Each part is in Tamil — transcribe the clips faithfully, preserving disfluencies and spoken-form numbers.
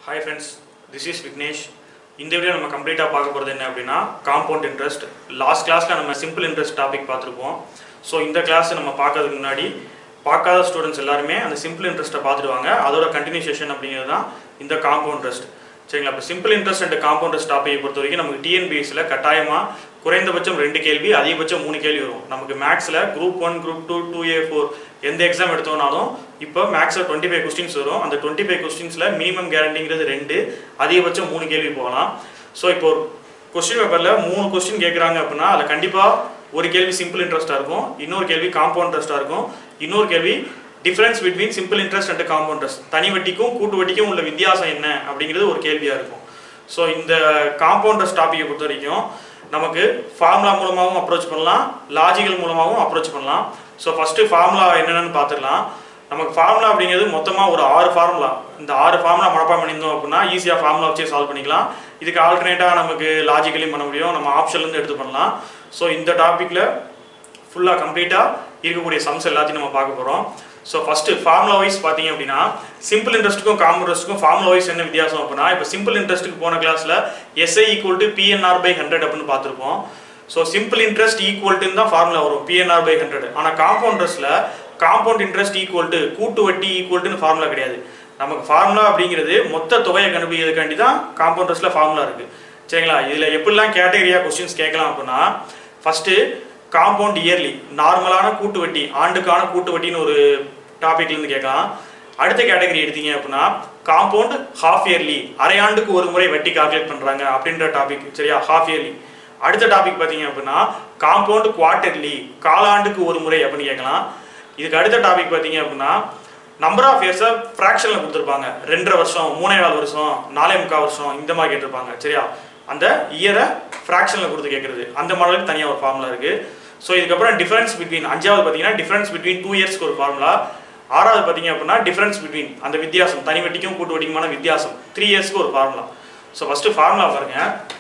Hi friends, this is Vignesh. In this video, we will complete compound interest. Last class, we will simple interest topic. So, in this class, we will see students and simple interest. That is continuation of the compound interest. Simple interest and compound interest topic we T N B S குறைந்தபட்சம் ரெண்டு கேள்வி அதிகபட்சம் மூணு கேள்வி வரும் நமக்கு மேத்ஸ்ல group one group two two A four எந்த எக்ஸாம் எடுத்தோம்னாலும் இப்போ மேத்ஸ்ல twenty-five क्वेश्चंस வரும் அந்த twenty-five क्वेश्चंसல மினிமம் கேரண்டிங்கிறது ரெண்டு அதிகபட்சம் மூணு கேள்வி போகலாம் சோ இப்போ क्वेश्चन பேப்பர்ல மூணு क्वेश्चन கேக்குறாங்க அப்படினா அதுல கண்டிப்பா ஒரு கேள்வி சிம்பிள் இன்ட்ரஸ்டா இருக்கும் இன்னொரு கேள்வி காம்பவுண்ட் இன்ட்ரஸ்டா இருக்கும் இன்னொரு கேள்வி difference between simple interest and compound interest தனி வட்டிக்கும் கூட்டு வட்டிக்கும் உள்ள வித்தியாசம் என்ன அப்படிங்கிறது ஒரு கேள்வியா இருக்கும் சோ இந்த காம்பவுண்ட் இன்ட்ரஸ்ட் டாபிக்கை பொறுத்த வரைக்கும் நமக்கு ஃபார்முலா மூலமாவும் அப்ரோச் பண்ணலாம் லாஜிக்கல் மூலமாவும் அப்ரோச் பண்ணலாம் சோ ஃபர்ஸ்ட் ஃபார்முலா என்னன்னு பாத்துறலாம் நமக்கு ஃபார்முலா அப்படிங்கிறது மொத்தமா ஒரு ஆறு ஃபார்முலா இந்த ஆறு ஃபார்முலா மனப்பாடம் பண்ணிருந்தோம் அப்படினா ஈஸியா ஃபார்முலா வச்சு சால்வ் பண்ணிக்கலாம் இதுக்கு ஆல்டர்னேட்டா நமக்கு லாஜிக்கலி பண்ண முடியும் நம்ம ஆப்ஷன்ல இருந்து எடுத்து பண்ணலாம் சோ இந்த டாபிக்ல ஃபுல்லா கம்ப்ளீட்டா இருக்கக்கூடிய சம்ஸ் எல்லாத்தையும் நம்ம பார்க்க போறோம் So first formula wise பாத்தீங்க அப்படினா simple interest க்கும் compound interest க்கும் formula wise என்ன வித்தியாசம் அப்படினா இப்போ simple interest க்கு போன கிளாஸ்ல S I equal to P N R by one hundred அப்படினு பாத்துறோம் so simple interest equal to தான் ஃபார்முலா வரும் P N R by one hundred ஆனா compound interestல compound interest equal to கூட்டு வட்டி equal to னு ஃபார்முலா கிடையாது நமக்கு ஃபார்முலா அப்படிங்கிறது மொத்த தொகையை கண்டுபிடிக்கிறதுக்காண்டி தான் compound interestல ஃபார்முலா இருக்கு சரிங்களா இதுல எப்படிலாம் கேட்டகரியா क्वेश्चंस கேட்கலாம் அப்படினா ஃபர்ஸ்ட் compound yearly நார்மலான கூட்டு வட்டி ஆண்டுக்கான கூட்டு வட்டின்னு ஒரு டாபிக்ல இருந்து கேட்கலாம் அடுத்த கேட்டகரி எடுத்தீங்க அப்படினா compound half yearly அரை ஆண்டுக்கு ஒரு முறை வட்டி கால்குலேட் பண்றாங்க அப்படிங்கற டாபிக் சரியா half yearly அடுத்த டாபிக் பாத்தீங்க அப்படினா compound quarterly காலாண்டுக்கு ஒரு முறை அப்படினு கேட்கலாம் இதுக்கு அடுத்த டாபிக் பாத்தீங்க அப்படினா நம்பர் ஆஃப் இயர்ஸ் ஃபிராக்ஷன்ல கொடுத்திருப்பாங்க ரெண்டரை வருஷம் மூணே கால் வருஷம் நாலே முக்கால் வருஷம் இந்த மாதிரி கேட்டிருப்பாங்க சரியா அந்த இயரை ஃபிராக்ஷன்ல கொடுத்து கேக்குறது அந்த மாடலுக்கு தனியா ஒரு ஃபார்முலா இருக்கு சோ இதுக்கு அப்புறம் டிஃபரன்ஸ் பிட்வீன் அஞ்சாவது பாத்தீங்கன்னா டிஃபரன்ஸ் பிட்வீன் two இயர்ஸ்க்கு ஒரு ஃபார்முலா ஆறாவது பாத்தீங்க அப்படினா டிஃபரன்ஸ் பிட்வீன் அந்த வித்தியாசம் தனி வட்டிக்கும் கூட்டு வட்டிக்குமான வித்தியாசம் three இயர்ஸ்க்கு ஒரு ஃபார்முலா சோ ஃபர்ஸ்ட் ஃபார்முலா பாருங்க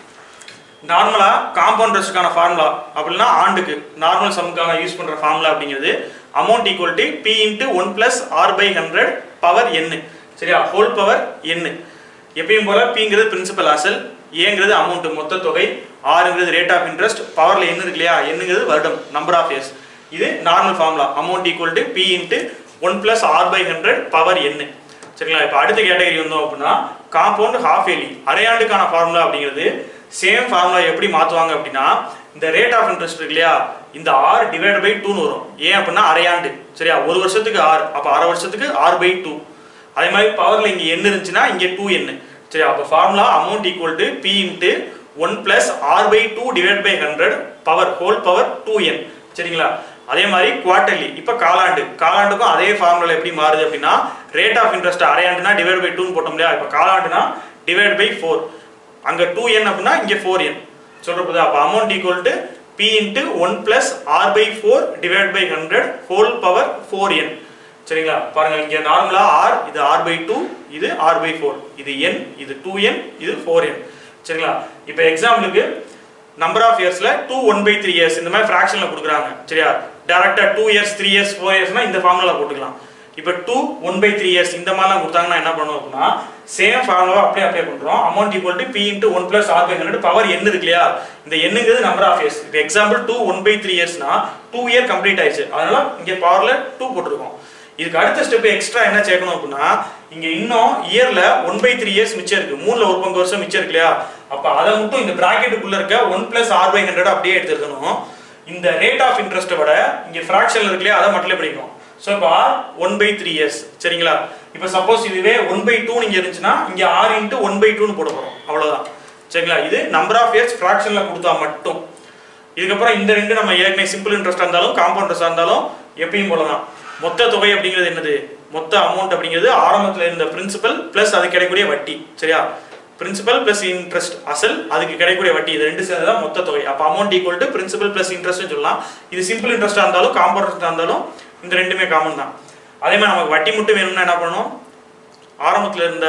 நார்மலா காம்பவுண்ட் இன்ட்ரஸ்ட்கான ஃபார்முலா அப்படினா ஆண்டுக்கு நார்மல் சம்க்கான யூஸ் பண்ற ஃபார்முலா அப்படிங்கிறது amount equal to p into one plus r by one hundred power n சரியா whole power n எப்பவும் போல p ங்கிறது பிரின்சிபல் அசல் a ங்கிறது அமௌண்ட் மொத்த தொகை r ங்கிறது ரேட் ஆஃப் இன்ட்ரஸ்ட் பவர்ல n இருக்குலையா n ங்கிறது வருடம் நம்பர் ஆஃப் இயர்ஸ் இது normal formula amount equal to p into one plus r by one hundred power n சரிங்களா இப்போ அடுத்த கேட்டகரி வந்தோம் அப்படினா காம்பவுண்ட் half yearly அரையாண்டுக்கான ஃபார்முலா அப்படிங்கிறது சேம் ஃபார்முலா எப்படி மாத்துவாங்க அப்படினா இந்த ரேட் ஆஃப் இன்ட்ரஸ்ட் இருக்குலையா இந்த r divided by two னு வரும் ஏன் அப்படினா அரையாண்டு சரியா ஒரு வருஷத்துக்கு r அப்ப அரை வருஷத்துக்கு r by two அதே மாதிரி பவர்ல இங்க n இருந்துச்சுனா இங்க two n சரியா அப்ப formula amount equal to p into one plus r by two divided by one hundred power whole power two n சரிங்களா அதே மாதிரி குவார்ட்டர்லி இப்ப காலாண்டு காலாண்டுக்கும் அதே ஃபார்முலா எப்படி மாறுது அப்படினா ரேட் ஆஃப் இன்ட்ரஸ்ட் அரையாண்டுனா டிவைட் பை two னு போட்டோம்லையா இப்ப காலாண்டுனா டிவைட் பை four அங்க two n அப்படினா இங்க four n சொல்றப்ப அப்ப amount equal to p into one plus r by four divided by one hundred whole power four n சரிங்களா பாருங்க இங்க நார்மலா r இது r by two இது r by four இது n இது two n இது four n சரிங்களா இப்போ எக்ஸாம்பிளுக்கு நம்பர் ஆஃப் இயர்ஸ்ல two one by three years இந்த மாதிரி ஃபிராக்ஷன்ல கொடுக்கறாங்க சரியா டைரக்ட்டா two years three years four yearsனா இந்த ஃபார்முலா போட்டுக்கலாம் இப்போ two one by three years இந்த மாதிரிலாம் கொடுத்தாங்கன்னா என்ன பண்ணுவோம் அப்படினா சேம் ஃபார்முலா அப்படியே அப்ளை பண்றோம் amount equal to p into one plus r by one hundred power n இருக்குலையா இந்த n ங்கிறது நம்பர் ஆஃப் இயர்ஸ் இப்போ example two one by three yearsனா two year கம்ப்ளீட் ஆயிடுச்சு அதனால இங்க பவர்ல two போட்டுருக்கோம் இதுக்கு அடுத்த ஸ்டெப் எக்ஸ்ட்ரா என்ன சேர்க்கணும் அப்படினா இங்க இன்னும் இயர்ல one by three years மிச்சம் இருக்கு மூணுல ஒரு பங்கு வருஷம் மிச்சம் இருக்குலையா அப்ப அத மட்டும் இந்த பிராக்கெட்டுக்குள்ள இருக்க one plus r by one hundred அப்படியே எடுத்துக்கணும் இந்த ரேட் ஆஃப் இன்ட்ரஸ்ட் விட இங்க ஃபிராக்ஷன்ல இருக்குலையா அத மல்டிப்ளை பண்ணிக்கணும் சோ இப்போ r one by three years சரிங்களா இப்போ சப்போஸ் இதுவே one by two இங்க இருந்துச்சுனா இங்க r into one by two னு போட போறோம் அவ்வளவுதான் சரிங்களா இது நம்பர் ஆஃப் இயர்ஸ் ஃபிராக்ஷன்ல கொடுத்தா மட்டும் இதுக்கு அப்புறம் இந்த ரெண்டு நம்ம ஏற்கனவே சிம்பிள் இன்ட்ரஸ்டா இருந்தாலும் காம்பவுண்ட் இன்ட்ரஸ்டா இருந்தாலும் எப்பவும் போலதான் மொத்த தொகை அப்படிங்கிறது என்னது மொத்த அமௌண்ட் அப்படிங்கிறது ஆரம்பத்துல இருந்த பிரின்சிபல் பிளஸ் அது கிடைக்கக்கூடிய வட்டி சரியா பிரின்சிபல் பிளஸ் இன்ட்ரஸ்ட் அசல் அதுக்கு கிடைக்கக்கூடிய வட்டி இது ரெண்டு சேர்ந்தா மொத்த தொகை அப்ப amount equal to principal plus interest னு சொல்லலாம் இது சிம்பிள் இன்ட்ரஸ்டா இருந்தாலும் காம்பவுண்ட் இன்ட்ரஸ்டா இருந்தாலும் இந்த ரெண்டுமே காமன் தான் அதே மாதிரி நமக்கு வட்டி மட்டும் வேணும்னா என்ன பண்ணனும் ஆரம்பத்துல இருந்த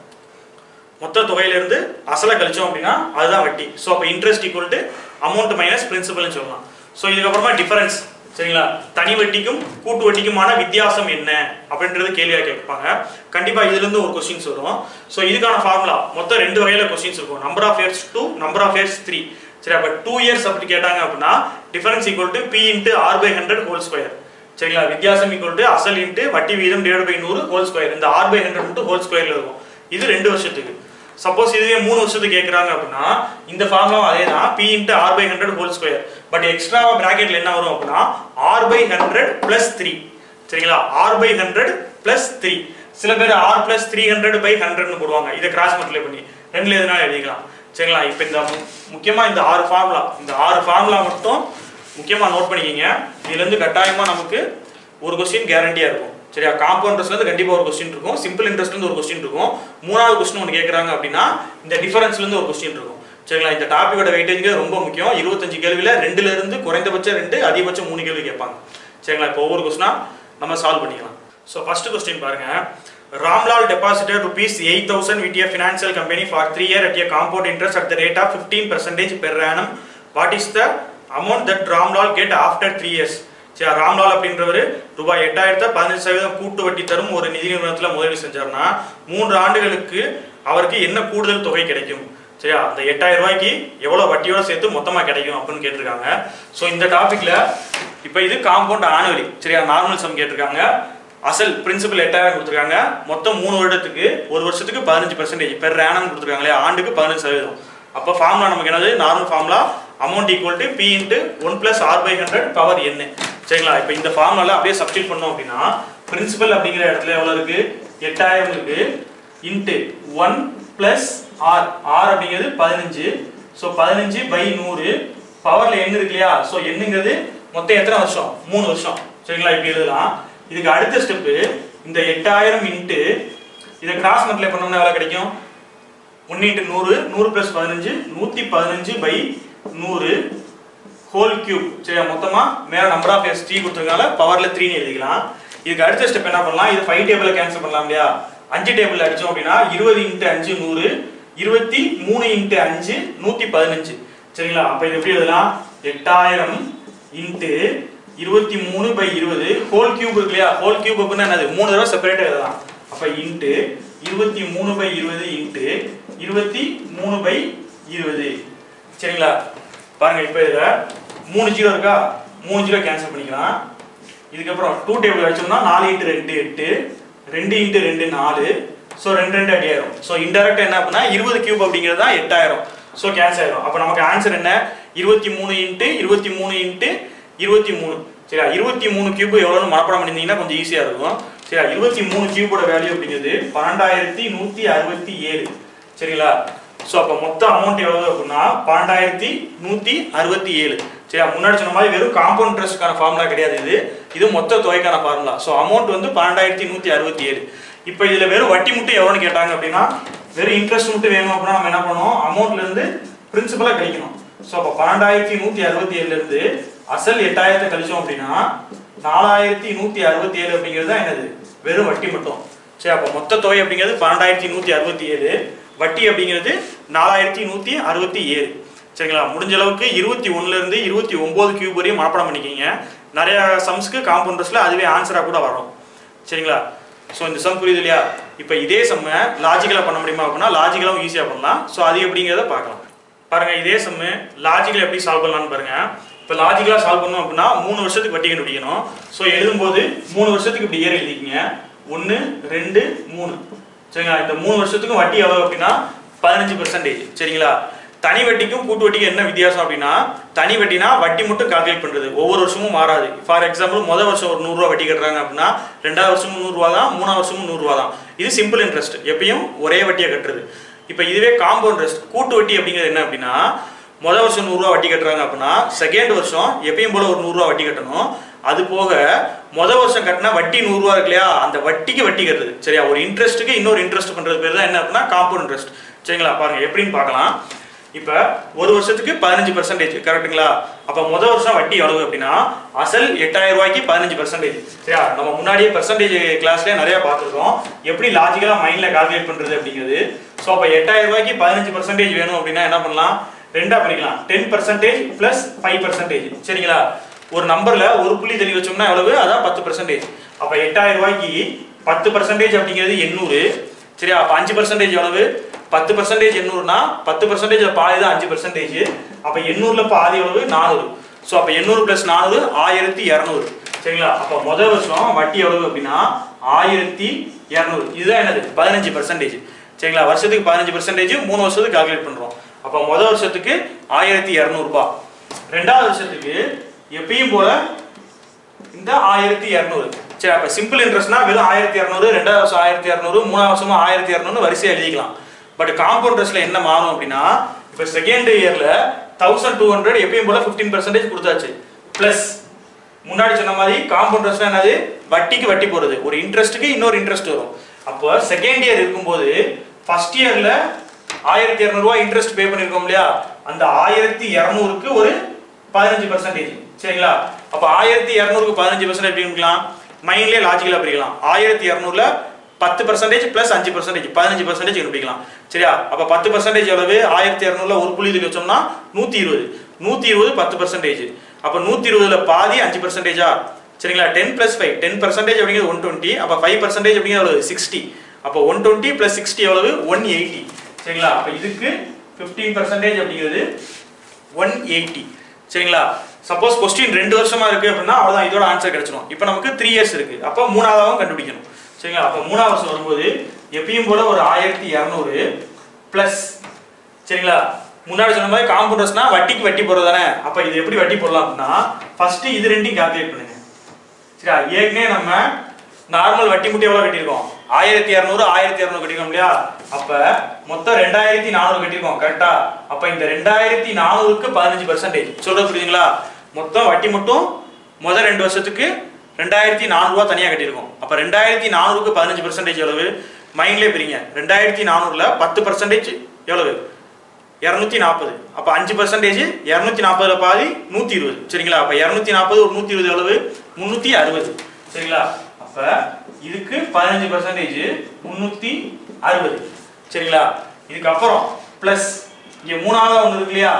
மொத்த தொகையில இருந்து அசலை கழிச்சோம் அப்படினா அதுதான் வட்டி சோ அப்ப interest equal to amount minus principal னு சொல்லலாம் சோ இதுக்கு அப்புறமா டிஃபரன்ஸ் சரிங்களா? தனி வட்டிக்கும் கூட்டு வட்டிக்குமான வித்தியாசம் என்ன அப்படின்றது கேள்வியா கேட்பாங்க. கண்டிப்பா இதுல இருந்து ஒரு क्वेश्चंस வரும். சோ இதுக்கான ஃபார்முலா மொத்தம் ரெண்டு வகையில क्वेश्चंस இருக்கும். Number of years two, number of years three. சரி, அப்ப two இயர்ஸ் அப்படி கேட்டாங்க அப்படினா difference equal to p into r by one hundred whole square. சரிங்களா? வித்தியாசம் ஈக்குவல் டு அசல் இன்டு வட்டி வீதம் டிவைடட் பை நூறு whole square. இந்த r by one hundred மட்டும் whole squareல இருக்கும். இது ரெண்டு வருஷத்துக்கு. சப்போஸ் இதுவே மூணு வருஷத்துக்கு கேக்குறாங்க அப்படினா இந்த ஃபார்முலா அதேதான் p into r by one hundred whole square. But எக்ஸ்ட்ராவா பிராக்கெட்ல என்ன வரும் அப்படினா r by one hundred plus three. சரிங்களா? r by one hundred plus three. சில பேர் r plus three hundred by one hundred னு போடுவாங்க. இத கிராஸ் மல்டிப்ளை பண்ணி ரெண்டுல எதனால எழுதிக்கலாம். சரிங்களா? இப்போ இந்த முக்கியமா இந்த ஆறு ஃபார்முலா இந்த ஆறு ஃபார்முலா மட்டும் முக்கியமா நோட் பண்ணிக்கங்க. இதுல இருந்து கட்டாயமா நமக்கு ஒரு क्वेश्चन கேரண்டியா இருக்கும். சரியா? காம்பவுண்ட் இன்ட்ரெஸ்ட்ல இருந்து கண்டிப்பா ஒரு क्वेश्चन இருக்கும். சிம்பிள் இன்ட்ரெஸ்ட்ல இருந்து ஒரு क्वेश्चन இருக்கும். மூணாவது क्वेश्चन ஒன்னு கேக்குறாங்க அப்படினா இந்த டிஃபரன்ஸ்ல இருந்து ஒரு क्वेश्चन இருக்கும். சரிங்களா? இந்த டாபிக்கோட வெயிட்டேஜ் ரொம்ப முக்கியம். இருபத்தஞ்சு கேள்வியில ரெண்டுல இருந்து குறைந்தபட்சம் ரெண்டு அதிகபட்சம் மூணு கேள்வி கேட்பாங்க. சரிங்களா? இப்போ ஒவ்வொரு क्वेश्चनா நம்ம சால்வ் பண்ணிக்கலாம். சோ ஃபர்ஸ்ட் क्वेश्चन பாருங்க. Ramlal deposited rupees eight thousand with a financial company for three years at a compound interest at the rate of fifteen percent per annum. What is the amount that Ramlal get after three years? சரி, ராம்லால் அப்படின்றவர் ரூபாய் எட்டாயிரத்தை பதினஞ்சு சதவீதம் கூட்டு வட்டி தரும் ஒரு நிதி நிறுவனத்தில் முதலீடு செஞ்சார்னா மூன்று ஆண்டுகளுக்கு அவருக்கு என்ன கூடுதல் தொகை கிடைக்கும்? சரியா? அந்த எட்டாயிரம் ரூபாய்க்கு எவ்வளவு வட்டியோட சேர்த்து மொத்தமா கிடைக்கும் அப்படின்னு கேட்டிருக்காங்க. ஸோ இந்த டாபிக்ல இப்போ இது காம்பவுண்ட் ஆனுவலி. சரியா? நார்மல் சம் கேட்டிருக்காங்க. அசல் பிரின்சிபல் எட்டாயிரம் கொடுத்துருக்காங்க. மொத்தம் மூணு வருடத்துக்கு ஒரு வருஷத்துக்கு பதினஞ்சு பர்சன்டேஜ் பெர் ஆனம் கொடுத்துருக்காங்களே, ஆண்டுக்கு பதினஞ்சு சதவீதம். அப்போ ஃபார்முலா நமக்கு என்னது? Normal formula amount equal to P into one plus R by hundred power N. சரிங்களா? இப்போ இந்த ஃபார்முலால அப்படியே சப்ஸ்டிட் பண்ணோம் அப்படின்னா பிரின்சிபல் அப்படிங்கிற இடத்துல எவ்வளவு இருக்கு? எட்டாயிரம் இருக்கு. Into one plus R R அப்படிங்கிறது பதினஞ்சு. ஸோ பதினஞ்சு பை நூறு பவர்ல எண் இருக்கு இல்லையா? ஸோ எண்ணுங்கிறது மொத்தம் எத்தனை வருஷம்? மூணு வருஷம். சரிங்களா? இப்படி எழுதலாம். இதுக்கு அடுத்த ஸ்டெப்பு இந்த எட்டாயிரம் இன்ட்டு இதை கிராஸ் மல்டிப்ளை பண்ணோம்னா எவ்வளவு கிடைக்கும்? ஒன்னு இன்ட்டு நூறு, நூறு பிளஸ் பதினஞ்சு, நூத்தி பதினஞ்சு பை நூறு ஹோல் கியூப். சரியா? மொத்தமா மேல நம்பர் ஆஃப் எஸ் த்ரீ கொடுத்துருக்கால பவர்ல த்ரீன்னு எழுதிக்கலாம். இதுக்கு அடுத்த ஸ்டெப் என்ன பண்ணலாம்? இது ஃபைவ் டேபிள கேன்சல் பண்ணலாம் இல்லையா? அஞ்சு டேபிள் அடிச்சோம் அப்படின்னா இருபது இன்ட்டு அஞ்சு நூறு, இருபத்தி மூணு இன்ட்டு அஞ்சு நூத்தி பதினஞ்சு. சரிங்களா? அப்ப இது எப்படி எழுதலாம்? எட்டாயிரம் இன்ட்டு இருபத்தி மூணு பை இருபது ஹோல் கியூப் இருக்கு இல்லையா? ஹோல் கியூப் அப்படின்னா என்னது? மூணு தடவை செப்பரேட்டா எழுதலாம். அப்ப இன்ட்டு இருபத்தி மூணு பை இருபது இன்ட்டு இருபத்தி மூணு பை இருபது. சரிங்களா? பாருங்க, இப்ப இதுல மூணு ஜீரோ இருக்கா? மூணு ஜீரோ கேன்சல் பண்ணிக்கலாம். இதுக்கப்புறம் டூ டேபிள் அடிச்சோம்னா நாலு இன்ட்டு ரெண்டு எட்டு, ரெண்டு இன்ட்டு ரெண்டு நாலு. ஸோ ரெண்டு ரெண்டு அடி ஆயிரும். ஸோ இன்டெரக்டா என்ன அப்படின்னா இருபது கியூப் அப்படிங்கிறது தான் எட்டாயிரம். ஸோ கேன்சல் ஆயிரும். அப்போ நமக்கு ஆன்சர் என்ன? இருபத்தி மூணு இன்ட்டு இருபத்தி மூணு இன்ட்டு இருபத்தி மூணு. சரியா? இருபத்தி மூணு கியூப் எவ்வளோன்னு மனப்பாடம் பண்ணியிருந்தீங்கன்னா கொஞ்சம் ஈஸியா இருக்கும். சரியா? இருபத்தி மூணு கியூபோட வேல்யூ அப்படிங்கிறது பன்னெண்டாயிரத்தி நூத்தி அறுபத்தி ஏழு. சரிங்களா? ஸோ அப்போ மொத்த அமௌண்ட் எவ்வளவு அப்படின்னா பன்னெண்டாயிரத்தி நூத்தி அறுபத்தி ஏழு. சரியா? முன்னாடி சொன்ன மாதிரி வெறும் காம்பவுண்ட் இன்ட்ரெஸ்ட்கான ஃபார்முலா கிடையாது இது. இது மொத்த தொகைக்கான ஃபார்முலா. ஸோ அமௌண்ட் வந்து பன்னெண்டாயிரத்தி நூத்தி அறுபத்தி ஏழு. இப்போ இதுல வெறும் வட்டி மட்டும் எவ்வளோன்னு கேட்டாங்க அப்படின்னா வெறும் இன்ட்ரெஸ்ட் மட்டும் வேணும் அப்படின்னா நம்ம என்ன பண்ணுவோம்? அமௌண்ட்ல இருந்து பிரின்சிபலா கழிக்கணும். ஸோ அப்போ பன்னெண்டாயிரத்தி நூத்தி அறுபத்தி ஏழுல இருந்து அசல் எட்டாயிரத்தை கழிச்சோம் அப்படின்னா நாலாயிரத்தி நூத்தி அறுபத்தி ஏழு அப்படிங்கிறது தான் என்னது? வெறும் வட்டி மட்டும். சரி, அப்போ மொத்த தொகை அப்படிங்கிறது பன்னெண்டாயிரத்தி நூத்தி அறுபத்தி ஏழு, வட்டி அப்படிங்கிறது நாலாயிரத்தி நூத்தி அறுபத்தி ஏழு. சரிங்களா? முடிஞ்ச அளவுக்கு இருபத்தி ஒண்ணுல இருந்து இருபத்தி ஒன்பது கியூப் வரையும் மனப்பாடம் பண்ணிக்கிங்க. நிறைய சம்ஸ்க்கு காம்பவுண்டர்ஸ்ல அதுவே ஆன்சரா கூட வரும். சரிங்களா? ஸோ இந்த சம் புரியுது இல்லையா? இப்போ இதே சம்ம லாஜிக்கலா பண்ண முடியுமா அப்படின்னா லாஜிக்கலாவும் ஈஸியா பண்ணலாம். ஸோ அது எப்படிங்கிறத பார்க்கலாம். பாருங்க, இதே சம்மு லாஜிக்கல் எப்படி சால்வ் பண்ணலாம்னு பாருங்க. இப்போ லாஜிக்கலா சால்வ் பண்ணோம் அப்படின்னா மூணு வருஷத்துக்கு வட்டி கண்டுபிடிக்கணும். ஸோ எழுதும்போது மூணு வருஷத்துக்கு இப்படி ஏற எழுதிக்கிங்க. ஒன்று ரெண்டு மூணு. சரிங்களா? இந்த மூணு வருஷத்துக்கும் வட்டி எவ்வளவு அப்படின்னா பதினஞ்சு பர்சன்டேஜ். சரிங்களா? தனி வட்டிக்கும் கூட்டு வட்டிக்கும் என்ன வித்தியாசம் அப்படின்னா தனி வட்டினா வட்டி மட்டும் கால்குலேட் பண்றது, ஒவ்வொரு வருஷமும் மாறாது. ஃபார் எக்ஸாம்பிள் முதல் வருஷம் ஒரு நூறுரூவா வட்டி கட்டுறாங்க அப்படின்னா ரெண்டாவது வருஷமும் நூறுரூவா தான், மூணாவது வருஷமும் நூறுரூவா தான். இது சிம்பிள் இன்ட்ரெஸ்ட், எப்பயும் ஒரே வட்டியை கட்டுறது. இப்போ இதுவே காம்பவுண்ட் இன்ட்ரெஸ்ட் கூட்டு வட்டி அப்படிங்கிறது என்ன அப்படின்னா முதல் வருஷம் நூறுரூவா வட்டி கட்டுறாங்க அப்படின்னா செகண்ட் வருஷம் எப்பயும் போல ஒரு நூறுரூவா வட்டி கட்டணும். அது போக முதல் வருஷம் கட்டினா வட்டி நூறுரூவா இருக்கு இல்லையா, அந்த வட்டிக்கு வட்டி கட்டுறது. சரியா? ஒரு இன்ட்ரெஸ்ட்டுக்கு இன்னொரு இன்ட்ரெஸ்ட் பண்றது பேர் தான் என்ன அப்படின்னா காம்பவுண்ட் இன்ட்ரெஸ்ட். சரிங்களா? பாருங்க எப்படின்னு பார்க்கலாம். இப்போ ஒரு வருஷத்துக்கு பதினஞ்சு பர்சன்டேஜ் கரெக்டுங்களா? அப்போ முதல் வருஷம் வட்டி எவ்வளவு அப்படின்னா அசல் எட்டாயிரம் ரூபாய்க்கு பதினஞ்சு பர்சன்டேஜ். சரியா? நம்ம முன்னாடியே பர்சன்டேஜ் கிளாஸ்லேயே நிறைய பார்த்துருக்கோம் எப்படி லாஜிக்கலா மைண்ட்ல கால்குலேட் பண்றது அப்படிங்கிறது. ஸோ அப்போ எட்டாயிரம் ரூபாய்க்கு பதினஞ்சு பர்சன்டேஜ் வேணும் அப்படின்னா என்ன பண்ணலாம்? ரெண்டா பண்ணிக்கலாம். Ten percentage plus five percentage. சரிங்களா? ஒரு நம்பர்ல ஒரு புள்ளி தள்ளி வச்சோம்னா எவ்வளவு அதான் பத்து பர்சன்டேஜ் அப்ப எட்டாயிரம் ரூபாய்க்கு பத்து பர்சன்டேஜ் அப்படிங்கிறது எண்ணூறு சரியா அப்ப அஞ்சு பர்சன்டேஜ் எவ்வளவு பத்து பர்சன்டேஜ் எண்ணூறுனா பத்து பர்சன்டேஜ் பாதி தான் அஞ்சு பர்சன்டேஜ் அப்ப எண்ணூறுல பாதி எவ்வளவு நானூறு சோ அப்ப எண்ணூறு பிளஸ் நானூறு ஆயிரத்தி இருநூறு சரிங்களா அப்ப முதல் வருஷம் வட்டி எவ்வளவு அப்படின்னா ஆயிரத்தி இருநூறு இதுதான் என்னது பதினஞ்சு பர்சன்டேஜ் சரிங்களா வருஷத்துக்கு பதினஞ்சு பர்சன்டேஜ் மூணு வருஷத்துக்கு கால்குலேட் பண்றோம் அப்ப முதல் வருஷத்துக்கு ஆயிரத்தி இருநூறு ரூபாய் ரெண்டாவது வருஷத்துக்கு எப்பயும் போல இந்த ஆயிரத்தி இருநூறு சரி அப்ப சிம்பிள் இன்ட்ரெஸ்ட்னா வெறும் ஆயிரத்தி இருநூறு ரெண்டாவது வருஷம் ஆயிரத்தி இருநூறு மூணாவது வருஷமா ஆயிரத்தி இருநூறு வரிசையா எழுதிக்கலாம் பட் காம்பவுண்ட் இன்ட்ரெஸ்ட்ல என்ன மாறும் அப்படின்னா இப்ப செகண்ட் இயர்ல தௌசண்ட் டூ ஹண்ட்ரட் எப்பயும் போல பிப்டீன் பர்சன்டேஜ் கொடுத்தாச்சு பிளஸ் முன்னாடி சொன்ன மாதிரி காம்பவுண்ட் இன்ட்ரெஸ்ட் என்னது வட்டிக்கு வட்டி போறது ஒரு இன்ட்ரெஸ்ட்டுக்கு இன்னொரு இன்ட்ரெஸ்ட் வரும் அப்போ செகண்ட் இயர் இருக்கும்போது ஃபர்ஸ்ட் இயர்ல ஆயிரத்தி இருநூறு ரூபாய் இன்ட்ரெஸ்ட் பே பண்ணிருக்கோம் இல்லையா அந்த ஆயிரத்தி இருநூறுக்கு ஒரு பதினஞ்சு பர்சன்டேஜ் சரிங்களா அப்ப ஆயிரத்தி இருநூறுக்கு பதினஞ்சு பர்சன்டேஜ் எப்படி இருக்கலாம் மைண்ட்லயே லாஜிக்கலா பிரிக்கலாம் ஆயிரத்தி இருநூறுல பத்து பர்சன்டேஜ் பிளஸ் அஞ்சு பர்சன்டேஜ் பதினஞ்சு பர்சன்டேஜ் கண்டுபிடிக்கலாம் சரியா அப்ப பத்து பர்சன்டேஜ் எவ்வளவு ஆயிரத்தி இருநூறுல ஒரு புள்ளி தள்ளி வச்சோம்னா நூத்தி இருபது நூத்தி இருபது பத்து பர்சன்டேஜ் அப்ப நூத்தி இருபதுல பாதி அஞ்சு பர்சன்டேஜா சரிங்களா ten plus five ten percentage அப்படிங்கிறது ஒன் டுவெண்ட்டி அப்ப ஃபைவ் பர்சன்டேஜ் அப்படிங்கிறது சிக்ஸ்டி அப்ப ஒன் டுவெண்ட்டி பிளஸ் சிக்ஸ்டி எவ்வளவு ஒன் எயிட்டி சரிங்களா அப்ப இதுக்கு பிப்டீன் பர்சன்டேஜ் அப்படிங்கிறது ஒன் எயிட்டி சரிங்களா சப்போஸ் கொஸ்டின் ரெண்டு வருஷமா இருக்கு அப்படின்னா அவ்வளவுதான் இதோட ஆன்சர் கிடைச்சிடும் இப்போ நமக்கு த்ரீ இயர்ஸ் இருக்கு அப்ப மூணாவதாவும் கண்டுபிடிக்கணும் சரிங்களா அப்ப மூணாவது வருஷம் வரும்போது எப்பயும் போல ஒரு ஆயிரத்தி இருநூறு பிளஸ் சரிங்களா முன்னாடி சொன்ன மாதிரி காம்பவுண்டர்ஸ்னா வட்டிக்கு வட்டி போறது தானே அப்ப இது எப்படி வட்டி போடலாம் அப்படின்னா ஃபர்ஸ்ட் இது ரெண்டையும் கால்குலேட் பண்ணுங்க சரியா ஏற்கனவே நம்ம நார்மல் வட்டி முட்டி எவ்வளவு கட்டியிருக்கோம் ஆயிரத்தி இருநூறு ஆயிரத்தி இருநூறு கட்டிருக்கோம் இல்லையா அப்ப மொத்தம் ரெண்டாயிரத்தி நானூறு கட்டிருக்கோம் கரெக்டா அப்ப இந்த ரெண்டாயிரத்தி நானூறுக்கு பதினஞ்சு பர்சன்டேஜ் சொல்றது புரியுதுங்களா மொத்தம் வட்டி மட்டும் முதல் ரெண்டு வருஷத்துக்கு ரெண்டாயிரத்தி நானூறு ரூபாய் தனியா கட்டியிருக்கோம் அப்ப ரெண்டாயிரத்தி நானூறுக்கு பதினஞ்சு பர்சன்டேஜ் எவ்வளவு மைண்ட்லயே பிரிங்க ரெண்டாயிரத்தி நானூறுல பத்து பர்சன்டேஜ் எவ்வளவு இருநூத்தி நாற்பது அப்ப அஞ்சு பர்சன்டேஜ் இருநூத்தி நாற்பதுல பாதி நூத்தி இருபது சரிங்களா அப்ப இருநூத்தி நாற்பது ஒரு நூத்தி இருபது எவ்வளவு முன்னூத்தி அறுபது சரிங்களா அப்ப இதுக்கு பதினஞ்சு பர்சன்டேஜ் முன்னூத்தி அறுபது சரிங்களா இதுக்கு அப்புறம் பிளஸ் இங்க மூணாவது ஒன்று இருக்கு இல்லையா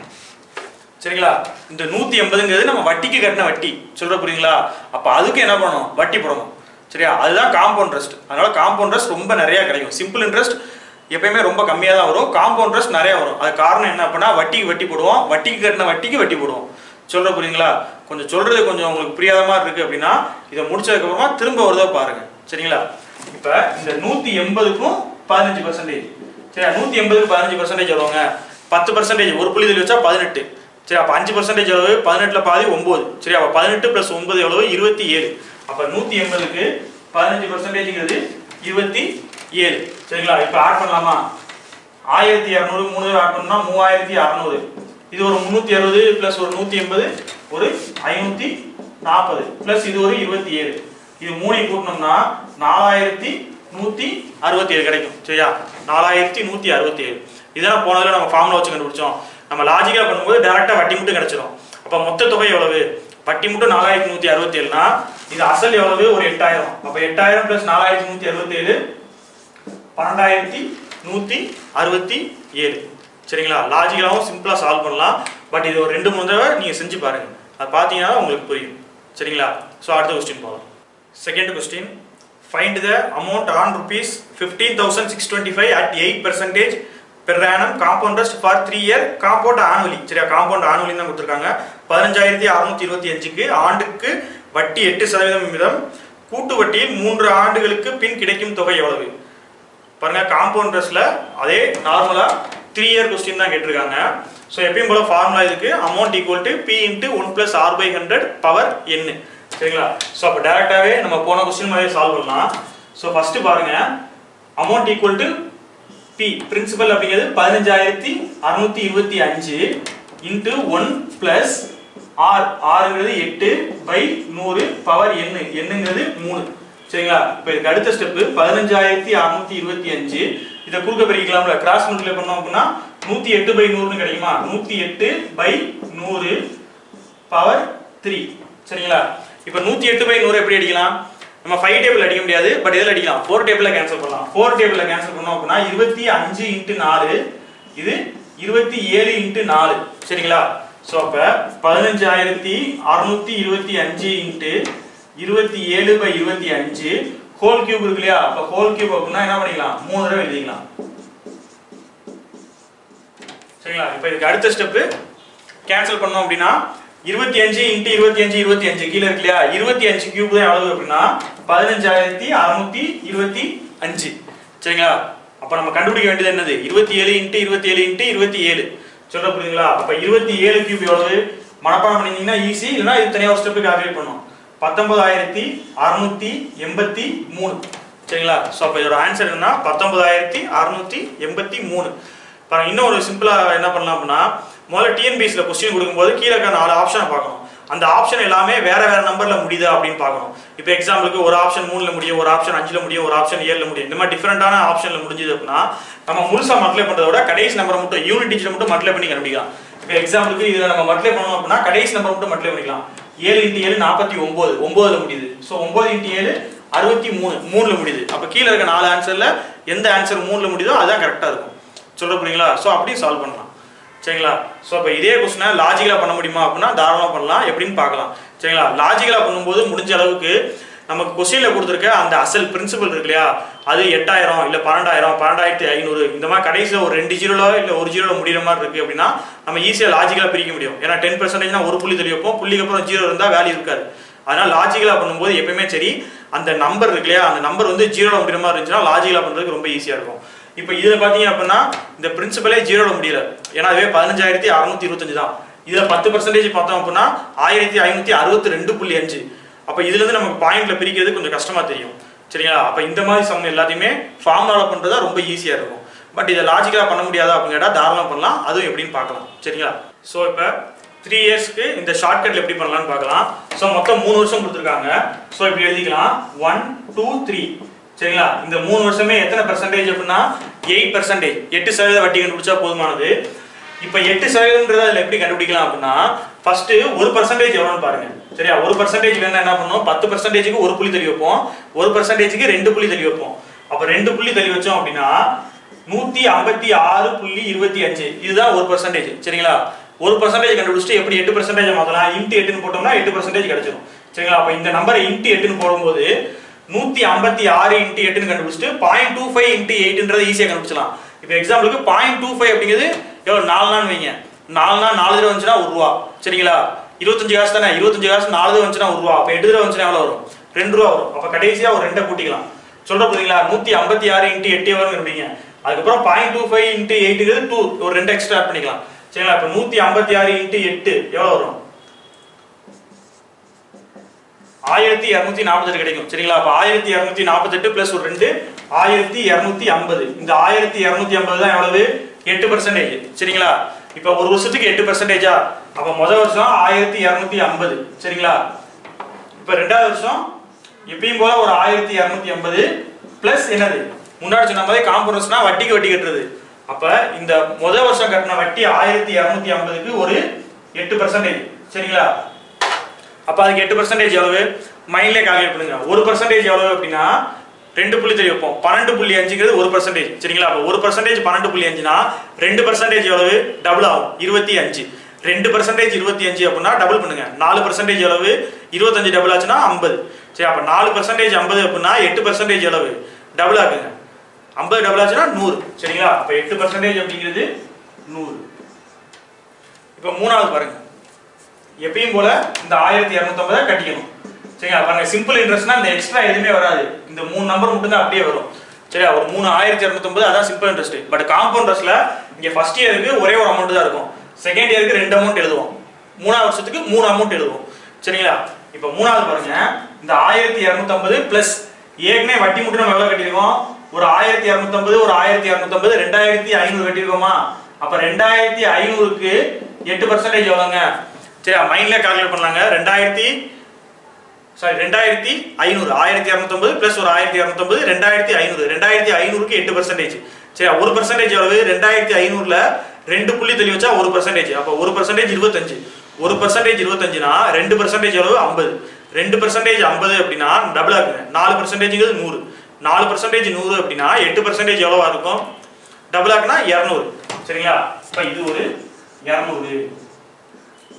சரிங்களா இந்த நூத்தி எண்பதுங்கிறது நம்ம வட்டிக்கு கட்டின வட்டி சொல்ற புரியுங்களா அப்ப அதுக்கு என்ன பண்ணணும் வட்டி போடணும் சரியா அதுதான் காம்பவுண்ட் இன்ட்ரெஸ்ட் அதனால காம்பவுண்ட் இன்ட்ரெஸ்ட் ரொம்ப நிறைய கிடைக்கும் சிம்பிள் இன்ட்ரெஸ்ட் எப்பயுமே ரொம்ப கம்மியா தான் வரும் காம்பவுண்ட் இன்ட்ரெஸ்ட் நிறைய வரும் அது காரணம் என்ன அப்படின்னா வட்டிக்கு வட்டி போடுவோம் வட்டிக்கு கட்டின வட்டிக்கு வட்டி போடுவோம் சொல்ற புரியுங்களா கொஞ்சம் சொல்றது கொஞ்சம் உங்களுக்கு புரியாத மாதிரி இருக்கு அப்படின்னா இதை முடிச்சதுக்கு அப்புறமா திரும்ப வருதோ பாருங்க சரிங்களா இப்ப இந்த நூத்தி எண்பதுக்கும் பதினஞ்சு பர்சன்டேஜ் சரியா நூத்தி எண்பதுக்கு பதினஞ்சு பர்சன்டேஜ் வருவாங்க பத்து பர்சன்டேஜ் ஒரு புள்ளி தள்ளி வச்சா பதினெட்டு சரி அப்ப அஞ்சு பர்சன்டேஜ் எவ்வளவு பதினெட்டுல பாதி ஒன்பது சரி அப்ப பதினெட்டு பிளஸ் ஒன்பது எவ்வளவு இருபத்தி ஏழு அப்ப நூத்தி எண்பதுக்கு பதினஞ்சு பர்சன்டேஜ்ங்கிறது இருபத்தி ஏழு சரிங்களா இப்ப ஆட் பண்ணலாமா ஆயிரத்தி இருநூறு மூணு ஆட் பண்ணா மூவாயிரத்தி அறுநூறு இது ஒரு முன்னூத்தி அறுபது பிளஸ் ஒரு நூத்தி எண்பது ஒரு ஐநூத்தி நாற்பது பிளஸ் இது ஒரு இருபத்தி ஏழு இது மூணை கூட்டணும்னா நாலாயிரத்தி நூத்தி அறுபத்தி ஏழு கிடைக்கும் சரியா நாலாயிரத்தி நூத்தி அறுபத்தி ஏழு இதான் போனதுல நம்ம ஃபார்முலா வச்சு கண்டுபிடிச்சோம் நம்ம லாஜிக்கா பண்ணும்போது டைரக்டா வட்டி மட்டும் கிடைச்சிடும் அப்ப மொத்த தொகை எவ்வளவு வட்டி மட்டும் நாலாயிரத்தி நூத்தி அறுபத்தி ஏழுனா இது அசல் எவ்வளவு ஒரு எட்டாயிரம் அப்ப எட்டாயிரம் பிளஸ் நாலாயிரத்தி நூத்தி அறுபத்தி ஏழு பன்னெண்டாயிரத்தி நூத்தி அறுபத்தி ஏழு சரிங்களா லாஜிக்கலாவும் சிம்பிளா சால்வ் பண்ணலாம் பட் இது ஒரு ரெண்டு மூணு தடவை நீங்க செஞ்சு பாருங்க அது பாத்தீங்கன்னா உங்களுக்கு புரியும் சரிங்களா சோ அடுத்த क्वेश्चन போலாம் second question find the amount on rupees fifteen thousand six hundred twenty-five at eight percent per annum compound interest for three year compound annually சரியா compound annually தான் கொடுத்திருக்காங்க பதினஞ்சாயிரத்தி அறுநூற்று இருபத்தி ஐந்து க்கு ஆண்டுக்கு வட்டி எட்டு சதவீதம் வீதம் கூட்டு வட்டியில் மூன்று ஆண்டுகளுக்கு பின் கிடைக்கும் தொகை எவ்வளவு பாருங்க காம்பவுண்ட் இன்ட்ரெஸ்ட்ல அதே நார்மலா த்ரீ இயர் क्वेश्चन தான் கேட்டிருக்காங்க சோ எப்பவும் போல ஃபார்முலா இதுக்கு amount equal to p into one plus r by one hundred power n சரிங்களா சோ அப்ப டைரக்டாவே நம்ம போன क्वेश्चन மாதிரியே சால்வ் பண்ணலாம் சோ ஃபர்ஸ்ட் பாருங்க amount equal to p principal அப்படிங்கிறது பதினஞ்சாயிரத்தி அறுநூற்று இருபத்தி ஐந்து into one plus r rங்கிறது எட்டு by நூறு பவர் n nங்கிறது மூணு சரிங்களா இப்போ இதுக்கு அடுத்த ஸ்டெப் பதினஞ்சாயிரத்தி அறுநூற்று இருபத்தி ஐந்து இத குறுக்க பெருக்கிக்கலாம்ல கிராஸ் மல்டிப்ளை பண்ணோம் அப்படினா நூத்தி எட்டு by நூறு ன்னு கிடைக்குமா நூத்தி எட்டு by நூறு பவர் மூன்று சரிங்களா இப்போ நூத்தி எட்டு by நூறு எப்படி அடிக்கலாம் நம்ம ஃபைவ் டேபிள் அடிக்க முடியாது பட் இதெல்லாம் அடிக்கலாம் ஃபோர் டேபிள்ல கேன்சல் பண்ணலாம் ஃபோர் டேபிள்ல கேன்சல் பண்ணோம் அப்படினா இருபத்தி ஐந்து into நாலு இது இருபத்தி ஏழு into நாலு சரிங்களா ஸோ அப்போ பதினஞ்சாயிரத்தி அறுநூத்தி இருபத்தி அஞ்சு இன்ட்டு இருபத்தி ஏழு பை இருபத்தி அஞ்சு ஹோல் கியூப் இருக்கு இல்லையா? அப்போ ஹோல் கியூப் அப்படின்னா என்ன பண்ணிக்கலாம்? மூணு தடவை எழுதிக்கலாம். சரிங்களா? இப்போ இதுக்கு அடுத்த ஸ்டெப்பு கேன்சல் பண்ணோம் அப்படின்னா இருபத்தி அஞ்சு இன்ட்டு இருபத்தி அஞ்சு இருபத்தி அஞ்சு கீழே இருக்கு இல்லையா? இருபத்தி அஞ்சு கியூப் தான் எவ்வளவு அப்படின்னா பதினஞ்சாயிரத்தி அறுநூத்தி இருபத்தி அஞ்சு. சரிங்களா? அப்போ நம்ம கண்டுபிடிக்க வேண்டியது என்னது? இருபத்தி ஏழு இன்ட்டு இருபத்தி ஏழு இன்ட்டு இருபத்தி ஏழு. சொல்ல புரியுதுங்களா? அப்போ இருபத்தி ஏழு கியூப் எவ்வளவு? மனப்பாடம் பண்ணிங்கன்னா ஈஸி, இல்லைன்னா இது தனியாக ஒரு ஸ்டெப்பு கால்குலேட் பண்ணும். பத்தொன்பதாயிரத்தி அறுநூத்தி எண்பத்தி மூணு. சரிங்களா? ஸோ அப்போ இதோட ஆன்சர் என்னன்னா பத்தொன்பதாயிரத்தி அறுநூத்தி எண்பத்தி மூணு. பாருங்க, இன்னும் ஒரு சிம்பிளா என்ன பண்ணலாம் அப்படின்னா, முதல்ல டிஎன்பிஎஸ்சியில் கொஸ்டின் கொடுக்கும்போது கீழே இருக்க நாலு ஆப்ஷனை பார்க்கணும். அந்த ஆப்ஷன் எல்லாமே வேற வேற நம்பர்ல முடியுதா அப்படின்னு பார்க்கணும். இப்போ எக்ஸாம்பிளுக்கு ஒரு ஆப்ஷன் மூணுல முடியும், ஒரு ஆப்ஷன் அஞ்சுல முடியும், ஒரு ஆப்ஷன் ஏழுல முடியும். இந்த மாதிரி டிஃபரெண்டான ஆப்ஷன்ல முடிஞ்சது அப்படின்னா நம்ம முழுசா மல்டிப்ளை பண்றத விட கடைசி நம்பரை மட்டும் யூனிட் டிஜிட் மட்டும் மல்டிப்ளை பண்ணி கண்டுபிடிக்கலாம். இப்போ எக்ஸாம்பிளுக்கு இதுல நம்ம மல்டிப்ளை பண்ணணும் அப்படின்னா கடைசி நம்பர் மட்டும் மல்டிப்ளை பண்ணிக்கலாம். ஏழு இன்ட்டு ஏழு நாற்பத்தி ஒன்பது, ஒன்பதுல முடியுது. ஸோ ஒன்பது இன்ட்டு ஏழு அறுபத்தி மூணு, மூணுல முடியுது. அப்போ கீழே இருக்க நாலு ஆன்சர்ல எந்த ஆன்சர் மூணுல முடியுதோ அதுதான் கரெக்டா இருக்கும். சொல்ல புரியுங்களா? ஸோ அப்படியே சால்வ் பண்ணலாம். சரிங்களா? ஸோ இப்போ இதே கொஸ்டினை லாஜிக்கலாக பண்ண முடியுமா அப்படின்னா தாராளமாக பண்ணலாம். எப்படின்னு பார்க்கலாம். சரிங்களா? லாஜிக்கலாக பண்ணும்போது முடிஞ்ச அளவுக்கு நமக்கு கொஸ்டினில் கொடுத்துருக்க அந்த அசல் பிரின்சிபல் இருக்கு இல்லையா, அது எட்டாயிரம் இல்லை பன்னெண்டாயிரம் பன்னெண்டாயிரத்தி ஐநூறு இந்த மாதிரி கடைசியில் ஒரு ரெண்டு ஜீரோல இல்லை ஒரு ஜீரோல முடிகிற மாதிரி இருக்குது அப்படின்னா நம்ம ஈஸியாக லாஜிக்கலாக பிரிக்க முடியும். ஏன்னா டென் பர்சன்டேஜ்னா ஒரு புள்ளி தெரிய வைப்போம், புள்ளிக்கு அப்புறம் ஜீரோ இருந்தால் வேல்யூ இருக்காது. அதனால் லாஜிக்கலாக பண்ணும்போது எப்பயுமே சரி அந்த நம்பர் இருக்கு இல்லையா, அந்த நம்பர் வந்து ஜீரோவில் முடிகிற மாதிரி இருந்துச்சுன்னா லாஜிக்கலாக பண்ணுறதுக்கு ரொம்ப ஈஸியாக இருக்கும். இப்போ இதுல பாத்தீங்க அப்படின்னா இந்த பிரின்சிபலே ஜீரோல முடியல, ஏன்னா அதுவே பதினஞ்சாயிரத்தி அறுநூத்தி இருபத்தஞ்சு தான். இதுல பத்து பர்சன்டேஜ் பார்த்தோம் அப்படின்னா ஆயிரத்தி ஐநூத்தி அறுபத்தி ரெண்டு புள்ளி அஞ்சு. அப்ப இதுல இருந்து நமக்கு பாயிண்ட்ல பிரிக்கிறது கொஞ்சம் கஷ்டமா தெரியும். சரிங்களா? அப்ப இந்த மாதிரி சம் எல்லாத்தையுமே ஃபார்முலால பண்றதா ரொம்ப ஈஸியா இருக்கும். பட் இதை லாஜிக்கலா பண்ண முடியாதா அப்படின்னு கேட்டா தாராளமா பண்ணலாம். அதுவும் எப்படின்னு பார்க்கலாம். சரிங்களா? ஸோ இப்போ த்ரீ இயர்ஸ்க்கு இந்த ஷார்ட்கட்ல எப்படி பண்ணலாம்னு பார்க்கலாம். ஸோ மொத்தம் மூணு வருஷம் கொடுத்துருக்காங்க. ஸோ இப்படி எழுதிக்கலாம் ஒன் டூ த்ரீ. சரிங்களா? இந்த மூணு வருஷமே எத்தனை பர்சன்டேஜ் அப்படின்னா எயிட் பர்சன்டேஜ், எட்டு சதவீத வட்டி கண்டுபிடிச்சா போதுமானது. இப்போ எட்டு சதவீதம்ன்றத அதில் எப்படி கண்டுபிடிக்கலாம் அப்படின்னா ஃபர்ஸ்ட் ஒரு பர்சன்டேஜ் எவ்வளோன்னு பாருங்க. சரியா? ஒரு பர்சன்டேஜ் வேணா என்ன பண்ணுவோம், பத்து பர்சன்டேஜுக்கு ஒரு புள்ளி தள்ளி வைப்போம், ஒரு பர்சன்டேஜுக்கு ரெண்டு புள்ளி தள்ளி வைப்போம். அப்போ ரெண்டு புள்ளி தள்ளி வச்சோம் அப்படின்னா நூத்தி ஐம்பத்தி ஆறு புள்ளி இருபத்தி அஞ்சு, இதுதான் ஒரு பர்சன்டேஜ். சரிங்களா? ஒரு பர்சன்டேஜ் கண்டுபிடிச்சிட்டு எப்படி எட்டு பர்சன்டேஜ் மாத்தலாம், இன்ட்டு எட்டுன்னு போட்டோம்னா எட்டு பர்சன்டேஜ் கிடைச்சிடும். சரிங்களா? அப்போ இந்த நம்பரை இன்ட்டு எட்டுன்னு போடும்போது நூத்தி ஐம்பத்தி ஆறு இன்ட்டு எட்டுன்னு கண்டுபிடிச்சிட்டு பாயிண்ட் டூ ஃபைவ் இன்ட்டு எயிட்ன்றதை ஈஸியாக கண்டுபிடிச்சலாம். இப்போ எக்ஸாம்பிளுக்கு பாயிண்ட் டூ ஃபைவ் அப்படிங்கிறது எவ்வளோ, நாலு நாள் வைங்க. நாலு நாள் நாலு தடவை வந்துச்சுன்னா ஒரு ரூபா. சரிங்களா? இருபத்தஞ்சு காசு தானே, இருபத்தஞ்சு காசு நாலு தடவை வந்துச்சுன்னா ஒரு ரூபா. அப்போ எட்டு தடவை வந்துச்சுன்னா எவ்வளோ வரும், ரெண்டு ரூபா வரும். அப்போ கடைசியாக ஒரு ரெண்டை கூட்டிக்கலாம். சொல்ற புரியுங்களா? நூத்தி ஐம்பத்தி ஆறு இன்ட்டு எட்டு வரும் அப்படிங்க. அதுக்கப்புறம் பாயிண்ட் டூ ஃபைவ் இன்ட்டு எயிட்டுங்கிறது டூ, ஒரு ரெண்டு எக்ஸ்ட்ரா ஆட் பண்ணிக்கலாம். சரிங்களா? இப்போ நூத்தி ஐம்பத்தி ஆறு இன்ட்டு எட்டு எவ்வளோ வரும், ஆயிரத்தி இருநூத்தி நாற்பத்தி எட்டு கிடைக்கும். சரிங்களா? அப்ப ஆயிரத்தி இருநூத்தி நாற்பத்தி எட்டு பிளஸ் ஒரு ரெண்டு ஆயிரத்தி இருநூத்தி ஐம்பது. இந்த ஆயிரத்தி இருநூத்தி ஐம்பது தான் எவ்வளவு, எட்டு பர்சன்டேஜ். சரிங்களா? இப்ப ஒரு வருஷத்துக்கு எட்டு பர்சன்டேஜா, அப்ப முதல் வருஷம் ஆயிரத்தி இருநூத்தி ஐம்பது. சரிங்களா? இப்ப ரெண்டாவது வருஷம் எப்பயும் போல ஒரு ஆயிரத்தி இருநூத்தி ஐம்பது பிளஸ் என்னது முன்னாடி சொன்ன மாதிரி காம்பவுண்ட்ஸ்னா வட்டிக்கு வட்டி கட்டுறது. அப்ப இந்த முதல் வருஷம் கட்டின வட்டி ஆயிரத்தி இருநூத்தி ஐம்பதுக்கு ஒரு எட்டு பர்சன்டேஜ். சரிங்களா? அப்ப அதுக்கு எட்டு பர்சன்டேஜ் எவ்வளவு மைண்ட்ல கால்குலேட் பண்ணுங்க. ஒரு பர்சன்டேஜ் எவ்வளவு அப்படின்னா ரெண்டு புள்ளி தெரிய வைப்போம், பன்னெண்டு புள்ளி அஞ்சுங்கிறது ஒரு பர்சன்டேஜ். சரிங்களா? அப்ப ஒரு பர்சன்டேஜ் பன்னெண்டு புள்ளி அஞ்சுனா ரெண்டு பர்சன்டேஜ் எவ்வளவு, டபுள் ஆகும், இருபத்தி அஞ்சு. ரெண்டு பர்சன்டேஜ் இருபத்தி அஞ்சு அப்படின்னா டபுள் பண்ணுங்க. நாலு பர்சன்டேஜ் எவ்வளவு, இருபத்தஞ்சு டபுள் ஆச்சுன்னா ஐம்பது. சரி, அப்ப நாலு பர்சன்டேஜ் ஐம்பது அப்படின்னா எட்டு பர்சன்டேஜ் எவ்வளவு, டபுள் ஆகுங்க, ஐம்பது டபுள் ஆச்சுன்னா நூறு. சரிங்களா? அப்ப எட்டு பர்சன்டேஜ் அப்படிங்கிறது நூறு. இப்ப மூணாவது பாருங்க, எப்பயும் போல இந்த ஆயிரத்தி இருநூத்தி ஐம்பதை கட்டிக்கணும். சரிங்களா? பாருங்க, சிம்பிள் இன்ட்ரெஸ்ட்னா இந்த எக்ஸ்ட்ரா எதுவுமே வராது, இந்த மூணு நம்பர் மட்டும் தான் அப்படியே வரும். சரியா? ஒரு மூணு ஆயிரத்தி இருநூத்தி ஐம்பது அதான் சிம்பிள் இன்ட்ரெஸ்ட். பட் காம்பவுண்ட் இன்ட்ரெஸ்ட்ல இங்க ஃபர்ஸ்ட் இயருக்கு ஒரே ஒரு அமௌண்ட் தான் இருக்கும், செகண்ட் இயருக்கு ரெண்டு அமௌண்ட் எழுதுவோம், மூணாவது வருஷத்துக்கு மூணு அமௌண்ட் எழுதுவோம். சரிங்களா? இப்ப மூணாவது பாருங்க, இந்த ஆயிரத்தி இருநூத்தி ஐம்பது பிளஸ் ஏற்கனவே வட்டி மட்டும் நம்ம எவ்வளவு கட்டிருக்கோம், ஒரு ஆயிரத்தி இருநூத்தி ஐம்பது ஒரு ஆயிரத்தி இருநூத்தி ஐம்பது ரெண்டாயிரத்தி ஐநூறு கட்டிருக்கோமா. அப்ப ரெண்டாயிரத்தி ஐநூறுக்கு எட்டு பர்சன்டேஜ் எவ்வளவுங்க, சரி மைண்ட்ல கால்குலேட் பண்ணலாங்க. ரெண்டாயிரத்தி சாரி ரெண்டாயிரத்தி ஐநூறு ஆயிரத்தி இருநூத்தி ஐம்பது பிளஸ் ஒரு ஆயிரத்தி இருநூத்தி ஐம்பது ரெண்டாயிரத்தி ஐநூறு ரெண்டாயிரத்தி ஐநூறுக்கு எட்டு பர்சன்டேஜ். சரி, ஒரு பர்சன்டேஜ் எவ்வளவு, ரெண்டாயிரத்தி ஐநூறுல ரெண்டு புள்ளி தெளி வச்சா ஒரு பர்சன்டேஜ். அப்போ ஒரு பர்சன்டேஜ் இருபத்தஞ்சு, ஒரு பர்சன்டேஜ் இருபத்தஞ்சுனா ரெண்டு பர்சன்டேஜ் எவ்வளவு, ஐம்பது. ரெண்டு பர்சன்டேஜ் ஐம்பது அப்படின்னா டபுள் ஆகுங்க, நாலு பர்சன்டேஜ்ங்கிறது நூறு. நாலு பர்சன்டேஜ் நூறு அப்படின்னா எட்டு பர்சன்டேஜ் எவ்வளவா இருக்கும், டபுள் ஆகுனா இருநூறு. சரிங்களா? இப்போ இது ஒரு இருநூறு.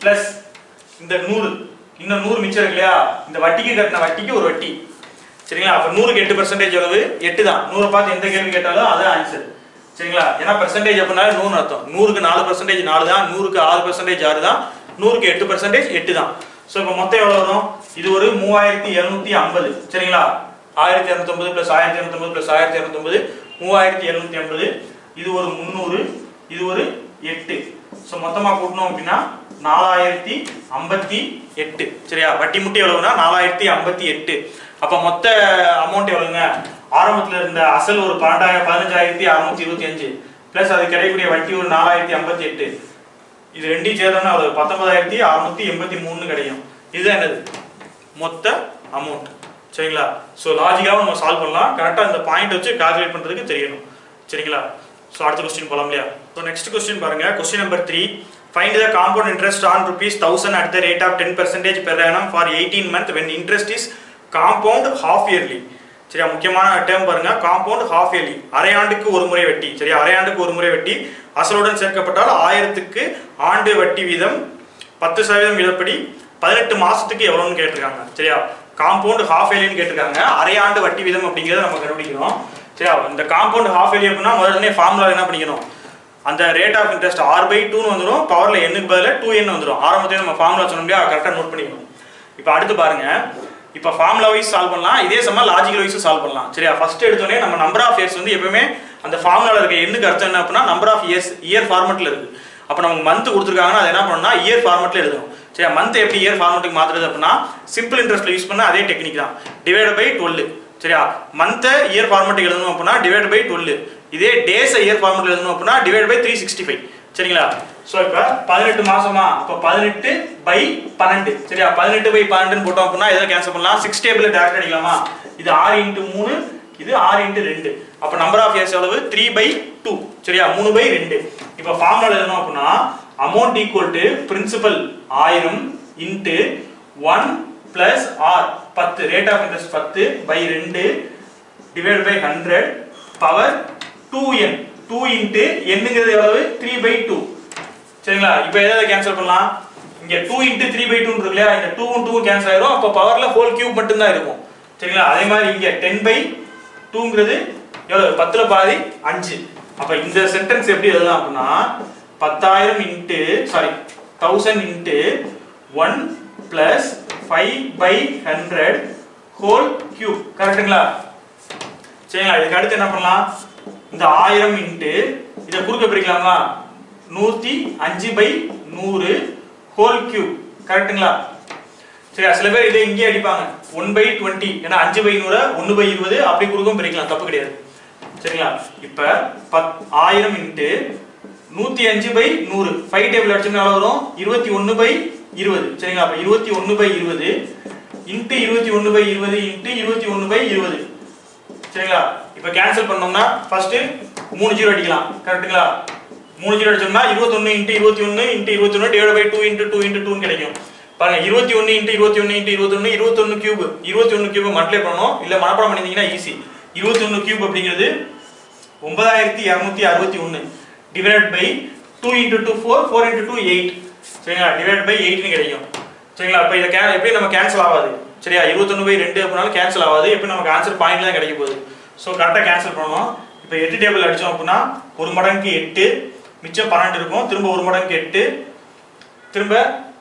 பிளஸ் இந்த நூறு, இன்னும் நூறு மிச்சம் இருக்கு இல்லையா, இந்த வட்டிக்கு கட்டின வட்டிக்கு ஒரு வட்டி. சரிங்களா? அப்ப நூறுக்கு எட்டு பர்சன்டேஜ் எவ்வளவு? எட்டு தான். நூறை பார்த்து எந்த கேள்வி கேட்டாலும் அதான் ஆன்சர். சரிங்களா? ஏன்னா பர்சன்டேஜ் அப்படின்னாலே நூறு அர்த்தம். நூறுக்கு நாலு பர்சன்டேஜ் நாலு தான், நூறுக்கு ஆறு பர்சன்டேஜ் ஆறு தான், நூறுக்கு எட்டு பர்சன்டேஜ் எட்டு தான். ஸோ இப்போ மொத்தம் எவ்வளோ வரும்? இது ஒரு மூவாயிரத்தி எழுநூத்தி ஐம்பது. சரிங்களா? ஆயிரத்தி இரநூத்தி ஐம்பது பிளஸ் ஆயிரத்தி இரநூத்தி ஐம்பது பிளஸ் ஆயிரத்தி இரநூத்தி ஐம்பது மூவாயிரத்தி எழுநூத்தி ஐம்பது. இது ஒரு முந்நூறு, இது ஒரு எட்டு. ஸோ மொத்தமாக கூட்டணும் அப்படின்னா நாலாயிரத்தி ஐம்பத்தி எட்டு. சரியா? வட்டி முட்டி எவ்வளவுனா நாலாயிரத்தி ஐம்பத்தி எட்டு. அப்போ மொத்த அமௌண்ட் எவ்வளவுங்க? ஆரம்பத்தில் இருந்த அசல் ஒரு பன்னெண்டாயிரம் பதினஞ்சாயிரத்தி அறுநூத்தி இருபத்தி அஞ்சு பிளஸ் அது கிடைக்கக்கூடிய வட்டி ஒரு நாலாயிரத்தி ஐம்பத்தி எட்டு. இது ரெண்டையும் சேர்த்தோம்னா அவ்வளவு பத்தொன்பதாயிரத்தி அறுநூத்தி எண்பத்தி மூணு கிடைக்கும். இதுதான் என்னது? மொத்த அமௌண்ட். சரிங்களா? ஸோ லாஜிக்காகவும் நம்ம சால்வ் பண்ணலாம். கரெக்டாக இந்த பாயிண்ட் வச்சு கால்குலேட் பண்ணுறதுக்கு தெரியணும். சரிங்களா? ஸோ அடுத்த கொஸ்டின் போகலாம் இல்லையா? ஸோ நெக்ஸ்ட் கொஸ்டின் பாருங்க. Question number three. Find the compound interest on rupees one thousand at the rate of ten percent per annum for eighteen months when interest is compound half yearly. சரியா? முக்கியமான டேர்ம் பாருங்க. காம்பவுண்ட் ஹாஃப் இயர்லி, அரையாண்டுக்கு ஒரு முறை வட்டி. சரியா? அரையாண்டுக்கு ஒரு முறை வட்டி அசலுடன் சேர்க்கப்பட்டால் ஆயிரத்துக்கு ஆண்டு வட்டி வீதம் பத்து சதவீதம் விதப்படி பதினெட்டு மாசத்துக்கு எவ்வளவுன்னு கேட்டிருக்காங்க. சரியா? காம்பவுண்ட் ஹாஃப் இயர்லின்னு கேட்டிருக்காங்க. அரையாண்டு வட்டி வீதம் அப்படிங்கிறத நம்ம கண்டுபிடிக்கணும். சரியா? இந்த காம்பவுண்ட் ஹாஃப் இயர்லி அப்படின்னா முதல்ல ஃபார்முலா என்ன பண்ணிக்கணும்? அந்த rate of interest R by டூன்னு வந்துடும், பவர்ல எண்ணுக்கு பதிலாக டூ என் வந்துடும். ஆரம்பத்தையும் நம்ம ஃபார்முலா சொன்னோம் இல்லையா, கரெக்டாக நோட் பண்ணிக்கணும். இப்போ அடுத்து பாருங்க. இப்போ ஃபார்முலா வைஸ் சால்வ் பண்ணலாம், இதே சம லாஜிக்கல் வைஸும் சால்வ் பண்ணலாம். சரியா? ஃபர்ஸ்ட் எடுத்தோடனே நம்ம நம்பர் ஆஃப் இயர்ஸ் வந்து எப்பவுமே அந்த ஃபார்முலாவில் இருக்க எண்ணுக்கு அர்த்தம் என்ன அப்படின்னா நம்பர் ஆஃப் இயர்ஸ் இயர் ஃபார்மெட்டில் இருக்கு. அப்போ நமக்கு மந்த் கொடுத்துருக்காங்கன்னா அது என்ன பண்ணணும்னா இயர் ஃபார்மெட்டில் எழுதணும். சரியா? மந்த் எப்படி இயர் ஃபார்மெட்டுக்கு மாற்றுறது அப்படின்னா சிம்பிள் இன்ட்ரெஸ்ட்ல யூஸ் பண்ண அதே டெக்னிக் தான். Divide by twelve. சரியா? மந்த்தை இயர் ஃபார்மெட்டுக்கு எழுதணும் அப்படின்னா டிவைட் பை டுவெல். இதே டேஸ் இயர் ஃபார்மெட்ல எழுதணும் அப்படின்னா divide by three sixty five. சரிங்களா? ஸோ இப்போ பதினெட்டு மாசமா, இப்போ பதினெட்டு பை பன்னெண்டு. சரியா? பதினெட்டு பை பன்னெண்டுன்னு போட்டோம் அப்படின்னா எதை கேன்சல் பண்ணலாம்? சிக்ஸ் டேபிள் டேரக்ட் அடிக்கலாமா? இது ஆறு இன்ட்டு மூணு, இது ஆறு இன்ட்டு ரெண்டு. அப்போ நம்பர் ஆஃப் இயர்ஸ் எவ்வளவு? Three by two. சரியா? மூணு பை ரெண்டு. இப்போ ஃபார்முலா எழுதணும் அப்படின்னா அமௌண்ட் ஈக்குவல் டு பிரின்சிபல் ஆயிரம் இன்ட்டு ஒன் பிளஸ் ஆர் பத்து, ரேட் ஆஃப் இன்ட்ரெஸ்ட் பத்து பை ரெண்டு divide by hundred power two N. Two into என்னங்கிறது எவ்வளவு? Three by two. சரிங்களா? இப்போ எதாவது கேன்சல் பண்ணலாம். இங்க two into three by two இருக்கு இல்லையா, இந்த டூ டூ கேன்சல் ஆயிரும். அப்போ பவர்ல ஹோல் கியூப் மட்டும் தான் இருக்கும். சரிங்களா? அதே மாதிரி இங்க டென் பை டூங்கிறது எவ்வளவு? பத்துல பாதி அஞ்சு. அப்ப இந்த சென்டென்ஸ் எப்படி எழுதலாம் அப்படின்னா பத்தாயிரம் into sorry thousand into one plus five by hundred whole cube. கரெக்டுங்களா? சரிங்களா? இதுக்கு அடுத்து என்ன பண்ணலாம்? இந்த ஆயிரம் இன்ட்டு இதை குறுக்க பிரிக்கலாமா? நூத்தி அஞ்சு பை நூறு ஹோல் கியூப். கரெக்டுங்களா? சரியா? சில பேர் இதை இங்கே அடிப்பாங்க ஒன் பை டுவெண்ட்டி. ஏன்னா அஞ்சு பை நூறு ஒன்னு பை இருபது அப்படி குறுக்கும் பிரிக்கலாம், தப்பு கிடையாது. சரிங்களா? இப்ப பத் ஆயிரம் இன்ட்டு நூத்தி அஞ்சு பை நூறு ஃபைவ் டேபிள் அடிச்சோம்னா எவ்வளவு வரும்? இருபத்தி ஒன்னு பை இருபது. சரிங்களா? அப்ப இருபத்தி ஒன்னு பை இருபது இன்ட்டு இருபத்தி ஒன்னு பை இருபது இன்ட்டு இருபத்தி ஒன்னு பை இருபது. சரிங்களா? இப்ப கேன்சல் பண்ணோம்னா ஃபர்ஸ்ட் மூணு ஜீரோ அடிக்கலாம். கரெக்ட்டுங்களா? மூணு ஜீரோ அடிச்சோம்னா இருபத்தி ஒன்னு இன்ட்டு இருபத்தி ஒன்னு இன்ட்டு இருபத்தி ஒன்னு divide by two into two into two கிடைக்கும். பாருங்க, இருபத்தி ஒன்னு இன்ட்டு இருபத்தி ஒன்னு இன்ட்டு இருபத்தி ஒன்னு இருபத்தி ஒன்னு கியூப். இருபத்தி ஒன்னு கியூப் மல்டிப்ளை பண்ணனும், இல்ல மனப்பாடம் பண்ணிட்டீங்கன்னா ஈஸி. இருபத்தி ஒன்னு கியூப் அப்படிங்கிறது ஒன்பதாயிரத்தி இருநூத்தி அறுபத்தி ஒன்னு divide by two into two four, four into two eight. சரிங்களா? டிவைட் பை எயிட் கிடைக்கும். சரிங்களா? இப்போ இதை எப்படி நம்ம கேன்சல் ஆகாது. சரியா? இருபத்தி ஒன்னு பை ரெண்டு அப்படினாலும் கேன்சல் ஆகாது. எப்படி நமக்கு ஆன்சர் பாயிண்ட்ல தான் கிடைக்க போகுது. ஸோ கரெக்டாக கேன்சல் பண்ணணும். இப்போ எட்டு டேபிள் அடிச்சோம் அப்படின்னா ஒரு மடங்கு எட்டு, மிச்சம் பன்னெண்டு இருக்கும். திரும்ப ஒரு மடங்கு எட்டு, திரும்ப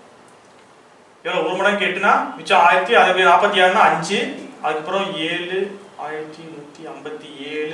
எவ்வளோ? ஒரு மடங்கு எட்டுனா மிச்சம் ஆயிரத்தி அது நாற்பத்தி ஆறுனா அஞ்சு, அதுக்கப்புறம் ஏழு ஆயிரத்தி நூற்றி ஐம்பத்தி ஏழு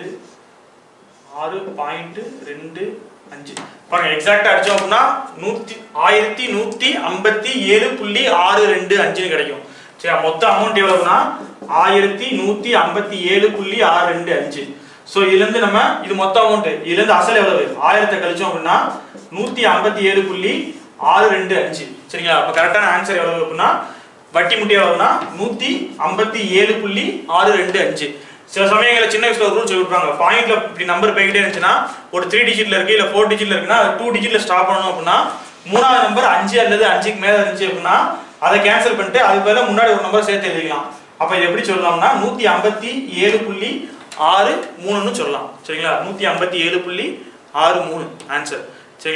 ஆறு பாயிண்ட் ரெண்டு அஞ்சு. பாருங்க, எக்ஸாக்டா அடிச்சோம் அப்படின்னா நூத்தி ஆயிரத்தி நூத்தி ஐம்பத்தி ஏழு புள்ளி ஆறு ரெண்டு அஞ்சுன்னு கிடைக்கும். சரி, மொத்த அமௌண்ட் எவ்வளவுனா ஆயிரத்தி நூத்தி ஐம்பத்தி ஏழு புள்ளி ஆறு ரெண்டு அஞ்சு. ஸோ இதுல இருந்து நம்ம இது மொத்த அமௌண்ட், இதுல இருந்து அசல் எவ்வளவு? ஆயிரத்தை கழிச்சோம் அப்படின்னா நூத்தி ஐம்பத்தி ஏழு புள்ளி ஆறு ரெண்டு அஞ்சு. சரிங்களா? அப்ப கரெக்டான ஆன்சர் எவ்வளவு அப்படின்னா வட்டி முட்டி எவ்வளவுனா நூத்தி ஐம்பத்தி ஏழு புள்ளி ஆறு ரெண்டு அஞ்சு. சில சமயங்களில் சின்ன வயசுல ரூல் சொல்லி கொடுப்பாங்க, பாயிண்ட்ல இப்படி நம்பர் போய்கிட்டே இருந்துச்சுன்னா ஒரு த்ரீ டிஜிட்ல இருக்கு இல்ல ஃபோர் டிஜிட்ல இருக்குன்னா டூ டிஜிட்ல ஸ்டாப் பண்ணணும் அப்படின்னா மூணாவது நம்பர் அஞ்சு அல்லது அஞ்சுக்கு மேல இருந்துச்சு அப்படின்னா அதை கேன்சல் பண்ணிட்டு அதுக்கு பதிலா முன்னாடி ஒரு நம்பர் சேர்த்து எழுதிக்கலாம். அப்ப இது எப்படி சொல்லலாம்னா நூத்தி ஐம்பத்தி ஏழு புள்ளி ஆறு மூணுன்னு சொல்லலாம். சரிங்களா? நூத்தி ஐம்பத்தி ஏழு புள்ளி ஆறு மூணு ஆன்சர். சரிங்களா?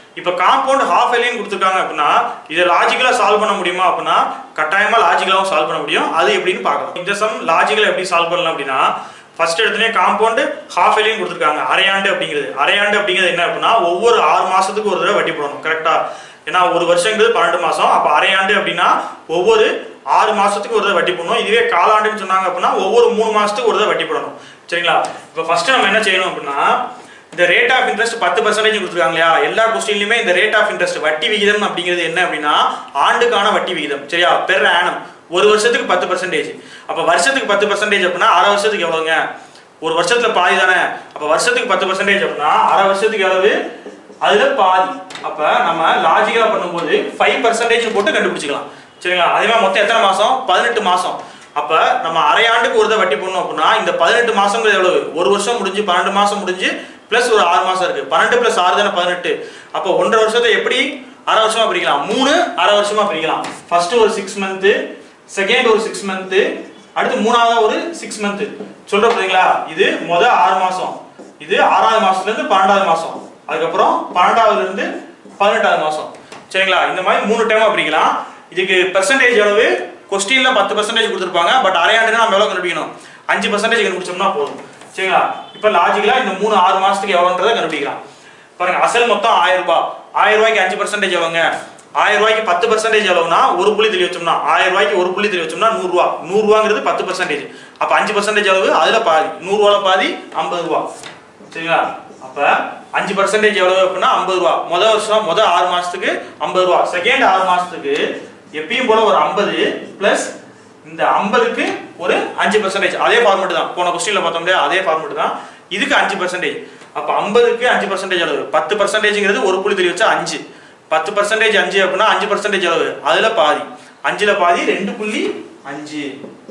இப்போ காம்பவுண்ட் ஹாஃப் எலின்னு கொடுத்துருக்காங்க அப்படின்னா இதை லாஜிக்கலாக சால்வ் பண்ண முடியுமா அப்படின்னா கட்டாயமாக லாஜிக்கலாகவும் சால்வ் பண்ண முடியும். அது எப்படின்னு பார்க்கலாம். இந்த சம் லாஜிக்கலாக எப்படி சால்வ் பண்ணலாம் அப்படின்னா ஃபர்ஸ்ட் எடுத்துனே காம்பவுண்ட் ஹாஃப் எலின்னு கொடுத்துருக்காங்க. அரையாண்டு அப்படிங்கிறது அரையாண்டு அப்படிங்கிறது என்ன அப்படின்னா ஒவ்வொரு ஆறு மாசத்துக்கு ஒரு தடவை வட்டி போடணும். கரெக்டா? ஏன்னா ஒரு வருஷங்கிறது பன்னெண்டு மாசம். அப்போ அரையாண்டு அப்படின்னா ஒவ்வொரு ஆறு மாசத்துக்கு ஒரு தடவை வட்டி போடணும். இதுவே காலாண்டுன்னு சொன்னாங்க அப்படின்னா ஒவ்வொரு மூணு மாசத்துக்கு ஒரு தடவை வட்டி போடணும். சரிங்களா? இப்போ ஃபர்ஸ்ட் நம்ம என்ன செய்யணும் அப்படின்னா இந்த ரேட் ஆஃப் இன்ட்ரெஸ்ட் பத்து பர்சன்டேஜ் கொடுத்துருக்காங்க இல்லையா? எல்லா கொஸ்டின்லையுமே இந்த ரேட் ஆஃப் இன்ட்ரெஸ்ட் வட்டி விகிதம் அப்படிங்கிறது என்ன அப்படின்னா ஆண்டுக்கான வட்டி விகிதம். சரியா? பெர் ஆனம் ஒரு வருஷத்துக்கு பத்து பர்சன்டேஜ். அப்போ வருஷத்துக்கு பத்து பர்சன்டேஜ் அப்படின்னா அரை வருஷத்துக்கு எவ்வளவுங்க? ஒரு வருஷத்துல பாதி தானே. அப்போ வருஷத்துக்கு பத்து பர்சன்டேஜ் அப்படின்னா அரை வருஷத்துக்கு எவ்வளவு? அதுல பாதி. அப்ப நம்ம லாஜிக்கலா பண்ணும்போது ஃபைவ் பர்சன்டேஜ் போட்டு கண்டுபிடிச்சிக்கலாம். சரிங்களா? அதே மாதிரி மொத்தம் எத்தனை மாசம்? பதினெட்டு மாசம். அப்ப நம்ம அரையாண்டுக்கு ஒரு தான் வட்டி போடணும் அப்படின்னா இந்த பதினெட்டு மாசங்கிறது எவ்வளவு? ஒரு வருஷம் முடிஞ்சு பன்னெண்டு மாசம் முடிஞ்சு பிளஸ் ஒரு ஆறு மாசம் இருக்கு. பன்னெண்டு பிளஸ் ஆறு தானே பதினெட்டு. அப்போ ஒன்றரை வருஷத்தை எப்படி அரை வருஷமா பிரிக்கலாம்? மூணு அரை வருஷமா பிரிக்கலாம். ஃபர்ஸ்ட் ஒரு சிக்ஸ் மந்த், செகண்ட் ஒரு சிக்ஸ் மந்த், அடுத்து மூணாவது ஒரு சிக்ஸ் மந்த். சொல்ற பாத்தீங்களா? இது முத ஆறு மாசம், இது ஆறாவது மாசத்துல இருந்து பன்னெண்டாவது மாசம், அதுக்கப்புறம் பன்னெண்டாவதுல இருந்து பதினெட்டாவது மாசம். சரிங்களா? இந்த மாதிரி மூணு டைமா பிரிக்கலாம். இதுக்கு பெர்சன்டேஜ் எவ்வளவு? கொஸ்டின்ல பத்து பர்சன்டேஜ் கொடுத்துருப்பாங்க. பட் அரையாண்டுனா நம்ம எவ்வளவு கண்டுபிடிக்கணும்? அஞ்சு பர்சன்டேஜ் கண்டுபிடிச்சோம்னா போதும். சரிங்களா? இப்ப லாஜிக்கலா இந்த மூணு ஆறு மாசத்துக்கு எவ்வளவுன்றதை கண்டுபிடிக்கலாம். பாருங்க, அசல் மொத்தம் ஆயிரம் ரூபாய். ஆயிரம் ரூபாய்க்கு அஞ்சு பர்சன்டேஜ் எவ்வளவுங்க? ஆயிரம் ரூபாய்க்கு பத்து பர்சன்டேஜ் எவ்வளவுனா ஒரு புள்ளி தெளி வச்சோம்னா ஆயிரம் ரூபாய்க்கு ஒரு புள்ளி தெளி வச்சோம்னா நூறு ரூபா. நூறு ரூபாங்கிறது பத்து பர்சன்டேஜ். அப்ப அஞ்சு பர்சன்டேஜ் எவ்வளவு? அதுல பாதி. நூறு ரூபால பாதி ஐம்பது ரூபா. சரிங்களா? அப்ப அஞ்சு பர்சன்டேஜ் எவ்வளவு அப்படின்னா ஐம்பது ரூபா. முதல் வருஷம் முதல் ஆறு மாசத்துக்கு ஐம்பது ரூபா. செகண்ட் ஆறு மாசத்துக்கு எப்பயும் போல ஒரு ஐம்பது பிளஸ் இந்த ஐம்பதுக்கு ஒரு அஞ்சு பர்சன்டேஜ். அதே ஃபார்மேட் தான் போன கொஸ்டின்ல பார்த்தோம் இல்லையா? அதே ஃபார்மேட் தான். இதுக்கு அஞ்சு பர்சன்டேஜ். அப்ப ஐம்பதுக்கு அஞ்சு பர்சன்டேஜ் அளவு. பத்து பர்சன்டேஜ்ங்கிறது ஒரு புள்ளி தெளி வச்சா அஞ்சு. பத்து பர்சன்டேஜ் அஞ்சு அப்படின்னா அஞ்சு பர்சன்டேஜ் அளவு. அதுல பாதி. அஞ்சுல பாதி ரெண்டு புள்ளி அஞ்சு.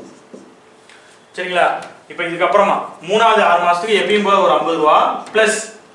சரிங்களா? இப்ப இதுக்கப்புறமா மூணாவது ஆறு மாசத்துக்கு எப்பயும் போல ஒரு ஐம்பது ரூபா பிளஸ்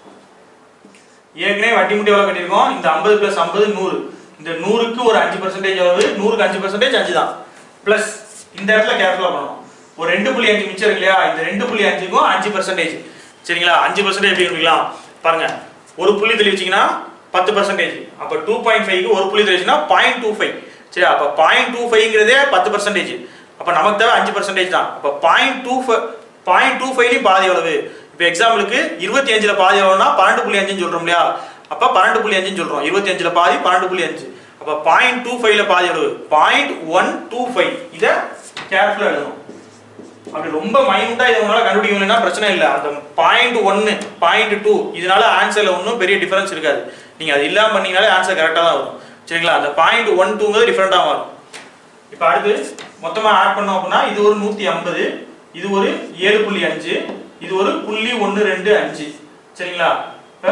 ஏற்கனவே வட்டி முட்டி எவ்வளவு கட்டியிருக்கோம்? இந்த ஐம்பது பிளஸ் ஐம்பது நூறு. இந்த நூறுக்கு ஒரு அஞ்சு பர்சன்டேஜ் அளவு. நூறுக்கு அஞ்சு பர்சன்டேஜ் அஞ்சு தான். பிளஸ் இந்த இடத்துல கேர்ஃபுல்லா பண்ணணும். ஒரு ரெண்டு புள்ளி அஞ்சு மிச்சம் இருக்கு இல்லையா? இந்த ரெண்டு புள்ளி அஞ்சுக்கும் அஞ்சு பர்சன்டேஜ். சரிங்களா? அஞ்சு பர்சன்டேஜ் எப்படி கண்டுபிடிக்கலாம்? பாருங்க, ஒரு புள்ளி தெளி வச்சீங்கன்னா பத்து பர்சன்டேஜ். அப்ப டூ பாயிண்ட் ஃபைவ்க்கு ஒரு புள்ளி தெளிச்சுன்னா பாயிண்ட் டூ ஃபைவ். சரி, அப்ப பாயிண்ட் டூ ஃபைவ்ங்கிறதே பத்து பர்சன்டேஜ். அப்ப நமக்கு தேவை அஞ்சு பர்சன்டேஜ் தான். அப்ப பாயிண்ட் டூ பாயிண்ட் டூ ஃபைவ்லையும் பாதி எவ்வளவு? இப்ப எக்ஸாம்பிளுக்கு இருபத்தி அஞ்சுல பாதி எவ்வளவுனா பன்னெண்டு புள்ளி அஞ்சுன்னு சொல்றோம் இல்லையா? அப்ப பன்னெண்டு புள்ளி அஞ்சுன்னு சொல்றோம். இருபத்தி அஞ்சுல பாதி பன்னெண்டு புள்ளி அஞ்சு. அப்ப பாயிண்ட் டூ ஃபைவ்ல பாதி எவ்வளவு? Point one two five. இதை கேர்ஃபுல்லா எழுதணும். அப்படி ரொம்ப மைனூட்டா இதை உங்களால கண்டுபிடிக்க முடியலன்னா பிரச்சனை இல்லை. அந்த பாயிண்ட் ஒன்னு பாயிண்ட் டூ இதனால ஆன்சர்ல ஒன்றும் பெரிய டிஃபரன்ஸ் இருக்காது. நீங்க அது இல்லாம பண்ணீங்கனாலே ஆன்சர் கரெக்டா தான் வரும். சரிங்களா? அந்த பாயிண்ட் ஒன் டூங்கிறது டிஃபரெண்டா வரும். இப்ப அடுத்து மொத்தமா ஆட் பண்ணோம் அப்படின்னா இது ஒரு நூத்தி ஐம்பது, இது ஒரு ஏழு புள்ளி அஞ்சு, இது ஒரு புள்ளி ஒன்னு ரெண்டு அஞ்சு. சரிங்களா? இப்ப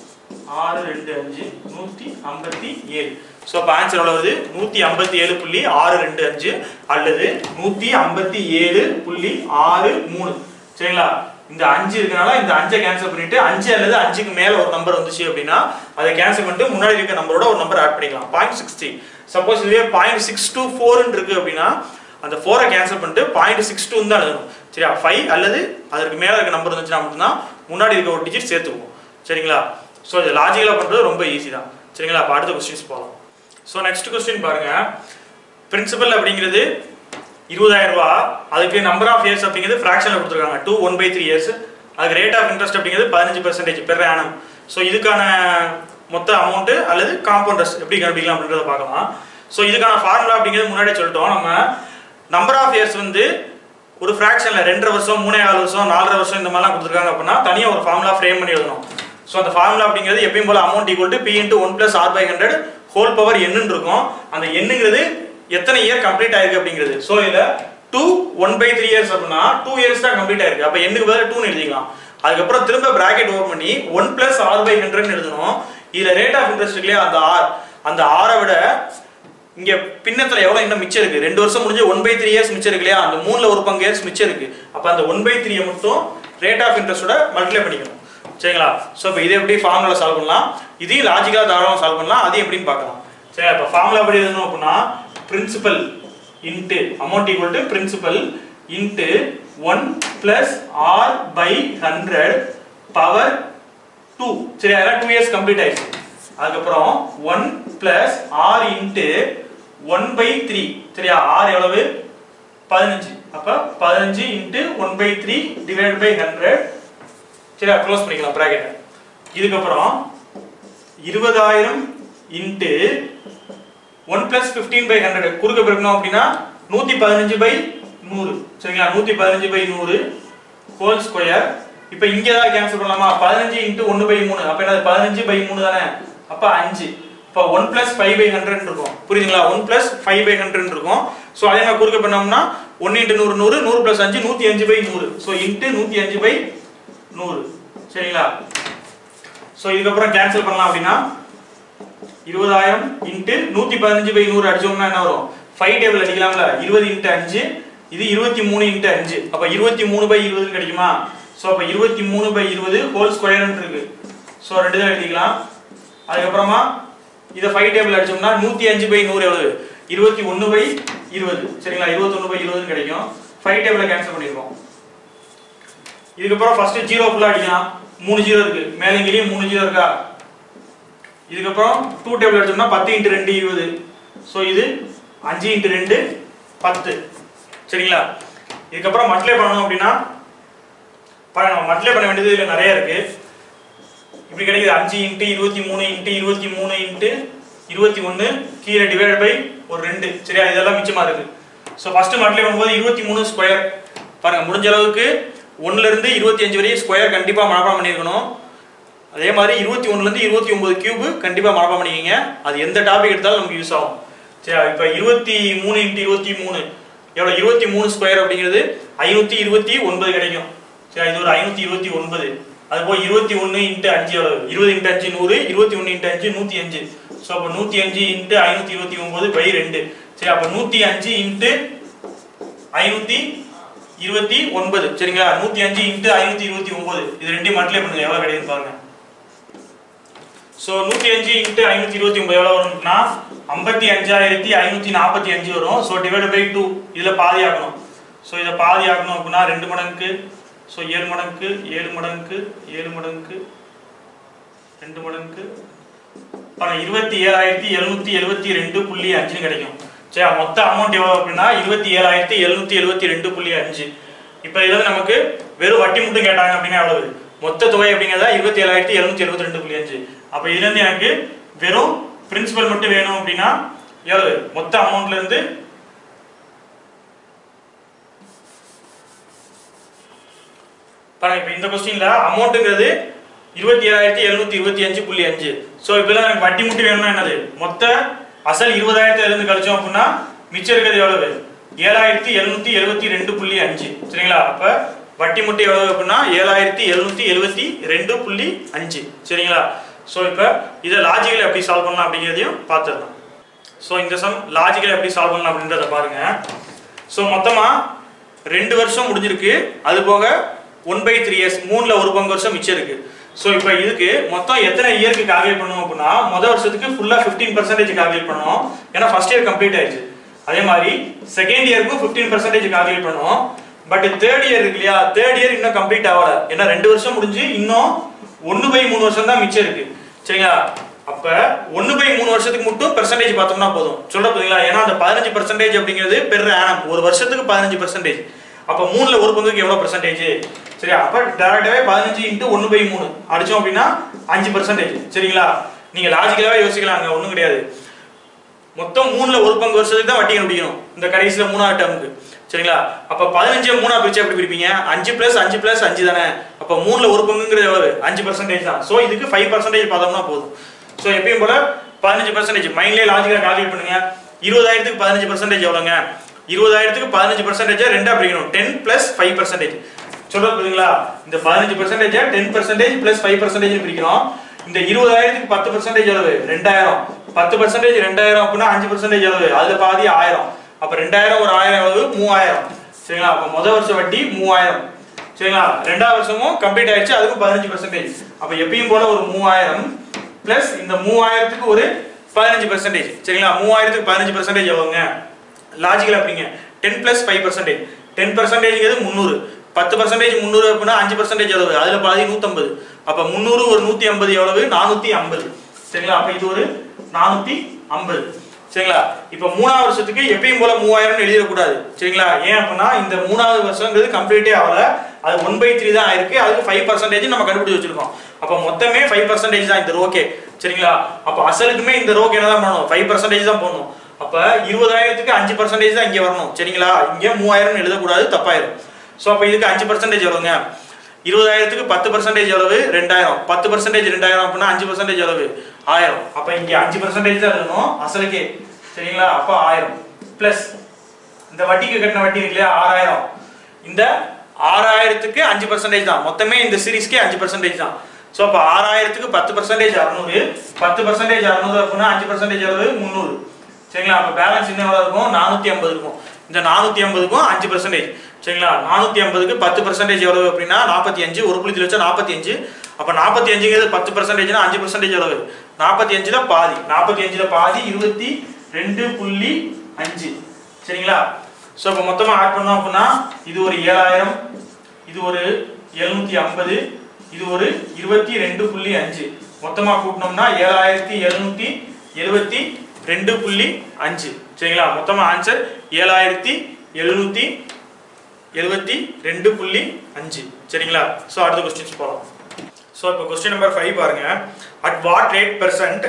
ஆறு ரெண்டு அஞ்சு நூத்தி ஐம்பத்தி ஏழு. சோ அப்ப ஆன்சர் எவ்வளவு வருது? நூத்தி ஐம்பத்தி ஏழு புள்ளி ஆறு ரெண்டு அஞ்சு அல்லது நூத்தி ஐம்பத்தி ஏழு புள்ளி ஆறு மூணு. சரிங்களா? இந்த அஞ்சு இருக்கனால இந்த அஞ்சை கேன்சல் பண்ணிட்டு அஞ்சு அல்லது அஞ்சுக்கு மேல ஒரு நம்பர் வந்துச்சு அப்படின்னா அதை கேன்சல் பண்ணிட்டு முன்னாடி இருக்க நம்பரோட ஒரு நம்பர் ஆட் பண்ணிக்கலாம். Point sixty. சப்போஸ் இதுவே பாயிண்ட் சிக்ஸ் டூ ஃபோர் இருக்கு அப்படின்னா அந்த ஃபோரை கேன்சல் பண்ணிட்டு பாயிண்ட் சிக்ஸ் டூ தான் எழுதணும். சரியா? ஃபைவ் அல்லது அதற்கு மேல இருக்க நம்பர் வந்துச்சுன்னா மட்டும்தான் முன்னாடி இருக்க ஒரு டிஜிட் சேர்த்துக்குவோம். சரிங்களா? ஸோ இது லாஜிக்கலா பண்றது ரொம்ப ஈஸி தான். சரிங்களா? அப்ப அடுத்த கொஸ்டின்ஸ் போகலாம். ஸோ நெக்ஸ்ட் கொஸ்டின் பாருங்க. பிரின்சிபல் அப்படிங்கிறது இருபதாயிரம் ரூபாய். அதுக்கு நம்பர் ஆஃப் இயர்ஸ் அப்படிங்கிறது ஃபிராக்ஷன்ல கொடுத்துருக்காங்க two one by three years. அதுக்கு ரேட் ஆஃப் இன்ட்ரெஸ்ட் அப்படிங்கிறது பதினஞ்சு பர்சன்டேஜ் பெர் ஆனம். ஸோ இதுக்கான மொத்த அமௌண்ட் அல்லது காம்பவுண்டர்ஸ் எப்படி கண்டுபிடிக்கலாம் அப்படின்றத பார்க்கலாம். ஸோ இதுக்கான ஃபார்முலா அப்படிங்கிறது முன்னாடியே சொல்லிட்டோம். நம்ம நம்பர் ஆஃப் இயர்ஸ் வந்து ஒரு ஃபிராக்ஷன்ல ரெண்டரை வருஷம் மூணே ஆறு வருஷம் நாலரை வருஷம் இந்த மாதிரிலாம் கொடுத்துருக்காங்க அப்படின்னா தனியாக ஒரு ஃபார்முலா ஃப்ரேம் பண்ணி எழுதணும். ஸோ அந்த ஃபார்முலா அப்படிங்கிறது எப்பயும் போல amount equal to P into one plus R by hundred whole power n இருக்கும். அந்த எண்ணுங்கிறது எத்தனை இயர் கம்ப்ளீட் ஆயிருக்கு அப்படிங்கிறது. ஸோ இதுல two one by three years அப்படின்னா டூ இயர்ஸ் தான் கம்ப்ளீட் ஆயிருக்கு. அப்ப எண்ணுக்கு பதிலாக டூன்னு எழுதிக்கலாம். அதுக்கப்புறம் திரும்ப பிராக்கெட் ஓவர் பண்ணி one plus R by hundred எழுதணும். இதுல ரேட் ஆஃப் இன்ட்ரெஸ்ட் இல்லையா அந்த ஆர் அந்த ஆரை விட இங்க பின்னத்துல எவ்வளவு இன்னும் மிச்சம் இருக்கு? ரெண்டு வருஷம் முடிஞ்சு ஒன் பை த்ரீ இயர்ஸ் மிச்சம் இருக்கு இல்லையா? அந்த மூணுல ஒரு பங்கு இயர்ஸ் மிச்சம் இருக்கு. அப்ப அந்த ஒன் பை த்ரீ மட்டும் ரேட் ஆஃப் இன்ட்ரெஸ்டோட மல்டிப்ளை பண்ணிக்கணும். சரிங்களா? ஸோ இப்போ இதை எப்படி ஃபார்முலா சால்வ் பண்ணலாம்? இதையும் லாஜிக்கலா தாராளமாக சால்வ் பண்ணலாம். அது எப்படின்னு பார்க்கலாம். சரி, இப்போ ஃபார்முலா எப்படி எழுதணும் அப்படின்னா principal into amount equal to principal into one plus R by hundred power two. சரி, அதெல்லாம் டூ இயர்ஸ் கம்ப்ளீட் ஆயிடுச்சு. அதுக்கப்புறம் one plus R into one by three சரியா ஆர் எவ்வளவு பதினஞ்சு அப்ப பதினஞ்சு into one by three divide by hundred சரியா க்ளோஸ் பண்ணிக்கலாம் பிராக்கெட் இதுக்கப்புறம் இருபதாயிரம் into one plus fifteen by hundred குறுக்க பெருக்கணும் அப்படின்னா நூத்தி பதினஞ்சு பை நூறு சரிங்களா நூத்தி பதினஞ்சு பை நூறு ஹோல் ஸ்கொயர் இப்ப இங்க ஏதாவது கேன்சல் பண்ணலாமா பதினஞ்சு இன்ட்டு ஒன்னு பை மூணு அப்ப என்னது பதினஞ்சு பை மூணு தானே அப்ப அஞ்சு இப்ப one plus five by hundred இருக்கும் புரியுதுங்களா one plus five by hundred இருக்கும் ஸோ அதே மாதிரி குறுக்க பண்ணோம்னா ஒன்னு இன்ட்டு நூறு நூறு நூறு பிளஸ் அஞ்சு நூத்தி அஞ்சு பை நூறு ஸோ இன்ட்டு நூத்தி அஞ்சு பை நூறு சரிங்களா ஸோ இதுக்கப்புறம் கேன்சல் பண்ணலாம் அப்படின்னா இருபதாயிரம் இன்ட்டு நூத்தி பதினஞ்சு பை நூறு அடிச்சோம்னா என்ன வரும் ஃபைவ் டேபிள் அடிக்கலாம்ல இருபது இன்ட்டு அஞ்சு இது இருபத்தி மூணு இன்ட்டு அஞ்சு அப்ப இருபத்தி மூணு பை இருபது கிடைக்குமா ஸோ அப்ப இருபத்தி மூணு பை இருபது ஹோல் ஸ்கொயர் இருக்கு ஸோ ரெண்டு தான் எழுதிக்கலாம் அதுக்கப்புறமா இதை ஃபைவ் டேபிள் அடிச்சோம்னா நூத்தி அஞ்சு பை நூறு எவ்வளவு இருபத்தி ஒன்னு பை இருபது சரிங்களா இருபத்தி ஒன்னு பை இருபது கிடைக்கும் ஃபைவ் டேபிளை கேன்சல் பண்ணிருக்கோம் இதுக்கப்புறம் ஃபர்ஸ்ட் ஜீரோ ஃபுல்லா அடிக்கலாம் மூணு ஜீரோ இருக்கு மேலங்கிலேயும் மூணு ஜீரோ இருக்கா இதுக்கப்புறம் டூ டேபிள் அடிச்சோம்னா பத்து இன்ட்டு ரெண்டு இருபது ஸோ இது அஞ்சு இன்ட்டு ரெண்டு பத்து சரிங்களா இதுக்கப்புறம் மல்டிப்ளை பண்ணணும் அப்படின்னா மல்டிப்ளை பண்ண வேண்டியது இதுல நிறைய இருக்கு இப்படி கிடைக்குது அஞ்சு இன்ட்டு இருபத்தி மூணு இன்ட்டு இருபத்தி மூணு இன்ட்டு இருபத்தி ஒன்னு கீழே டிவைட் பை ஒரு ரெண்டு சரியா இதெல்லாம் மிச்சமா இருக்கு ஸோ ஃபர்ஸ்ட் மல்டிப்ளை பண்ணும்போது இருபத்தி மூணு ஸ்கொயர் பாருங்க முடிஞ்ச அளவுக்கு ஒன்னுல இருந்து இருபத்தி அஞ்சு வரையும் ஸ்கொயர் கண்டிப்பா மனப்பாடம் பண்ணிருக்கணும் அதே மாதிரி இருபத்தி ஒன்னுல இருந்து இருபத்தி ஒன்பது கியூப் கண்டிப்பா மனப்பாடம் பண்ணிக்கங்க அது எந்த டாபிக் எடுத்தாலும் நமக்கு யூஸ் ஆகும் சரி இப்ப இருபத்தி மூணு இன்ட்டு இருபத்தி மூணு எவ்வளவு இருபத்தி மூணு ஸ்கொயர் அப்படிங்கிறது ஐநூத்தி இருபத்தி ஒன்பது கிடைக்கும் சரி இது ஒரு ஐநூத்தி இருபத்தி ஒன்பது அது போய் இருபத்தி ஒன்னு இன்ட்டு அஞ்சு எவ்வளவு இருபது இன்ட்டு அஞ்சு நூறு இருபத்தி ஒன்னு இன்ட்டு அஞ்சு நூத்தி அஞ்சு ஸோ அப்போ நூத்தி அஞ்சு இன்ட்டு ஐநூத்தி இருபத்தி ஒன்பது பை ரெண்டு சரி அப்போ நூத்தி அஞ்சு இன்ட்டு ஐநூத்தி இருபத்தி ஒன்பது சரிங்களா நூத்தி அஞ்சு இன்ட்டு ஐநூத்தி இருபத்தி ஒன்பது இது ரெண்டையும் மல்டிப்ளை பண்ணுங்க எவ்வளவு கிடைக்குது பாருங்க ஸோ நூத்தி அஞ்சு இன்ட்டு ஐநூத்தி இருபத்தி ஒன்பது எவ்வளவு வரும்னா ஐம்பத்தி அஞ்சாயிரத்தி ஐநூத்தி நாற்பத்தி அஞ்சு வரும் ஸோ டிவைட் பை டூ இதுல பாதி ஆகணும் ஸோ இதை பாதி ஆகணும் அப்படின்னா ரெண்டு மடங்கு ஸோ ஏழு மடங்கு ஏழு மடங்கு ஏழு மடங்கு ரெண்டு மடங்கு இருபத்தி ஏழாயிரத்தி எழுநூத்தி எழுபத்தி ரெண்டு புள்ளி அஞ்சுன்னு கிடைக்கும் சரி மொத்த அமௌண்ட் எவ்வளவு அப்படின்னா இருபத்தி ஏழாயிரத்தி எழுநூத்தி எழுபத்தி ரெண்டு புள்ளி அஞ்சு இப்போ இதுல நமக்கு வெறும் வட்டி மட்டும் கேட்டாங்க அப்படின்னா எவ்வளவு மொத்த தொகை அப்படிங்கிறதா இருபத்தி ஏழாயிரத்தி எழுநூத்தி எழுபத்தி ரெண்டு புள்ளி அஞ்சு அப்ப இதுல இருந்து எனக்கு வெறும் பிரின்சிபல் மட்டும் வேணும் அப்படின்னா எவ்வளவு மொத்த அமௌண்ட்ல இருந்து பாருங்க இப்ப இந்த क्वेश्चनல அமௌண்ட்ங்கிறது இருபத்தி ஏழாயிரத்தி எழுநூத்தி இருபத்தி அஞ்சு புள்ளி அஞ்சு சோ இப்ப எனக்கு வட்டி மட்டும் வேணும்னா என்னது மொத்த அசல் இருபதாயிரத்துல இருந்து கழிச்சோம் அப்படின்னா மிச்சம் இருக்கிறது எவ்வளவு ஏழாயிரத்தி எழுநூத்தி எழுபத்தி ரெண்டு புள்ளி அஞ்சு சரிங்களா அப்ப வட்டி மட்டும் எவ்வளவு அப்படின்னா ஏழாயிரத்தி எழுநூத்தி எழுபத்தி ரெண்டு புள்ளி அஞ்சு சரிங்களா சோ இப்ப இத லாஜிக்கலி எப்படி சால்வ் பண்ணலாம் அப்படிங்கறதையும் பார்த்துடலாம் சோ இந்த சம் லாஜிக்கலி எப்படி சால்வ் பண்ணலாம் அப்படின்றத பாருங்க சோ மொத்தமா ரெண்டு வருஷம் முடிஞ்சிருக்கு அது போக one by three years மூணுல ஒரு பங்கு வருஷம் மிச்சம் இருக்கு சோ இப்போ இதுக்கு மொத்தம் எத்தனை இயருக்கு கால்குலேட் பண்ணுவோம் அப்படினா முதல் வருஷத்துக்கு ஃபுல்லா fifteen percent கால்குலேட் பண்ணுவோம் ஏனா ஃபர்ஸ்ட் இயர் கம்ப்ளீட் ஆயிடுச்சு அதே மாதிரி செகண்ட் இயருக்கு fifteen percent கால்குலேட் பண்ணுவோம் பட் தேர்ட் இயர் இருக்கு இல்லையா தேர்ட் இயர் இன்னும் கம்ப்ளீட் ஆகல ஏனா ரெண்டு வருஷம் முடிஞ்சு இன்னும் one by மூணு வருஷம் தான் மிச்சம் இருக்கு சரிங்களா அப்ப one by மூணு வருஷத்துக்கு மட்டும் பெர்சன்டேஜ் பார்த்தோம்னா போதும் சொல்ற புரியுங்களா ஏனா அந்த பதினஞ்சு percent அப்படிங்கிறது பெர் ஆனம் ஒரு வருஷத்துக்கு பதினஞ்சு percent அப்ப மூணுல ஒரு பங்குக்கு எவ்வளவு percentage சரியா அப்ப டைரக்டாவே பதினஞ்சு into one by மூணு அடிச்சோம் அப்படினா அஞ்சு percent சரிங்களா நீங்க லாஜிக்கலாவே யோசிக்கலாம்ங்க ஒண்ணும் கிடையாது மொத்தம் மூணுல ஒரு பங்கு வருஷத்துக்கு தான் வட்டி கண்டுபிடிக்கணும் இந்த கடைசில மூணாவது டேர்முக்கு சரிங்களா அப்ப பதினஞ்சு மூணா பிரிச்சு எப்படி பிரிப்பீங்க அஞ்சு plus அஞ்சு plus அஞ்சு தானே அப்ப மூணுல ஒரு பங்குங்கிறது எவ்வளவு அஞ்சு percent தான் சோ இதுக்கு five percent பார்த்தோம்னா போதும் சோ எப்பவும் போல பதினஞ்சு percent மைண்ட்லயே லாஜிக்கலா கால்குலேட் பண்ணுங்க இருபதாயிரத்துக்கு பதினஞ்சு percent எவ்வளவுங்க இருபதாயிரத்துக்கு பதினஞ்சு percent ரெண்டா பிரிக்கணும் ten plus five percent சொல்றது புரியுங்களா இந்த பதினஞ்சு percent ten percent plus five percent னு பிரிக்கிறோம் இந்த இருபதாயிரத்துக்கு பத்து percent எவ்வளவு ரெண்டாயிரம் பத்து percent ரெண்டாயிரம் அப்படினா அஞ்சு percent எவ்வளவு அதுல பாதி ஆயிரம் அப்ப ரெண்டாயிரம் ஒரு ஆயிரம் எவ்வளவு மூவாயிரம் சரிங்களா அப்ப முதல் வருஷ வட்டி மூவாயிரம் சரிங்களா ரெண்டாவது வருஷமும் கம்ப்ளீட் ஆயிடுச்சு அதுக்கு பதினஞ்சு percent அப்ப எப்பவும் போல ஒரு மூவாயிரம் பிளஸ் இந்த மூவாயிரத்துக்கு ஒரு பதினஞ்சு percent சரிங்களா மூவாயிரத்துக்கு பதினஞ்சு percent எவ்வளவுங்க லாஜிக்கலா அப்படிங்க ten plus five percent ten percent ங்கிறது முந்நூறு பத்து percent முந்நூறு அப்படினா அஞ்சு percent எவ்வளவு அதுல பாதி நூத்தி ஐம்பது அப்ப முந்நூறு ஒரு நூத்தி ஐம்பது எவ்வளவு நானூத்தி ஐம்பது சரிங்களா? அப்ப இது ஒரு நானூத்தி ஐம்பது. சரிங்களா? இப்போ மூணாவது வருஷத்துக்கு எப்பயும் போல மூவாயிரம் எழுதிடக்கூடாது. சரிங்களா? ஏன் அப்படின்னா இந்த மூணாவது வருஷங்கிறது கம்ப்ளீட்டே ஆகல, அது ஒன் பை த்ரீ தான் ஆயிருக்கு. அதுக்கு ஃபைவ் பர்சன்டேஜ் நம்ம கண்டுபிடிச்சு வச்சிருக்கோம். அப்போ மொத்தமே ஃபைவ் பர்சன்டேஜ் தான் இந்த ரோக்கே. சரிங்களா? அப்போ அசலுக்குமே இந்த ரோக்கு என்ன தான் பண்ணணும், ஃபைவ் பர்சன்டேஜ் தான் போடணும். அப்போ இருபதாயிரத்துக்கு அஞ்சு பர்சன்டேஜ் தான் இங்கே வரணும். சரிங்களா? இங்கே மூவாயிரம் எழுதக்கூடாது, தப்பாயிரும். ஸோ அப்போ இதுக்கு அஞ்சு பர்சன்டேஜ் எவ்வளோங்க? இருபதாயிரத்துக்கு பத்து பர்சன்டேஜ் எவ்வளவு? ரெண்டாயிரம். பத்து பர்சன்டேஜ் ரெண்டாயிரம் அப்படின்னா அஞ்சு பர்சன்டேஜ் எவ்வளவு? ஆயிரம். அப்போ இங்கே அஞ்சு பர்சன்டேஜ் தான் எழுதணும் அசலுக்கே. சரிங்களா? அப்போ ஆயிரம் பிளஸ் இந்த வட்டிக்கு கட்டின வட்டி இருக்கு இல்லையா, ஆறாயிரம். இந்த ஆறாயிரத்துக்கு அஞ்சு பர்சன்டேஜ் தான், மொத்தமே இந்த சீரீஸ்க்கே அஞ்சு பர்சன்டேஜ் தான். ஸோ அப்போ ஆறாயிரத்துக்கு பத்து பர்சன்டேஜ் அறுநூறு, பத்து பர்சன்டேஜ் அறுநூறு அப்படின்னா அஞ்சு பர்சன்டேஜ் எவ்வளவு? முந்நூறு. சரிங்களா? அப்போ பேலன்ஸ் என்ன எவ்வளோ இருக்கும்? நானூற்றி ஐம்பது இருக்கும். இந்த நானூற்றி ஐம்பதுக்கும் அஞ்சு பர்சன்டேஜ். சரிங்களா? நானூற்றி ஐம்பதுக்கு பத்து பர்சன்டேஜ் எவ்வளவு அப்படின்னா நாற்பத்தி அஞ்சு. ஒரு புள்ளி வச்சா நாற்பத்தி அஞ்சு. அப்போ நாற்பத்தி அஞ்சுங்கிறது பத்து பர்சன்டேஜ்னா அஞ்சு பர்சன்டேஜ் எவ்வளவு? நாற்பத்தி அஞ்சுல பாதி. நாற்பத்தி அஞ்சுல பாதி இருபத்தி ரெண்டு புள்ளி அஞ்சு. சரிங்களா? ஸோ இப்போ மொத்தமாக ஆட் பண்ணோம் அப்படின்னா இது ஒரு ஏழாயிரம், இது ஒரு எழுநூத்தி ஐம்பது, இது ஒரு இருபத்தி ரெண்டு புள்ளி அஞ்சு. மொத்தமாக கூட்டினோம்னா ஏழாயிரத்தி எழுநூத்தி எழுபத்தி ரெண்டு புள்ளி அஞ்சு. சரிங்களா? மொத்தமாக ஆன்சர் ஏழாயிரத்தி எழுநூத்தி எழுபத்தி ரெண்டு புள்ளி அஞ்சு. சரிங்களா? ஸோ அடுத்த கொஸ்டின்ஸ் போகலாம். ஸோ இப்போ கொஸ்டின் நம்பர் ஃபைவ் பாருங்க. At what rate percent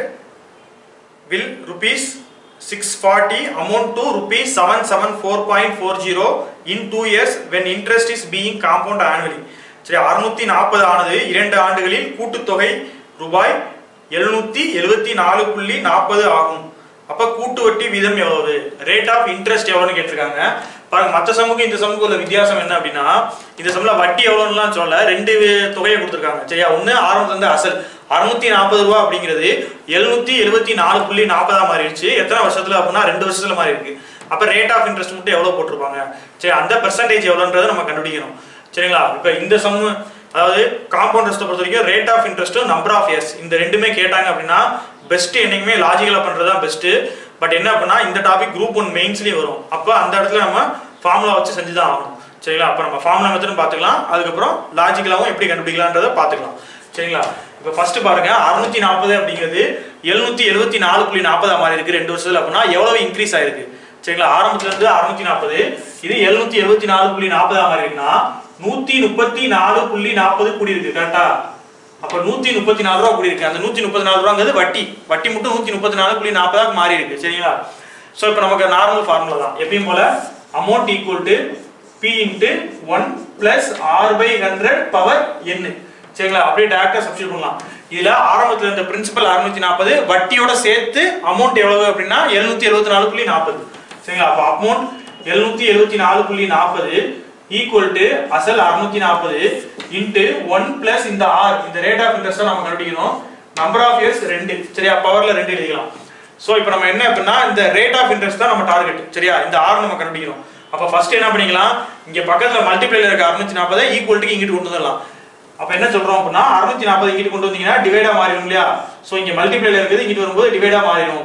will rupees six forty amount to rupees seven seventy-four point four zero in two years when interest is being compound annually. சரி, அறுநூத்தி நாற்பது ஆனது இரண்டு ஆண்டுகளில் கூட்டுத்தொகை ரூபாய் எழுநூத்தி எழுபத்தி நாலு புள்ளி நாற்பது ஆகும். அப்ப கூட்டு வட்டி வீதம் எவ்வளவு? ரேட் ஆஃப் இன்ட்ரெஸ்ட் எவ்வளவுன்னு கேட்டிருக்காங்க. பாருங்க, மற்ற சமூகம் இந்த சமூகம் உள்ள வித்தியாசம் என்ன அப்படின்னா, இந்த சமூக வட்டி எவ்வளவுலாம் சொல்ல ரெண்டு தொகையை கொடுத்துருக்காங்க. சரியா? ஒன்னு ஆரம்பத்துல இருந்து அசல் அறுநூத்தி நாற்பது ரூபா அப்படிங்கிறது எழுநூத்தி எழுபத்தி நாலு புள்ளி நாற்பதா மாறிடுச்சு. எத்தனை வருஷத்துல அப்படின்னா ரெண்டு வருஷத்துல மாறி இருக்கு. அப்ப ரேட் ஆஃப் இன்ட்ரெஸ்ட் மட்டும் எவ்வளவு போட்டிருப்பாங்க? சரி, அந்த பெர்சன்டேஜ் எவ்வளவுன்றதை நம்ம கண்டுபிடிக்கணும். சரிங்களா? இப்ப இந்த சம் அதாவது காம்பவுண்ட் இன்ட்ரெஸ்ட் பொறுத்த வரைக்கும் rate of interest number of years இந்த ரெண்டுமே கேட்டாங்க அப்படின்னா பெஸ்ட் என்னைக்குமே லாஜிக்கலா பண்றது தான் பெஸ்ட். பட் என்ன அப்படின்னா இந்த டாபிக் குரூப் ஒன் மெயின்ஸ்லயும் வரும். அப்ப அந்த இடத்துல நம்ம ஃபார்முலா வச்சு செஞ்சுதான் ஆகணும். சரிங்களா? அப்ப நம்ம ஃபார்முலா மெத்தடும் பாத்துக்கலாம், அதுக்கப்புறம் லாஜிக்கலாவும் எப்படி கண்டுபிடிக்கலான்றதை பாத்துக்கலாம். சரிங்களா? இப்ப ஃபர்ஸ்ட் பாருங்க, அறுநூத்தி நாற்பது அப்படிங்கிறது எழுநூத்தி எழுபத்தி நாலு புள்ளி நாற்பதா மாறி இருக்கு ரெண்டு வருஷத்துல. அப்படின்னா எவ்வளவு இன்க்ரீஸ் ஆயிருக்கு? சரிங்களா? ஆரம்பத்துல இருந்து அறுநூத்தி நாற்பது, இது எழுநூத்தி எழுபத்தி நாலு புள்ளி நாற்பதா மாறி இருக்குன்னா நூத்தி முப்பத்தி நாலு புள்ளி நாற்பது கூடி இருக்கு. கரெக்டா? அப்ப நூத்தி முப்பத்தி நாலு ரூபா கூடி இருக்கு. அந்த நூத்தி முப்பத்தி நாலு ரூபாங்கிறது வட்டி வட்டி மட்டும் நூத்தி முப்பத்தி நாலு புள்ளி நாற்பதா மாறி இருக்கு. சரிங்களா? சோ இப்போ நமக்கு நார்மல் ஃபார்முலா தான் எப்பயும் போல, amount equal to P into one plus R by hundred power n. சரிங்களா? அப்படியே டைரக்டா சப்ஸ்டிட்யூட் பண்ணலாம். இதுல ஆரம்பத்துல இருந்த பிரின்சிபல் அறுநூத்தி நாற்பது, வட்டியோட சேர்த்து அமௌண்ட் எவ்வளவு அப்படின்னா எழுநூத்தி எழுபத்தி நாலு புள்ளி நாற்பது. சரிங்களா? அப்ப அமௌண்ட் எழுநூத்தி எழுபத்தி நாலு புள்ளி நாற்பது ஈக்குவல் டு அசல் அறுநூத்தி நாற்பது இன்டு ஒன் பிளஸ் இந்த ஆர், இந்த ரேட் ஆஃப் இன்ட்ரெஸ்ட் நம்ம கண்டுபிடிக்கணும். நம்பர் ஆஃப் இயர்ஸ் ரெண்டு. சரியா? பவர்ல ரெண்டு எழுதிக்கலாம். சோ இப்போ நம்ம என்ன அப்படின்னா இந்த ரேட் ஆஃப் இன்ட்ரெஸ்ட் தான் நம்ம டார்கெட். சரியா? இந்த ஆர் நம்ம கண்டுபிடிக்கணும். அப்ப ஃபர்ஸ்ட் என்ன பண்ணிக்கலாம், இங்க பக்கத்துல மல்டிப்ளைல இருக்க அறுநூத்தி நாற்பது ஈக்குவல் டு இங்கிட்டு கொண்டு வந்துடலாம். அப்ப என்ன சொல்றோம் அப்படின்னா அறுநூத்தி நாற்பது இங்கிட்டு கொண்டு வந்தீங்கன்னா டிவைடா மாறிடும் இல்லையா? சோ இங்க மல்டிப்ளைல இருக்குது, இங்கிட்டு வரும்போது டிவைடா மாறிடும்.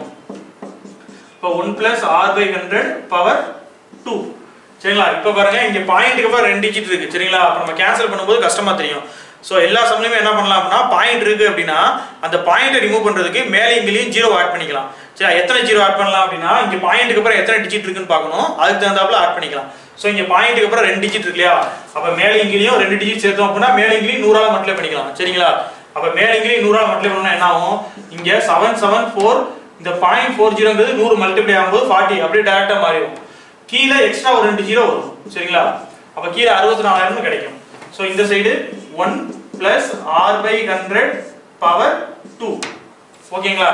இப்போ one plus R by hundred power two. சரிங்களா? இப்ப பாருங்க, இங்க பாயிண்ட்க்கு அப்புறம் ரெண்டு டிஜிட் இருக்கு. சரிங்களா? அப்ப நம்ம கேன்சல் பண்ணும்போது கஷ்டமா தெரியும். சோ எல்லா சம்லயுமே என்ன பண்ணலாம் அப்படின்னா பாயிண்ட் இருக்கு அப்படின்னா அந்த பாயிண்ட்டை ரிமூவ் பண்றதுக்கு மேலே இங்கேயும் ஜீரோ ஆட் பண்ணிக்கலாம். சரி, எத்தனை ஜீரோ ஆட் பண்ணலாம் அப்படின்னா இங்க பாயிண்ட்க்கு அப்புறம் எத்தனை டிஜிட் இருக்குன்னு பார்க்கணும், அதுக்கு தகுந்தாப்புல ஆட் பண்ணிக்கலாம். சோ இங்க பாயிண்ட்க்கு அப்புறம் ரெண்டு டிஜிட் இருக்கு இல்லையா? அப்ப மேலே இங்கேயும் ரெண்டு டிஜிட் சேர்த்தோம் அப்படின்னா மேலே இங்கேயும் நூறால மல்டிப்ளை பண்ணிக்கலாம். சரிங்களா? அப்ப மேலே இங்கேயும் நூறால மல்டிப்ளை பண்ணா என்ன ஆகும், இங்க செவன் செவன் ஃபோர் இந்த பாயிண்ட் ஃபோர் ஜீரோங்கிறது நூறு மல்டிப்ளை ஆகும்போது ஃபார்ட்டி அப்படியே டைரக்டா மாறிடும். கீழே எக்ஸ்ட்ரா ஒரு ரெண்டு ஜீரோ வரும். சரிங்களா? அப்ப கீழே அறுபத்தி நாலாயிரம் கிடைக்கும். சோ இந்த side one plus R by hundred power two. ஓகேங்களா?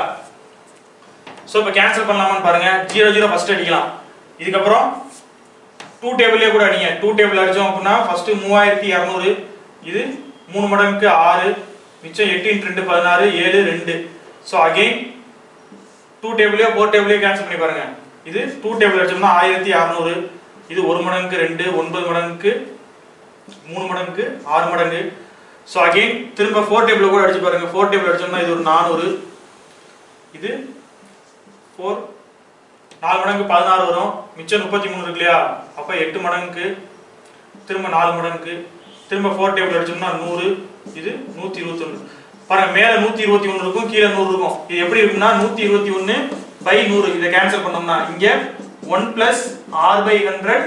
சோ இப்ப கேன்சல் பண்ணலாமான்னு பாருங்க. ஜீரோ ஜீரோ ஃபர்ஸ்ட் அடிக்கலாம். இதுக்கப்புறம் டூ டேபிள்லயே கூட அடிங்க. டூ டேபிள் அடிச்சோம் அப்படின்னா ஃபர்ஸ்ட் மூவாயிரத்தி இரநூறு, இது மூணு மடங்குக்கு ஆறு, மிச்சம் எட்டு இன்டு ரெண்டு பதினாறு, ஏழு ரெண்டு. சோ அகைன் டூ டேபிள்லயே ஃபோர் டேபிள்லயே கேன்சல் பண்ணி பாருங்க. இது டூ டேபிள் அடிச்சோம்னா ஆயிரத்தி அறுநூறு, இது ஒரு மடங்குக்கு ரெண்டு, ஒன்பது மடங்குக்கு மூணு மடங்குக்கு ஆறு மடங்கு. சோ அகைன் திரும்ப ஃபோர் டேபிள் கூட அடிச்சு பாருங்க. ஃபோர் டேபிள் அடிச்சோம்னா இது ஒரு நானூறு, இது ஃபோர் நாலு மடங்கு பதினாறு வரும், மிச்சம் முப்பத்தி மூணு இருக்கு இல்லையா? அப்ப எட்டு மடங்குக்கு திரும்ப நாலு மடங்குக்கு திரும்ப ஃபோர் டேபிள் அடிச்சோம்னா நூறு, இது நூத்தி இருபத்தி ஒன்று. பாருங்க மேல நூத்தி இருபத்தி ஒன்னு இருக்கும், கீழே நூறு இருக்கும். இது எப்படி இருக்குன்னா நூத்தி இருபத்தி ஒன்னு பை நூறு. இதை கேன்சல் பண்ணோம்னா இங்க one plus R by hundred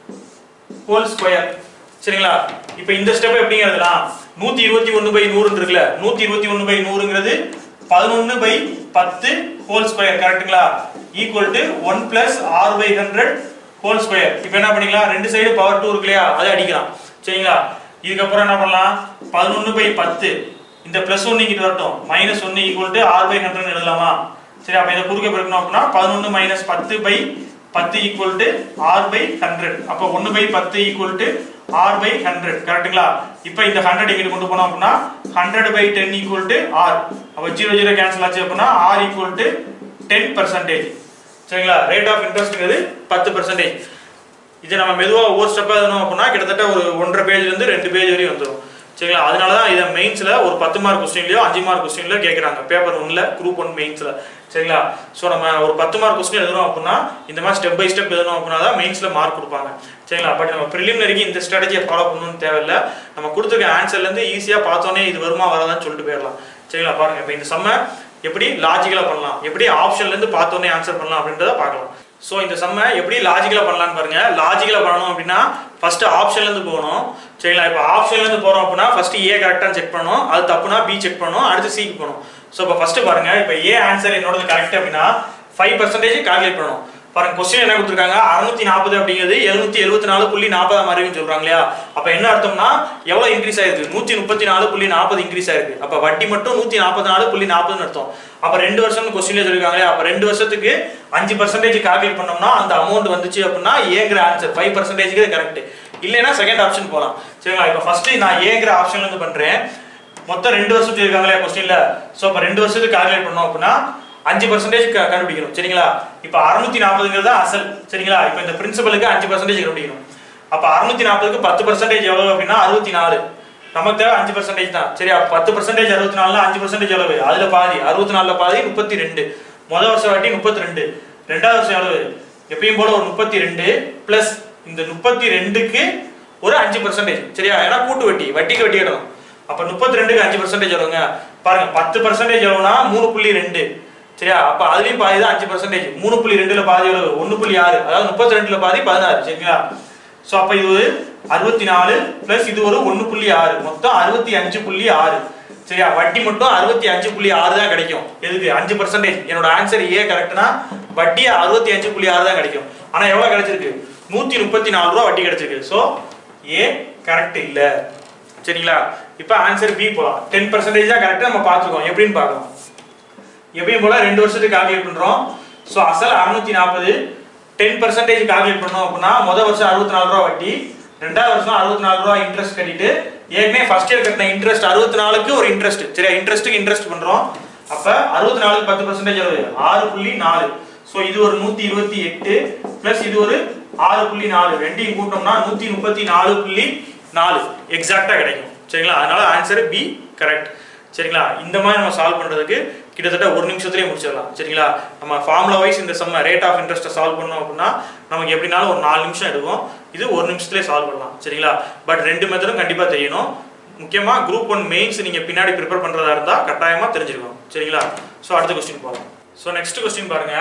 whole square. சரிங்களா? இப்போ இந்த ஸ்டெப் எப்படிங்க எழுதலாம்? நூத்தி இருபத்தி ஒன்னு பை நூறு இருக்குல்ல, நூத்தி இருபத்தி ஒன்னு பை நூறுங்கிறது பதினொன்னு பை பத்து ஹோல் ஸ்கொயர். கரெக்ட்டுங்களா? Equal to one plus R by hundred whole square. இப்போ என்ன பண்ணிக்கலாம், ரெண்டு சைடு பவர் டூ இருக்கு இல்லையா, அதை அடிக்கலாம். சரிங்களா? இதுக்கப்புறம் என்ன பண்ணலாம், பதினொன்னு பை பத்து இந்த பிளஸ் ஒன்னு இங்கிட்டு வரட்டும், மைனஸ் ஒன்னு equal to R by hundred எழுதலாமா? சரி, அப்ப இதை குறுக்க பெருக்கணும் அப்படின்னா பதினொன்னு மைனஸ் பத்து பை பத்து equal to R by hundred. அப்போ ஒன்னு பை பத்து equal to R by hundred. கரெக்ட்டுங்களா? இப்போ இந்த ஹண்ட்ரட் இங்கிட்டு கொண்டு போனோம் அப்படின்னா hundred by ten equal to R. அப்போ ஜீரோ ஜீரோ கேன்சல் ஆச்சு அப்படின்னா R equal to ten percentage. சரிங்களா? ரேட் ஆஃப் இன்ட்ரெஸ்ட்ங்கிறது பத்து பர்சன்டேஜ். இதை நம்ம மெதுவாக ஒவ்வொரு ஸ்டெப்பாக எழுதணும் அப்படின்னா கிட்டத்தட்ட ஒரு ஒன்றரை பேஜ்லேருந்து ரெண்டு பேஜ் வரையும் வந்துடும். சரிங்களா? அதனால தான் இதை மெயின்ஸில் ஒரு பத்து மார்க் கொஸ்டின்லையோ அஞ்சு மார்க் கொஸ்டின்லையோ கேட்குறாங்க, பேப்பர் ஒன்ல குரூப் ஒன் மெயின்ஸில். சரிங்களா? ஸோ நம்ம ஒரு பத்து மார்க் கொஸ்டின் எழுதணும் அப்படின்னா இந்த மாதிரி ஸ்டெப் பை ஸ்டெப் எழுதணும் அப்படின்னா தான் மெயின்ஸில் மார்க் கொடுப்பாங்க. சரிங்களா? பட் நம்ம ப்ரிலிமினரிக்கு இந்த ஸ்ட்ராட்டஜியை ஃபாலோ பண்ணணும்னு தேவையில்லை. நம்ம கொடுத்துருக்க ஆன்சர்லேருந்து ஈஸியாக பார்த்தோன்னே இது வருமா வராதான்னு சொல்லிட்டு போயிடலாம். சரிங்களா? பாருங்க, இப்போ இந்த சம்மை எப்படி லாஜிக்கலாக பண்ணலாம், எப்படி ஆப்ஷன்லேருந்து பார்த்தோன்னே ஆன்சர் பண்ணலாம் அப்படின்றத பார்க்கலாம். ஸோ இந்த சம்மை எப்படி லாஜிக்கலாக பண்ணலான்னு பாருங்க. லாஜிக்கலாக பண்ணணும் அப்படின்னா ஃபர்ஸ்ட் ஆப்ஷன்லேருந்து போகணும். சரிங்களா? இப்போ ஆப்ஷன்லேருந்து போகிறோம் அப்படின்னா ஃபர்ஸ்ட் ஏ கரெக்டாக செக் பண்ணணும், அது தப்புனா பி செக் பண்ணணும், அடுத்து சிக்கு போகணும். ஸோ இப்போ ஃபர்ஸ்ட் பாருங்க, இப்போ ஏ ஆன்சர் என்னோட கரெக்ட் அப்படின்னா ஃபைவ் பர்சன்டேஜ் கால்குலேட் பண்ணணும். பாருங்க, கொஸ்டின் என்ன கொடுத்துருக்காங்க, அறுநூத்தி நாற்பது அப்படிங்கிறது எழுநூத்தி எழுபத்தி நாலு புள்ளி நாற்பதாம் அறிவுன்னு சொல்றாங்க இல்லையா? அப்ப என்ன அர்த்தம்னா எவ்வளவு இன்க்ரீஸ் ஆயிருக்கு, நூத்தி முப்பத்தி நாலு புள்ளி நாற்பது இன்க்ரீஸ் ஆயிருக்கு. அப்ப வட்டி மட்டும் நூத்தி நாற்பத்தி நாலு புள்ளி நாற்பதுன்னு அர்த்தம். அப்ப ரெண்டு வருஷம் கொஸ்டின்ல சொல்லிருக்காங்க இல்லையா? அப்ப ரெண்டு வருஷத்துக்கு அஞ்சு பர்சன்டேஜ் கால்குலேட் பண்ணோம்னா அந்த அமௌண்ட் வந்துச்சு அப்படின்னா ஏங்கிற ஆன்சர் ஃபைவ் பர்சன்டேஜ்க்கு கரெக்ட். இல்லைன்னா செகண்ட் ஆப்ஷன் போகலாம். சரிங்களா? இப்போ ஃபர்ஸ்ட் நான் ஏங்கிற ஆப்ஷன்ல இருந்து பண்றேன். மொத்தம் ரெண்டு வருஷம் சொல்லிருக்காங்க இல்லையா கொஸ்டின்ல? ஸோ அப்ப ரெண்டு வருஷத்துக்கு கால்குலேட் பண்ணோம் அப்படின்னா அஞ்சு பர்சன்டேஜ் கண்டுபிடிக்கணும். சரிங்களா? இப்ப அறுநூத்தி நாற்பதுங்கிறது அசல். சரிங்களா? இப்ப இந்த பிரின்சிபலுக்கு அஞ்சு பர்சன்டேஜ் கண்டுபிடிக்கணும். அப்ப அறுநூத்தி நாற்பதுக்கு பத்து பர்சன்டேஜ் எவ்வளவு அப்படின்னா அறுபத்தி நாலு. நமக்கு தேவை அஞ்சு பர்சன்டேஜ் தான். சரியா? பத்து பர்சன்டேஜ் அறுபத்தி நாலுல அஞ்சு பர்சன்டேஜ் எவ்வளவு, அதுல பாதி அறுபத்தி நாலுல பாதி முப்பத்தி ரெண்டு. முதல் வருஷம் வாட்டி முப்பத்தி ரெண்டு, ரெண்டாவது வருஷம் எவ்வளவு எப்பயும் போல ஒரு முப்பத்தி ரெண்டு பிளஸ் இந்த முப்பத்தி ரெண்டுக்கு ஒரு அஞ்சு பர்சன்டேஜ். சரியா? ஏன்னா கூட்டு வட்டி, வட்டிக்கு வட்டி இடணும். அப்ப முப்பத்தி ரெண்டுக்கு அஞ்சு பர்சன்டேஜ் வருங்க. பாருங்க, பத்து பர்சன்டேஜ் எவ்வளவுனா மூணு புள்ளி ரெண்டு. சரியா? அப்ப அதுலயும் பாதி தான் அஞ்சு பர்சன்டேஜ். மூணு புள்ளி ரெண்டுல பாதி எவ்வளவு, ஒன்னு புள்ளி ஆறு. அதாவது முப்பத்தி ரெண்டுல பாதி பதினாறு. சரிங்களா? சோ அப்ப இது ஒரு அறுபத்தி நாலு பிளஸ் இது ஒரு ஒன்னு புள்ளி ஆறு, மொத்தம் அறுபத்தி அஞ்சு புள்ளி ஆறு. சரியா? வட்டி மட்டும் அறுபத்தி அஞ்சு புள்ளி ஆறு தான் கிடைக்கும். எதுக்கு, அஞ்சு பர்சன்டேஜ். என்னோட ஆன்சர் ஏ கரெக்ட்னா வட்டி அறுபத்தி அஞ்சு புள்ளி ஆறு தான் கிடைக்கும். ஆனா எவ்வளவு கிடைச்சிருக்கு, நூத்தி முப்பத்தி நாலு ரூபா வட்டி கிடைச்சிருக்கு. சோ ஏ கரெக்ட் இல்ல. சரிங்களா? இப்ப ஆன்சர் பி போலாம். டென் பர்சன்டேஜ் தான் கரெக்ட். நம்ம பாத்துக்கோம் எப்படின்னு பார்க்கலாம். எப்பயும் போல ரெண்டு வருஷத்துக்கு கால்குலேட் பண்றோம். சோ அசல் அறுநூத்தி நாற்பது, டென் பர்சன்டேஜ் கால்குலேட் பண்ணோம் அப்படின்னா முதல் வருஷம் அறுபத்தி நாலு ரூபா வட்டி, ரெண்டாவது வருஷம் அறுபத்தி நாலு ரூபா இன்ட்ரெஸ்ட் கட்டிட்டு ஏற்கனவே ஃபர்ஸ்ட் இயர் கட்டின இன்ட்ரெஸ்ட் அறுபத்தி நாலுக்கு ஒரு இன்ட்ரெஸ்ட். சரியா? இன்ட்ரெஸ்ட்டுக்கு இன்ட்ரெஸ்ட் பண்றோம். அப்ப அறுபத்தி நாலுக்கு பத்து பர்சன்டேஜ் ஆறு புள்ளி நாலு. சோ இது ஒரு நூத்தி இருபத்தி எட்டு பிளஸ் இது ஒரு ஆறு புள்ளி நாலு, ரெண்டையும் கூட்டோம்னா நூத்தி முப்பத்தி நாலு புள்ளி நாலு எக்ஸாக்டா கிடைக்கும். சரிங்களா? அதனால ஆன்சர் பி கரெக்ட். சரிங்களா? இந்த மாதிரி நம்ம சால்வ் பண்றதுக்கு கிட்டத்தட்ட ஒரு நிமிஷத்துலயே முடிச்சிடலாம். சரிங்களா? நம்ம ஃபார்முலா வைஸ் இந்த சம்ம ரேட் ஆஃப் இன்ட்ரெஸ்ட்டை சால்வ் பண்ணோம் அப்படின்னா நமக்கு எப்படினாலும் ஒரு நாலு நிமிஷம் எடுக்கும். இது ஒரு நிமிஷத்துலேயே சால்வ் பண்ணலாம். சரிங்களா? பட் ரெண்டு மெத்தடும் கண்டிப்பாக தெரியணும். முக்கியமாக குரூப் ஒன் மெயின்ஸ் நீங்கள் பின்னாடி ப்ரிப்பேர் பண்ணுறதா இருந்தால் கட்டாயமாக தெரிஞ்சிருக்கணும். சரிங்களா? ஸோ அடுத்த கொஸ்டின் போகலாம். ஸோ நெக்ஸ்ட் கொஸ்டின் பாருங்க.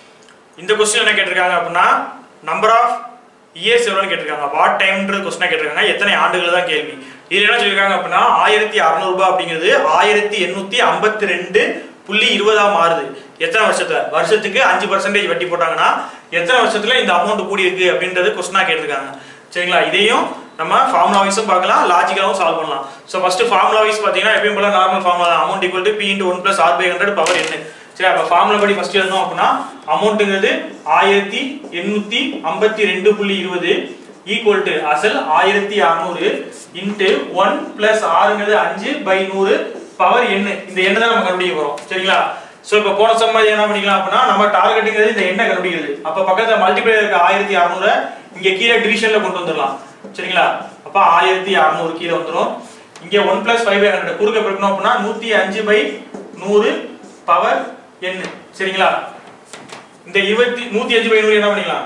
இந்த கொஸ்டின் என்ன கேட்டிருக்காங்க அப்படின்னா நம்பர் ஆஃப் இயர்ஸ் எவ்வளோன்னு கேட்டிருக்காங்க. வாட் டைம்ன்றது கொஸ்டினாக கேட்டிருக்காங்க. எத்தனை ஆண்டுகள் தான் கேள்வி. இது என்ன சொல்லியிருக்காங்க அப்படின்னா ஆயிரத்தி அறுநூறுபா அப்படிங்கிறது ஆயிரத்தி எண்ணூத்தி ஐம்பத்தி ரெண்டு புள்ளி இருபதாம் மாறுது. எத்தனை வருஷத்துல, வருஷத்துக்கு அஞ்சு பர்சன்டேஜ் வட்டி போட்டாங்கன்னா எத்தனை வருஷத்துல இந்த அமௌண்ட் கூடி இருக்கு அப்படின்றது கொஸ்டினா கேட்டிருக்காங்க. சரிங்களா? இதையும் நம்ம ஃபார்முலா வைஸும் பார்க்கலாம், லாஜிக்கலாவும் சால்வ் பண்ணலாம். ஸோ ஃபர்ஸ்ட் ஃபார்முலா வைஸ் பார்த்தீங்கன்னா எப்பயும் போல நார்மல் ஃபார்முலா தான். Amount equal to P into one plus R by hundred power என்ன. சரி, அப்போ ஃபார்முலா படி ஃபர்ஸ்ட் எழுதணும் அப்படின்னா அமௌண்ட்டுங்கிறது ஆயிரத்தி எண்ணூத்தி ஐம்பத்தி ரெண்டு புள்ளி இருபது ஈக்குவல் டு அசல் ஆயிரத்தி அறுநூறு இன்ட்டு ஒன் பிளஸ் ஆறுங்கிறது அஞ்சு பை நூறு பவர் என்ன. இந்த எண்ணை தான் நம்ம கண்டுபிடிக்க போறோம். சரிங்களா? சோ இப்போ போன சம்பாதி என்ன பண்ணிக்கலாம் அப்படின்னா நம்ம டார்கெட்டுங்கிறது இந்த எண்ணை கண்டுபிடிக்கிறது. அப்ப பக்கத்துல மல்டிப்ளை இருக்க ஆயிரத்தி அறுநூறு இங்க கீழே டிவிஷன்ல கொண்டு வந்துடலாம். சரிங்களா? அப்ப ஆயிரத்தி அறுநூறு கீழே வந்துடும். இங்க one plus five by hundred குறுக்க பெருக்கணும் அப்படின்னா நூத்தி அஞ்சு பை நூறு பவர் என்ன. சரிங்களா? இந்த இருபத்தி நூத்தி அஞ்சு பை நூறு என்ன பண்ணிக்கலாம்,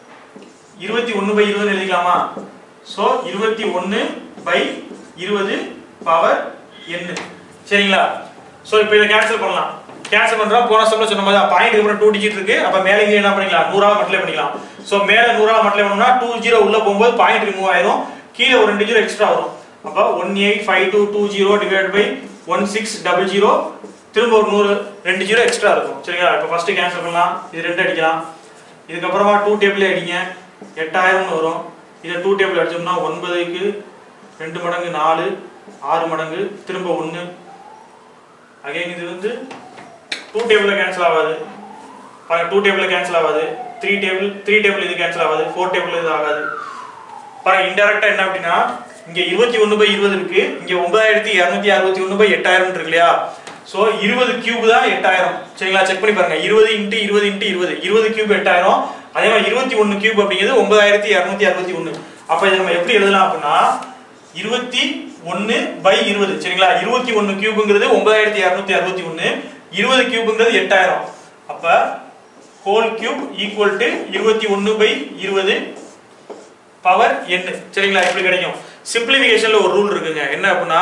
இருபத்தி ஒன்னு பை இருபது எழுதிக்கலாமா? சோ இருபத்தி ஒன்னு பை இருபது பவர் என்ன. சரிங்களா? ஸோ இப்போ இதை கேன்சல் பண்ணலாம். கேன்சல் பண்ணுறோம். போன ஸ்டெப்ல சொன்ன மாதிரி பாயிண்ட் அப்புறம் டூ டிஜிட் இருக்கு. அப்போ மேலே இங்கே என்ன பண்ணிக்கலாம், நூறாக மல்டிப்ளை பண்ணிக்கலாம். ஸோ மேலே நூறாக மல்டிப்ளை பண்ணோம்னா டூ ஜீரோ உள்ள போகும்போது பாயிண்ட் ரிமூவ் ஆயிரும், கீழே ஒரு ரெண்டு ஜீரோ எக்ஸ்ட்ரா வரும். அப்போ one eight five two two zero divide by one six double zero, திரும்ப ஒரு நூறு ரெண்டு ஜீரோ எக்ஸ்ட்ரா இருக்கும். சரிங்களா? இப்போ ஃபர்ஸ்ட் கேன்சல் பண்ணலாம். இது ரெண்டு அடிக்கலாம். இதுக்கப்புறமா டூ டேபிள் அடிங்க, எட்டாயிரம்னு வரும். இதை டூ டேபிள் அடிச்சோம்னா ஒன்பதுக்கு ரெண்டு மடங்கு நாலு, ஆறு மடங்கு, திரும்ப ஒன்று. அகைன் இது வந்து டூ டேபிளில் கேன்சல் ஆகாது, டூ டேபிளில் கேன்சல் ஆகாது, த்ரீ டேபிள் த்ரீ டேபிள் இது கேன்சல் ஆகாது, ஃபோர் டேபிள் இது ஆகாது. பாருங்க இன்டெரக்டா என்ன அப்படின்னா இங்க இருபத்தி ஒன்று பை இருபது இருக்கு, இங்க ஒன்பதாயிரத்தி இருநூத்தி அறுபத்தி ஒன்று பை எட்டாயிரம் இருக்கு இல்லையா? சோ இருபது கியூப் தான் எட்டாயிரம். சரிங்களா? செக் பண்ணி பாருங்க. இருபது இன்ட்டு இருபது இன்ட்டு இருபது, இருபது கியூப் எட்டாயிரம். அதே மாதிரி இருபத்தி ஒன்று கியூப் அப்படிங்கிறது ஒன்பதாயிரத்தி இருநூத்தி அறுபத்தி ஒன்று. அப்ப இதை நம்ம எப்படி எழுதலாம் அப்படின்னா இருபத்தி ஒன்று பை இருபது. சரிங்களா? இருபத்தி ஒன்று கியூப்ங்கிறது ஒன்பதாயிரத்தி இருநூத்தி அறுபத்தி ஒன்று, இருபது கியூப்ங்கிறது எட்டாயிரம். அப்ப ஹோல் கியூப் ஈக்குவல் டு இருபத்தி ஒன்று பை இருபது பவர் n. சரிங்களா? இப்படி கிடைக்கும். சிம்பிளிஃபிகேஷன்ல ஒரு ரூல் இருக்குங்க. என்ன அப்படின்னா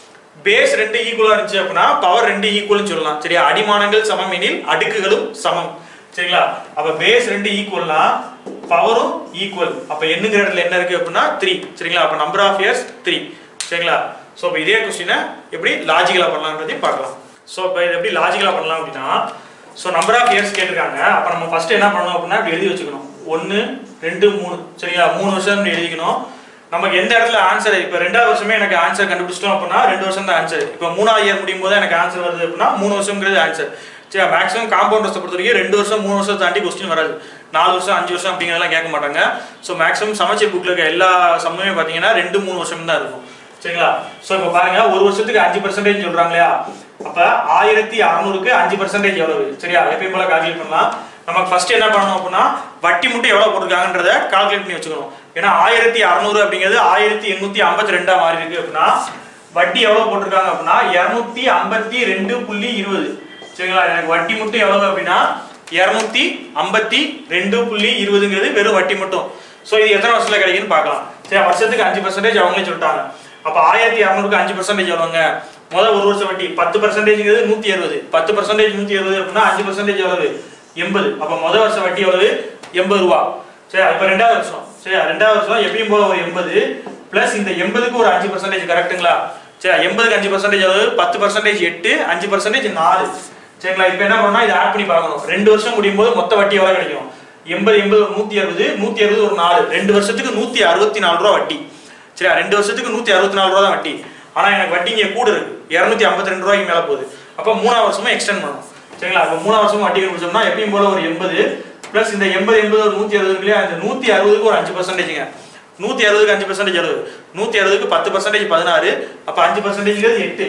பேஸ் ரெண்டு ஈக்குவலா இருந்துச்சு அப்படின்னா பவர் ரெண்டு ஈக்குவல்னு சொல்லலாம். சரியா? அடிமானங்கள் சமம் எனில் அடுக்குகளும் சமம். சரிங்களா? அப்ப பேஸ் ரெண்டு ஈக்குவல்னா பவரும் ஈக்குவல். அப்ப என்னங்கிற இடத்துல என்ன இருக்கு அப்படின்னா த்ரீ. சரிங்களா? அப்ப நம்பர் ஆஃப் இயர்ஸ் த்ரீ. சரிங்களா? சோ இப்போ இதே क्वेश्चन எப்படி லாஜிக்கலா பண்ணலாம்ன்றதை பார்க்கலாம். சோ இப்போ இது எப்படி லாஜிக்கலா பண்ணலாம் அப்படின்னா சோ நம்பர் ஆஃப் இயர்ஸ் கேட்டிருக்காங்க. அப்ப நம்ம ஃபர்ஸ்ட் என்ன பண்ணணும் அப்படின்னா இப்படி எழுதி வச்சுக்கணும். ஒன்று ரெண்டு மூணு. சரிங்களா? மூணு வருஷம் எழுதிக்கணும். நமக்கு எந்த இடத்துல ஆன்சர் இப்போ ரெண்டாவது வருஷமே எனக்கு ஆன்சர் கண்டுபிடிச்சிட்டோம் அப்படின்னா ரெண்டு வருஷம் தான் ஆன்சர். இப்போ மூணாவது இயர் முடியும் போது எனக்கு ஆன்சர் வருது அப்படின்னா மூணு வருஷம்ங்கிறது ஆன்சர். சரி, மேக்ஸிமம் காம்பவுண்டர்ஸை பொறுத்த வரைக்கும் ரெண்டு வருஷம் மூணு வருஷம் தாண்டி கொஸ்டின் வராது. நாலு வருஷம் அஞ்சு வருஷம் அப்படிங்கிறதெல்லாம் கேட்க மாட்டாங்க. ஸோ மேக்ஸிமம் சமச்சீர் புக்கில் இருக்க எல்லா சமயமே பார்த்தீங்கன்னா ரெண்டு மூணு வருஷம் தான் இருக்கும். சரிங்களா? ஸோ இப்போ பாருங்க ஒரு வருஷத்துக்கு அஞ்சு பர்சன்டேஜ் சொல்றாங்க இல்லையா? அப்போ ஆயிரத்தி அறநூறுக்கு அஞ்சு பர்சன்டேஜ் எவ்வளவு? சரியா? எப்பயும் போல கால்குலேட் பண்ணலாம். நமக்கு ஃபர்ஸ்ட் என்ன பண்ணணும் அப்படின்னா வட்டி மட்டும் எவ்வளவு போட்டிருக்காங்கன்றத கால்குலேட் பண்ணி வச்சுக்கணும். ஏன்னா ஆயிரத்தி அறநூறு அப்படிங்கிறது ஆயிரத்தி எண்ணூத்தி ஐம்பத்தி ரெண்டா மாறி இருக்கு அப்படின்னா வட்டி எவ்வளவு போட்டிருக்காங்க அப்படின்னா இருநூத்தி ஐம்பத்தி ரெண்டு புள்ளி இருபது. சரிங்களா? எனக்கு வட்டி மட்டும் எவ்வளவு அப்படின்னா இருநூத்தி ஐம்பத்தி ரெண்டு புள்ளி இருபதுங்கிறது வெறும் வட்டி மட்டும். ஸோ இது எத்தனை வருஷத்துல கிடைக்குன்னு பார்க்கலாம். சரி, வருஷத்துக்கு அஞ்சு பர்சன்டேஜ் அவங்களே சொல்லிட்டாங்க. அப்ப ஆயிரத்தி அறநூறுக்கு அஞ்சு பர்சன்டேஜ் எவ்வளவுங்க? முதல் ஒரு வருஷம் வட்டி பத்து பர்சன்டேஜ்ங்கிறது நூத்தி அறுபது. பத்து பர்சன்டேஜ் நூத்தி அறுபது அப்படின்னா அஞ்சு பர்சன்டேஜ் எவ்வளவு? எண்பது. அப்ப முதல் வருஷம் வட்டி எவ்வளவு? எண்பது ரூபா. சரி, இப்ப ரெண்டாவது வருஷம். சரி, ரெண்டாவது வருஷம் எப்பயும் போல ஒரு எண்பது பிளஸ் இந்த எண்பதுக்கு ஒரு அஞ்சு பர்சன்டேஜ் கரெக்டுங்களா? சரி, எண்பதுக்கு அஞ்சு பர்சன்டேஜ் எவ்வளவு? பத்து பர்சன்டேஜ் எட்டு, அஞ்சு பர்சன்டேஜ் நாலு. சரிங்களா? இப்ப என்ன பண்ணா இதை ஆட் பண்ணி பார்க்கணும். ரெண்டு வருஷம் முடியும் போது மொத்த வட்டி எவ்வளவு கிடைக்கும்? எண்பது எண்பது ஒரு நூத்தி அறுபது, நூத்தி அறுபது ஒரு நாலு, ரெண்டு வருஷத்துக்கு நூத்தி அறுபத்தி நாலு ரூபா வட்டி. சரியா? ரெண்டு வருஷத்துக்கு நூத்தி அறுபத்தி நாலு ரூபா தான் வட்டி. ஆனா எனக்கு வட்டி இங்க கூட இருக்கு, இருநூத்தி ஐம்பத்தி ரெண்டு ரூபாய்க்கு மேல போகுது. அப்ப மூணாவது வருஷமும் எக்ஸ்டெண்ட் பண்ணணும். சரிங்களா? அப்ப மூணாவது வருஷமும் வட்டி கண்டுபிடிச்சோம்னா எப்பயும் போல ஒரு எண்பது பிளஸ் இந்த எண்பது எண்பது ஒரு நூத்தி அறுபது இல்லையா? இந்த நூத்தி அறுபதுக்கு ஒரு அஞ்சு பர்சன்டேஜ்ங்க. நூத்தி அறுபதுக்கு அஞ்சு பர்சன்டேஜ் அறுபது, நூத்தி அறுபதுக்கு பத்து பர்சன்டேஜ் பதினாறு. அப்ப அஞ்சு பர்சன்டேஜ் எட்டு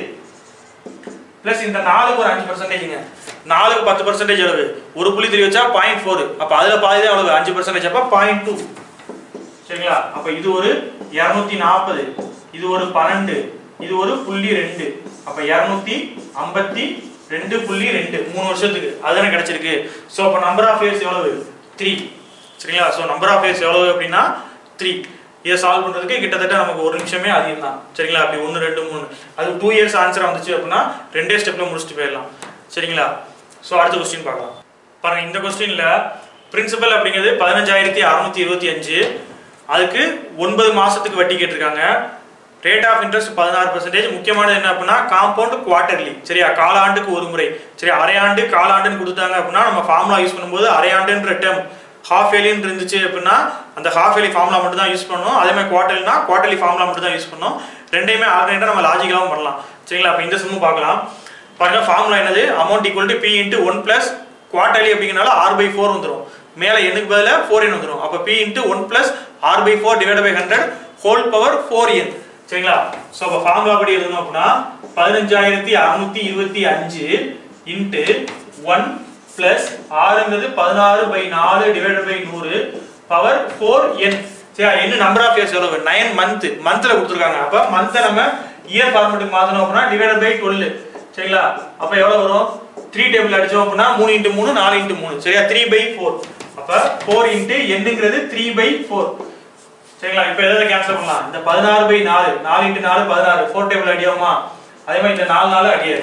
பிளஸ் இந்த நாலுக்கு ஒரு அஞ்சு பர்சன்டேஜ்ங்க. நாலுக்கு பத்து பர்சன்டேஜ் அளவு ஒரு புள்ளி திரி வச்சா பாயிண்ட் ஃபோர். அப்ப அதுல பாதி அளவு அஞ்சு பர்சன்டேஜ் அப்ப பாயிண்ட் டூ. சரிங்களா? அப்ப இது ஒரு இருநூத்தி நாற்பது, இது ஒரு பன்னெண்டு, இது ஒரு புள்ளி ரெண்டு. அப்ப இருநூத்தி ஐம்பத்தி ரெண்டு புள்ளி ரெண்டு மூணு வருஷத்துக்கு அதுதானே கிடைச்சிருக்கு. ஸோ அப்போ நம்பர் ஆஃப் இயர்ஸ் எவ்வளவு? த்ரீ. சரிங்களா? ஸோ நம்பர் ஆஃப் இயர்ஸ் எவ்வளவு அப்படின்னா த்ரீ. இதை சால்வ் பண்றதுக்கு கிட்டத்தட்ட நமக்கு ஒரு நிமிஷமே அதிகம் தான். சரிங்களா? அப்படி ஒன்று ரெண்டு மூணு அது டூ இயர்ஸ் ஆன்சர் வந்துச்சு அப்படின்னா ரெண்டே ஸ்டெப்ல முடிச்சுட்டு போயிடலாம். சரிங்களா? ஸோ அடுத்த கொஸ்டின் பார்க்கலாம். பாருங்க, இந்த கொஸ்டின்ல பிரின்சிபல் அப்படிங்கிறது பதினஞ்சாயிரத்தி அறுநூத்தி இருபத்தி அஞ்சு, அதுக்கு ஒன்பது மாசத்துக்கு வட்டி கேட்டிருக்காங்க. ரேட் ஆஃப் இன்ட்ரெஸ்ட் பதினாறு பர்சன்டேஜ். முக்கியமானது என்ன அப்படின்னா காம்பவுண்ட் குவார்டர்லி. சரியா? காலாண்டுக்கு ஒரு முறை. சரி, அரையாண்டு காலாண்டுன்னு கொடுத்தாங்க அப்படின்னா நம்ம ஃபார்முலா யூஸ் பண்ணும்போது அரையாண்டுன்ற டேர்ம் ஹாஃப் ஏலின்னு இருந்துச்சு அப்படின்னா அந்த ஹாஃப் ஏலி ஃபார்முலா மட்டும் தான் யூஸ் பண்ணணும். அதே மாதிரி குவார்டர்லினா குவார்டர்லி ஃபார்முலா மட்டும் தான் யூஸ் பண்ணணும். ரெண்டையுமே ஆல்டர்னேட்டா நம்ம லாஜிக்கலாவும் பண்ணலாம். சரிங்களா? அப்ப இந்த சம்மும் பார்க்கலாம். பாருங்க, ஃபார்முலா என்னது? Amount equal to P into one plus quarterly அப்படிங்கிறனால ஆர் பை ஃபோர் வந்துடும். மேல எண்ணுக்கு பதிலாக ஃபோர் என் வந்துடும். அப்ப P into one plus R by four divide by hundred whole power four n. சரிங்களா? சோ அப்ப ஃபார்முலா படி எழுதணும் அப்படின்னா பதினஞ்சாயிரத்தி அறுநூத்தி இருபத்தி அஞ்சு இன்ட்டு ஒன் பிளஸ் ஆறுங்கிறது பதினாறு பை நாலு டிவைட் பை நூறு பவர் ஃபோர் என். சரியா? என்ன நம்பர் ஆஃப் இயர்ஸ் எவ்வளவு? Nine month. மந்த்ல கொடுத்துருக்காங்க. அப்ப மந்த்தை நம்ம இயர் ஃபார்மேட்டுக்கு மாத்தணும் அப்படின்னா டிவைட் பை டுவெல். சரிங்களா? அப்ப எவ்வளவு வரும்? த்ரீ டேபிள் அடிச்சோம் அப்படின்னா மூணு இன்ட்டு மூணு நாலு இன்ட்டு மூணு. சரியா? Three by four. அப்ப ஃபோர் இன்ட்டு என்னங்கிறது த்ரீ பை ஃபோர். சரிங்களா? இப்ப எதாவது கேன்சல் பண்ணலாம். இந்த பதினாறு பை நாலு, நாலு இன்ட்டு நாலு பதினாறு, ஃபோர் டேபிள் அடியாகுமா? அதே மாதிரி இந்த நாலு நாலு அடியாகும்.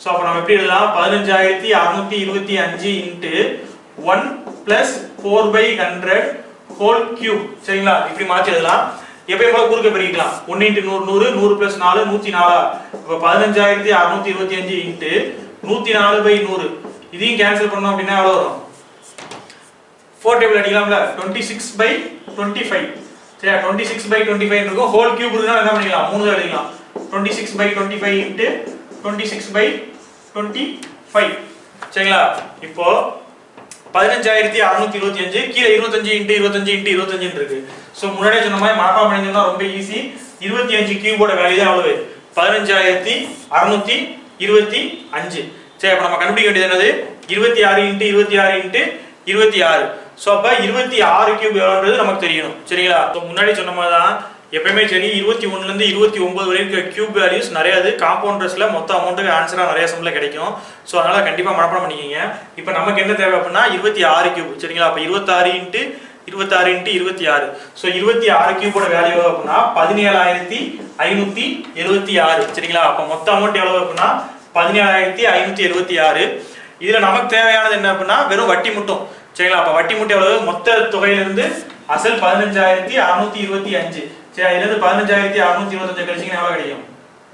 ஸோ அப்போ நம்ம எப்படி எழுதலாம்? பதினஞ்சாயிரத்தி அறுநூத்தி இருபத்தி அஞ்சு into one plus four by hundred whole cube. சரிங்களா? இப்படி மாற்றி எழுதலாம். எப்பயும் போல குறுக்க பெருக்கிக்கலாம். ஒன்று இன்ட்டு நூறு நூறு நூறு பிளஸ் நாலு நூற்றி நாலா. இப்போ பதினஞ்சாயிரத்தி அறுநூத்தி இருபத்தி அஞ்சு இன்ட்டு நூற்றி நாலு பை நூறு. இதையும் கேன்சல் பண்ணோம் அப்படின்னா எவ்வளோ வரும்? ஃபோர் டேபிள் அடிக்கலாம்ல. Twenty six by twenty five. சரியா? Twenty six by twenty five இருக்கும். ஹோல் கியூப் இருந்தால் என்ன பண்ணிக்கலாம்? மூணு தான் எழுதிக்கலாம். Twenty six by twenty five into twenty six by twenty five. சரிங்களா? இப்போ பதினஞ்சாயிரத்தி அறுநூத்தி இருபத்தி அஞ்சு கீழே இருபத்தஞ்சு இன்ட்டு இருபத்தஞ்சு இன்ட்டு இருபத்தஞ்சுன்னு இருக்கு. ஸோ முன்னாடியே சொன்ன மாதிரி மனப்பாடம் பண்ணியிருந்தோம்னா ரொம்ப ஈஸி. இருபத்தி அஞ்சு கியூபோட வேல்யூ தான் எவ்வளவு? பதினஞ்சாயிரத்தி அறுநூத்தி இருபத்தி அஞ்சு. சரி, அப்போ நம்ம கண்டுபிடிக்க வேண்டியது என்னது? இருபத்தி ஆறு இன்ட்டு இருபத்தி ஆறு இன்ட்டு இருபத்தி ஆறு. ஸோ அப்போ இருபத்தி ஆறு கியூப் எவ்வளோன்றது நமக்கு தெரியணும். சரிங்களா? ஸோ முன்னாடி சொன்ன மாதிரி தான் எப்பயுமே சரி, இருபத்தி ஒன்னுலேருந்து இருபத்தி ஒன்பது வரைக்கும் கியூப் வேல்யூஸ் நிறைய காம்பவுண்டர்ஸ்ல மொத்த அமௌண்ட்டுக்கு ஆன்சராக நிறைய சம்ல கிடைக்கும். ஸோ அதனால கண்டிப்பாக மனப்பாடம் பண்ணிக்கிங்க. இப்போ நமக்கு என்ன தேவை அப்படின்னா இருபத்தி ஆறு கியூப். சரிங்களா? அப்போ இருபத்தாறு இன்ட்டு இருபத்தாறு இன்ட்டு இருபத்தி ஆறு. ஸோ இருபத்தி ஆறு கியூபோட வேல்யூ அப்படின்னா பதினேழாயிரத்தி ஐநூத்தி எழுபத்தி ஆறு. சரிங்களா? அப்போ மொத்த அமௌண்ட் எவ்வளவு அப்படின்னா பதினேழாயிரத்தி ஐநூத்தி எழுபத்தி ஆறு. இதுல நமக்கு தேவையானது என்ன அப்படின்னா வெறும் வட்டி மட்டும். சரிங்களா? அப்போ வட்டி மட்டும் எவ்வளவு? மொத்த தொகையிலிருந்து அசல் பதினஞ்சாயிரத்தி அறுநூத்தி இருபத்தி அஞ்சு. சரி, இதுல இருந்து பதினஞ்சாயிரத்தி அறுநூத்தி இருபத்தி அஞ்சு கழிச்சிங்கன்னா எவ்வளவு கிடைக்கும்?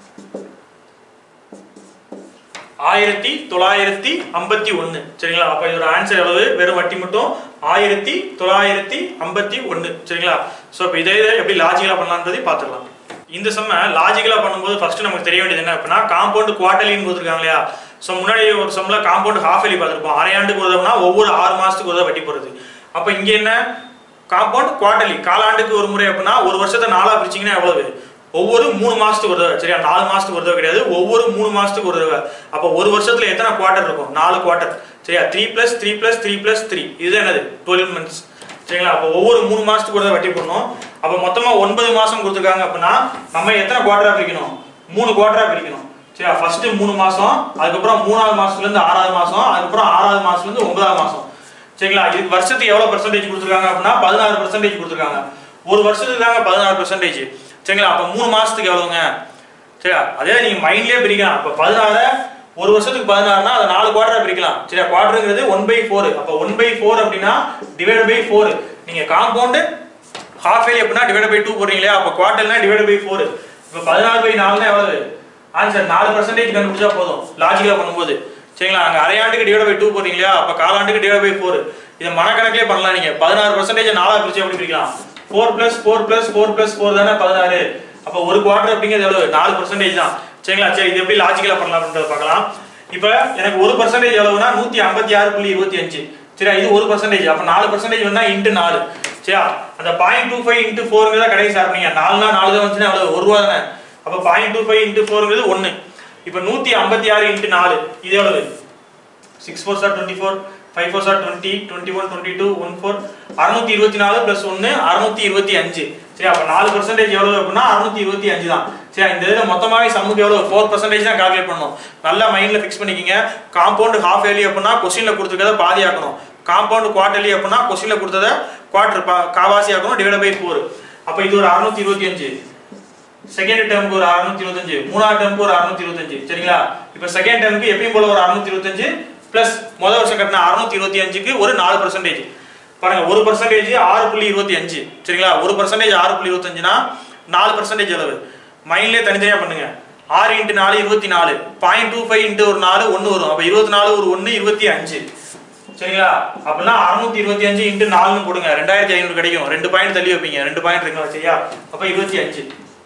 ஆயிரத்தி தொள்ளாயிரத்தி ஐம்பத்தி ஒன்னு. சரிங்களா? அப்ப இதோட ஆன்சர் எவ்வளவு? வெறும் வட்டி மட்டும் ஆயிரத்தி தொள்ளாயிரத்தி ஐம்பத்தி ஒன்னு. சரிங்களா? சோ இப்போ இதே எப்படி லாஜிக்கலா பண்ணலாம்ன்றதை பார்த்துக்கலாம். இந்த சம்ம லாஜிக்கலா பண்ணும்போது ஃபர்ஸ்ட் நமக்கு தெரிய வேண்டியது என்ன அப்படின்னா காம்பவுண்ட் குவார்டர்லின்னு கொடுத்துருக்காங்க இல்லையா? ஸோ முன்னாடி ஒரு சம்ல காம்பவுண்ட் ஹாஃப் இயர்லி பார்த்துருப்போம். அரையாண்டுக்கு ஒரு தடவைனா ஒவ்வொரு ஆறு மாசத்துக்கு ஒரு தடவை வட்டி போடுறது. அப்ப இங்க என்ன? காம்பவுண்ட் குவார்டர்லி, காலாண்டுக்கு ஒரு முறை அப்படின்னா ஒரு வருஷத்தை நாலா பிரிச்சிங்கன்னா எவ்வளவு? ஒவ்வொரு மூணு மாசத்துக்கு ஒரு தடவை. சரியா? நாலு மாசத்துக்கு ஒரு தடவை கிடையாது, ஒவ்வொரு மூணு மாசத்துக்கு ஒரு தடவை. அப்போ ஒரு வருஷத்துல எத்தனை குவார்டர் இருக்கும்? நாலு குவார்டர். சரியா? Three plus three plus three plus three. இதுதான் என்னது? Twelve months. சரிங்களா? அப்போ ஒவ்வொரு மூணு மாசத்துக்கு ஒரு தடவை வட்டி போடணும். அப்போ மொத்தமா ஒன்பது மாசம் கொடுத்துருக்காங்க அப்படின்னா நம்ம எத்தனை குவார்டரா பிரிக்கணும்? மூணு குவார்டரா பிரிக்கணும். சரியா? ஃபர்ஸ்ட் மூணு மாசம், அதுக்கப்புறம் மூணாவது மாசத்துல இருந்து ஆறாவது மாசம், அதுக்கப்புறம் ஆறாவது மாசத்துல இருந்து ஒன்பதாவது மாசம். சரிங்களா? இது வருஷத்துக்கு எவ்வளவு பெர்சன்டேஜ் கொடுத்துருக்காங்க அப்படின்னா பதினாறு பெர்சன்டேஜ் கொடுத்துருக்காங்க. ஒரு வருஷத்துக்கு தாங்க பதினாறு பெர்சன்டேஜ். சரிங்களா? அப்ப மூணு மாசத்துக்கு எவ்வளவுங்க? சரியா? அதே நீங்க மைண்ட்லயே பிரிக்கலாம். அப்ப பதினாறு ஒரு வருஷத்துக்கு பதினாறுனா அதை நாலு குவார்டரா பிரிக்கலாம். சரியா? குவார்டருங்கிறது ஒன் பை ஃபோர். அப்ப ஒன் பை ஃபோர் அப்படின்னா டிவைட் பை ஃபோர். நீங்க காம்பவுண்ட் ஹாஃப் இயர்லி அப்படின்னா டிவைட் பை டூ போடுறீங்களா? அப்ப குவார்டர்னா டிவைட் பை ஃபோர். இப்ப பதினாறு பை நாலுனா எவ்வளவு? ஆன்சர் நாலு பெர்சன்டேஜ் கண்டுபிடிச்சா போதும் லாஜிக்கலா பண்ணும்போது. சரிங்களா? அங்க அரையாண்டுக்கு டிவைட் பை டூ போறீங்க இல்லையா? அப்ப காலாண்டுக்கு டிவைட் பை ஃபோர். இதை மனக்கணக்கிலே பண்ணலாம். நீங்க பதினாறு பெர்சன்டேஜ் நாலா பிரிச்சு எப்படி பிரிக்கலாம்? Four plus four plus four plus four தானே பதினாறு. அப்ப ஒரு குவார்டர் அப்படிங்கிறது எவ்வளவு? நாலு பெர்சன்டேஜ் தான். சரிங்களா? சரி, இது எப்படி லாஜிக்கலா பண்ணலாம் அப்படின்றத பார்க்கலாம். இப்ப எனக்கு ஒரு பெர்சன்டேஜ் எவ்வளவுனா நூத்தி ஐம்பத்தி ஆறு புள்ளி இருபத்தி அஞ்சு. சரியா? இது ஒரு பெர்சன்டேஜ். அப்ப நாலு பெர்சன்டேஜ் வேணா இன்ட்டு நாலு. சரியா? அந்த பாயிண்ட் டூ ஃபைவ் இன்ட்டு ஃபோருங்கிறத கடைசி சாப்பிட்டீங்க. நாலுனா நாலு தான் வந்துச்சுன்னா எவ்வளவு? ஒரு ரூபா தானே. அப்ப பாயிண்ட் டூ ஃபைவ் இன்ட்டு ஃபோருங்கிறது ஒன்னு. இப்ப நூத்தி ஐம்பத்தி ஆறு இன்ட்டு நாலு இது எவ்வளவு? சிக்ஸ் ஃபோர் சார் டுவெண்ட்டி ஃபோர், ஃபைவ் ஃபோர் சார் twenty, twenty one twenty two one four, அறுநூத்தி இருபத்தி நாலு பிளஸ் ஒன்னு அறுநூத்தி இருபத்தி அஞ்சு. சரி, அப்ப நாலு பெர்சன்டேஜ் எவ்வளவு அப்படின்னா அறுநூத்தி இருபத்தி அஞ்சு தான். சரி, இந்த இதுல மொத்தமாவே சம்முக்கு எவ்வளவு? ஃபோர் பெர்சன்டேஜ் தான் கால்குலேட் பண்ணணும். நல்லா மைண்ட்ல ஃபிக்ஸ் பண்ணிக்கிங்க. காம்பவுண்ட் ஹாஃப் இயர்லி அப்படின்னா கொஸ்டின்ல கொடுத்துருக்கத பாதி ஆக்கணும். காம்பவுண்ட் குவார்டர்லி அப்படின்னா கொஸ்டின்ல கொடுத்தத குவார்டர் காவாசி ஆக்கணும். Divide by four. அப்ப இது ஒரு அறுநூத்தி இருபத்தி அஞ்சு. செகண்ட் டேர்முக்கு ஒரு அறுநூத்தி இருபத்தி அஞ்சு, மூணாவது டேர்முக்கு ஒரு அறுநூத்தி இருபத்தி அஞ்சு. சரிங்களா? இப்ப செகண்ட் டேர்முக்கு எப்பயும் போல ஒரு அறுநூத்தி இருபத்தி அஞ்சு பிளஸ் முதல் வருஷம் கட்டின அறுநூத்தி இருபத்தி அஞ்சுக்கு ஒரு நாலு பெர்சன்டேஜ். பாருங்க, ஒரு பெர்சன்டேஜ் ஆறு புள்ளி இருபத்தி அஞ்சு. சரிங்களா? ஒரு பெர்சன்டேஜ் ஆறு புள்ளி இருபத்தி அஞ்சுனா நாலு பெர்சன்டேஜ் அளவு மைண்ட்லயே தனித்தனியா பண்ணுங்க. ஆறு இன்ட்டு நாலு இருபத்தி நாலு, பாயிண்ட் டூ ஃபைவ் இன்ட்டு ஒரு நாலு ஒன்னு வரும். அப்ப இருபத்தி நாலு ஒரு ஒன்னு இருபத்தி அஞ்சு. சரிங்களா? அப்படின்னா அறுநூத்தி இருபத்தி அஞ்சு இன்ட்டு நாலுன்னு போடுங்க. ரெண்டாயிரத்தி ஐநூறு கிடைக்கும். ரெண்டு பாயிண்ட் தள்ளி வைப்பீங்க. ரெண்டு பாயிண்ட் இருக்குங்களா? சரியா? அப்ப இருபத்தி அஞ்சு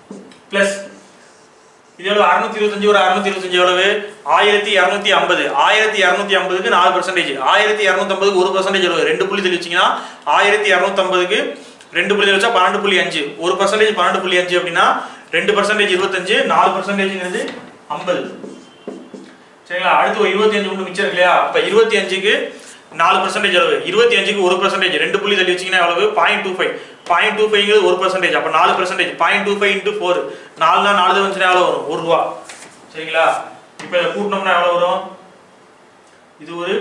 பிளஸ் இது எவ்வளவு? அறுநூத்தி இருபத்தி அஞ்சு ஒரு அறுநூத்தி இருபத்தி அஞ்சு எவ்வளவு? ஆயிரத்தி இருநூத்தி ஐம்பது. ஆயிரத்தி இருநூத்தி ஐம்பதுக்கு நாலு பெர்சன்டேஜ். ஆயிரத்தி இருநூத்தி ஐம்பதுக்கு ஒரு பெர்சன்டேஜ் எவ்வளவு? ரெண்டு புள்ளி தள்ளி வச்சீங்கன்னா ஆயிரத்தி இருநூத்தி ஐம்பதுக்கு ரெண்டு புள்ளி வச்சா பன்னெண்டு புள்ளி அஞ்சு. ஒரு பெர்சன்டேஜ் பன்னெண்டு புள்ளி அஞ்சு அப்படின்னா ரெண்டு பெர்சன்டேஜ் இருபத்தஞ்சு, நாலு பெர்சன்டேஜ்ங்கிறது ஐம்பது. சரிங்களா? அடுத்து ஒரு இருபத்தி அஞ்சு ஒன்று மிச்சம் இருக்கு இல்லையா? அப்ப இருபத்தி அஞ்சுக்கு நாலு பெர்சன்டேஜ் எவ்வளவு? இருபத்தி அஞ்சுக்கு ஒரு பெர்சன்டேஜ் ரெண்டு புள்ளி தள்ளி வச்சீங்கன்னா எவ்வளவு? Point two five. Point two ஃபைவ்ங்கிறது ஒரு பெர்சன்டேஜ். அப்ப நாலு percentage. Point two five into four. நாலுனா நாலு தான் வந்துச்சுன்னா எவ்வளவு வரும்? ஒரு ரூபா. சரிங்களா? இப்ப இதை கூட்டினோம்னா எவ்வளவு வரும்? இது ஒரு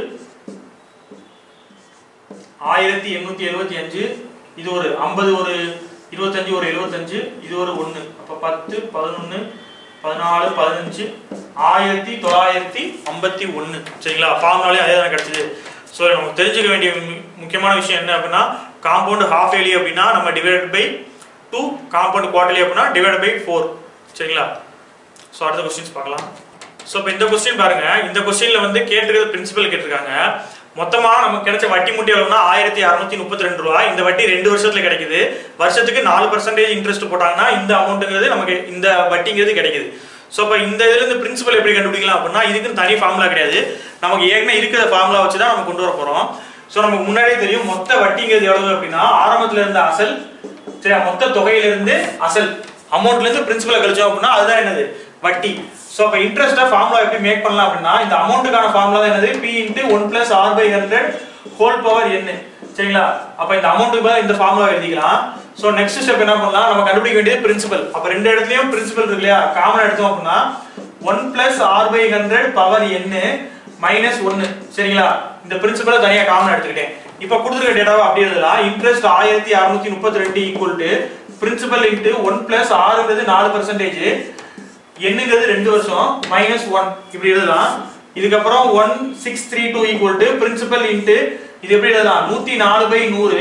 ஆயிரத்தி எண்ணூத்தி எழுபத்தி அஞ்சு. இது ஒரு ஐம்பது, ஒரு இருபத்தஞ்சு, ஒரு எழுபத்தஞ்சு. இது ஒரு ஒன்னு. அப்ப பத்து, பதினொன்னு, பதினாலு பதினஞ்சு ஆயிரத்தி தொள்ளாயிரத்தி ஐம்பத்தி ஒன்று சரிங்களா. ஃபார்முலாலே அதே தான் கிடைச்சது. ஸோ நமக்கு தெரிஞ்சுக்க வேண்டிய முக்கியமான விஷயம் என்ன அப்படின்னா காம்பவுண்ட் ஹாஃப் ஏலி அப்படின்னா நம்ம divide by two, compound quarterly அப்படின்னா டிவைட் பை ஃபோர் சரிங்களா. ஸோ அடுத்த கொஸ்டின்ஸ் பார்க்கலாம். ஸோ இப்போ இந்த கொஸ்டின் பாருங்க, இந்த கொஸ்டின்ல வந்து கேட்டிருக்கிறது பிரின்சிபல் கேட்டிருக்காங்க. மொத்தமா நமக்கு கிடைச்ச வட்டி முட்டி எவ்வளவுனா ஆயிரத்தி அறுநூத்தி முப்பத்தி ரெண்டு ரூபாய். இந்த வட்டி ரெண்டு வருஷத்துல கிடைக்குது. வருஷத்துக்கு நாலு பர்சன்டேஜ் இன்ட்ரெஸ்ட் போட்டாங்கன்னா இந்த அமௌண்ட்டுங்கிறது நமக்கு இந்த வட்டிங்கிறது கிடைக்குது. ஸோ இப்போ இந்த இதுல இருந்து பிரின்சிபல் எப்படி கண்டுபிடிக்கலாம் அப்படின்னா இதுக்கு தனி ஃபார்முலா கிடையாது. நமக்கு ஏற்கனவே இருக்கிற ஃபார்முலா வச்சு தான் நம்ம கொண்டு வர போறோம். ஸோ நமக்கு முன்னாடியே தெரியும் மொத்த வட்டிங்கிறது எவ்வளவு அப்படின்னா ஆரம்பத்துல இருந்த அசல் சரி மொத்த தொகையில இருந்து அசல் அமௌண்ட்ல இருந்து பிரின்சிபலை கழிச்சோம் அப்படின்னா அதுதான் என்னது வட்டி. சோ அப்ப இன்ட்ரெஸ்ட் ஃபார்முலா எப்படி மேக் பண்ணலாம் அப்படின்னா இந்த அமௌண்ட்டுக்கான ஃபார்முலா தான் என்னது p into one plus r by one hundred whole power n சரிங்களா. அப்ப இந்த அமௌண்ட்டுக்கு பதிலா இந்த ஃபார்முலா எழுதிக்கலாம். சோ நெக்ஸ்ட் ஸ்டெப் என்ன பண்ணலாம், நம்ம கண்டுபிடிக்க வேண்டியது பிரின்சிபல். அப்ப ரெண்டு இடத்துலயும் பிரின்சிபல் இருக்கு இல்லையா, காமன் எடுத்தோம் அப்படின்னா one plus r by one hundred power n minus one சரிங்களா. இந்த பிரின்சிபலை தனியா காமன் எடுத்துக்கிட்டேன். இப்ப கொடுத்திருக்க டேட்டாவை அப்படியே எழுதலாம். இன்ட்ரெஸ்ட் ஆயிரத்தி அறுநூத்தி முப்பத்தி ரெண்டு equal to principal into one plus rங்கிறது நாலு பர்சன்டேஜ் என்னங்கிறது ரெண்டு வருஷம் மைனஸ் ஒன் இப்படி எழுதலாம். இதுக்கப்புறம் one six three two equal to principal into இது எப்படி எழுதலாம் நூத்தி நாலு பை நூறு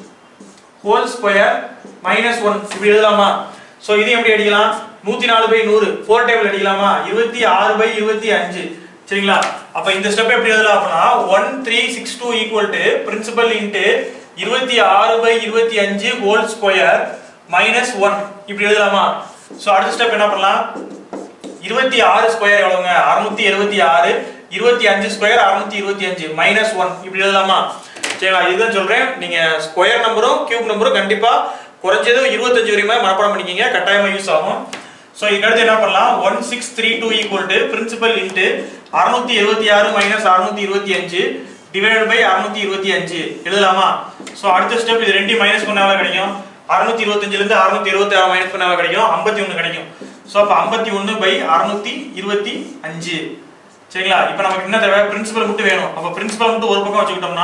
ஹோல் ஸ்கொயர் மைனஸ் ஒன் இப்படி எழுதலாமா. சோ இது எப்படி அடிக்கலாம் நூத்தி நாலு பை நூறு ஃபோர் டேபிள் அடிக்கலாமா இருபத்தி ஆறு பை இருபத்தி அஞ்சு சரிங்களா. அப்ப இந்த ஸ்டெப் எப்படி எழுதலாம் அப்படின்னா one three six two equal to principal into இருபத்தி ஆறு பை இருபத்தி அஞ்சு ஹோல் ஸ்கொயர் மைனஸ் ஒன் இப்படி எழுதலாமா. சோ அடுத்த ஸ்டெப் என்ன பண்ணலாம் இருபத்தி ஆறு ஸ்கொயர் எவ்வளவுங்க அறுநூத்தி எழுபத்தி ஆறு இருபத்தி அஞ்சு ஸ்கொயர் அறுநூத்தி இருபத்தி அஞ்சு மைனஸ் ஒன் இப்படி எழுதலாமா. சரிங்களா, இதுதான் சொல்றேன். நீங்க ஸ்கொயர் நம்பரும் கியூப் நம்பரும் கண்டிப்பா குறைஞ்சது இருபத்தஞ்சு வரையுமே மனப்பாடம் பண்ணிக்கிங்க, கட்டாயமா யூஸ் ஆகும். சோ இதுக்கடுத்து என்ன பண்ணலாம் one six three two equal to principal into அறுநூத்தி எழுபத்தி ஆறு மைனஸ் அறுநூத்தி இருபத்தி அஞ்சு டிவைடட் பை அறுநூத்தி இருபத்தி அஞ்சு எழுதலாமா. சோ அடுத்த ஸ்டெப் இது ரெண்டையும் மைனஸ் பண்ணால கிடைக்கும் அறுநூத்தி இருபத்தஞ்சுல இருந்து அறுநூத்தி இருபத்தி ஆறு மைனஸ் பண்ணால கிடைக்கும் ஐம்பத்தி ஒன்னு கிடைக்கும். சோ அப்ப ஐம்பத்தி ஒன்னு பை அறுநூத்தி இருபத்தி அஞ்சு சரிங்களா. இப்போ நமக்கு என்ன தேவை பிரின்சிபல் மட்டும் வேணும். அப்ப பிரின்சிபல் மட்டும் ஒரு பக்கம் வச்சுக்கிட்டோம்னா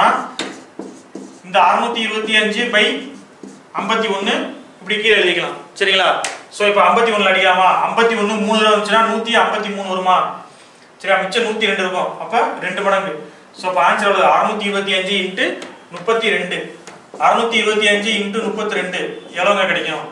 இந்த அறுநூத்தி இருபத்தி அஞ்சு பை ஐம்பத்தி ஒன்னு இப்படி கீழே எழுதிக்கலாம் சரிங்களா. சோ இப்போ ஐம்பத்தி ஒன்னுல அடிக்கலாமா ஐம்பத்தி ஒன்னு மூணு தடவை வந்துச்சுன்னா நூத்தி ஐம்பத்தி மூணு வருமா சரியா. மிச்சம் நூத்தி ரெண்டு இருக்கும், அப்ப ரெண்டு மடங்கு. சோ அப்ப ஆன்சர் எவ்வளவு அறுநூத்தி இருபத்தி அஞ்சு இன்ட்டு முப்பத்தி ரெண்டு அறுநூத்தி இருபத்தி அஞ்சு இன்ட்டு முப்பத்தி ரெண்டு எவ்வளவுங்க கிடைக்கும்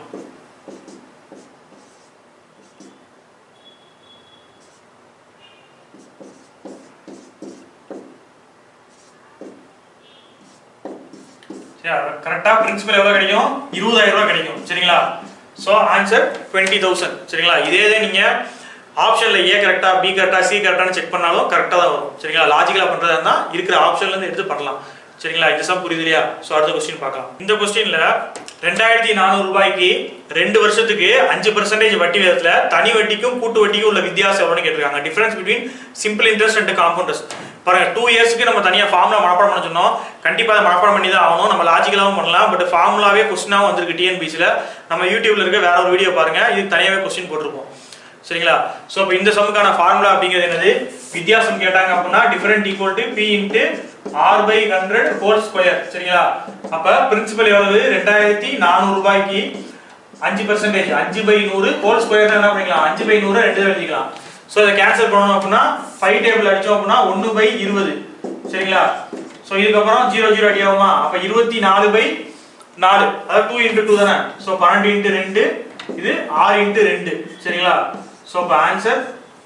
கரெக்டா. பிரின்சிபல் எவ்வளவு கிடைக்கும் இருபதாயிரம் ரூபாய் கிடைக்கும் சரிங்களா. சோ ஆன்சர் டுவெண்ட்டி தௌசண்ட் சரிங்களா. இதே நீங்க ஆப்ஷன்ல ஏ கரெக்டா பி கரெக்டா சி கரெக்டானு செக் பண்ணாலும் கரெக்டா தான் வரும் சரிங்களா. லாஜிக்கலா பண்றதா இருந்தா இருக்கிற ஆப்ஷன்ல இருந்து எடுத்து பண்ணலாம் சரிங்களா. இது சம் புரியுது இல்லையா. சோ அடுத்த क्वेश्चन பார்க்கலாம். இந்த क्वेश्चनல ரெண்டாயிரத்தி நானூறு ரூபாய்க்கு ரெண்டு வருஷத்துக்கு அஞ்சு பர்சன்டேஜ் வட்டி விகிதத்துல தனி வட்டிக்கும் கூட்டு வட்டிக்கும் உள்ள வித்தியாசம் எவ்வளவுன்னு கேட்டிருக்காங்க. Difference between simple interest and compound interest. பாருங்க டூ இயர்ஸ்க்கு நம்ம தனியா ஃபார்முலா மனப்பாடம் பண்ண சொன்னோம். கண்டிப்பா அதை மனப்பாடம் பண்ணி தான் ஆகணும். நம்ம லாஜிக்கலாவும் பண்ணலாம், பட் ஃபார்முலாவே क्वेश्चनா வந்திருக்கு டிஎன்பிசில. நம்ம யூடியூப்ல இருக்க வேற ஒரு வீடியோ பாருங்க, இது தனியாவே क्वेश्चन போட்டுருப்போம் சரிங்களா. சோ அப்ப இந்த சம்முக்கான ஃபார்முலா அப்படிங்கிறது என்னது வித்தியாசம் கேட்டாங்க அப்படின்னா different equal to p into r by one hundred whole square சரிங்களா. அப்ப பிரின்சிபல் எவ்வளவு ரெண்டாயிரத்தி நானூறு ரூபாய்க்கு அஞ்சு பர்சன்டேஜ் அஞ்சு பை நூறு ஹோல் ஸ்கொயர் என்ன பண்ணிக்கலாம் அஞ்சு பை நூறு ரெண்டு எழுதிக்கலாம். சோ இதை கேன்சல் பண்ணணும் அப்படின்னா ஃபைவ் டேபிள் அடிச்சோம் அப்படின்னா ஒன்னு பை இருபது சரிங்களா. சோ இதுக்கப்புறம் ஜீரோ ஜீரோ அடி ஆகுமா. அப்ப இருபத்தி நாலு பை நாலு அதாவது டூ இன்ட்டு டூ தானே. சோ பன்னெண்டு இன்ட்டு ரெண்டு இது ஆறு இன்ட்டு ரெண்டு சரிங்களா. சோ அப்ப ஆன்சர்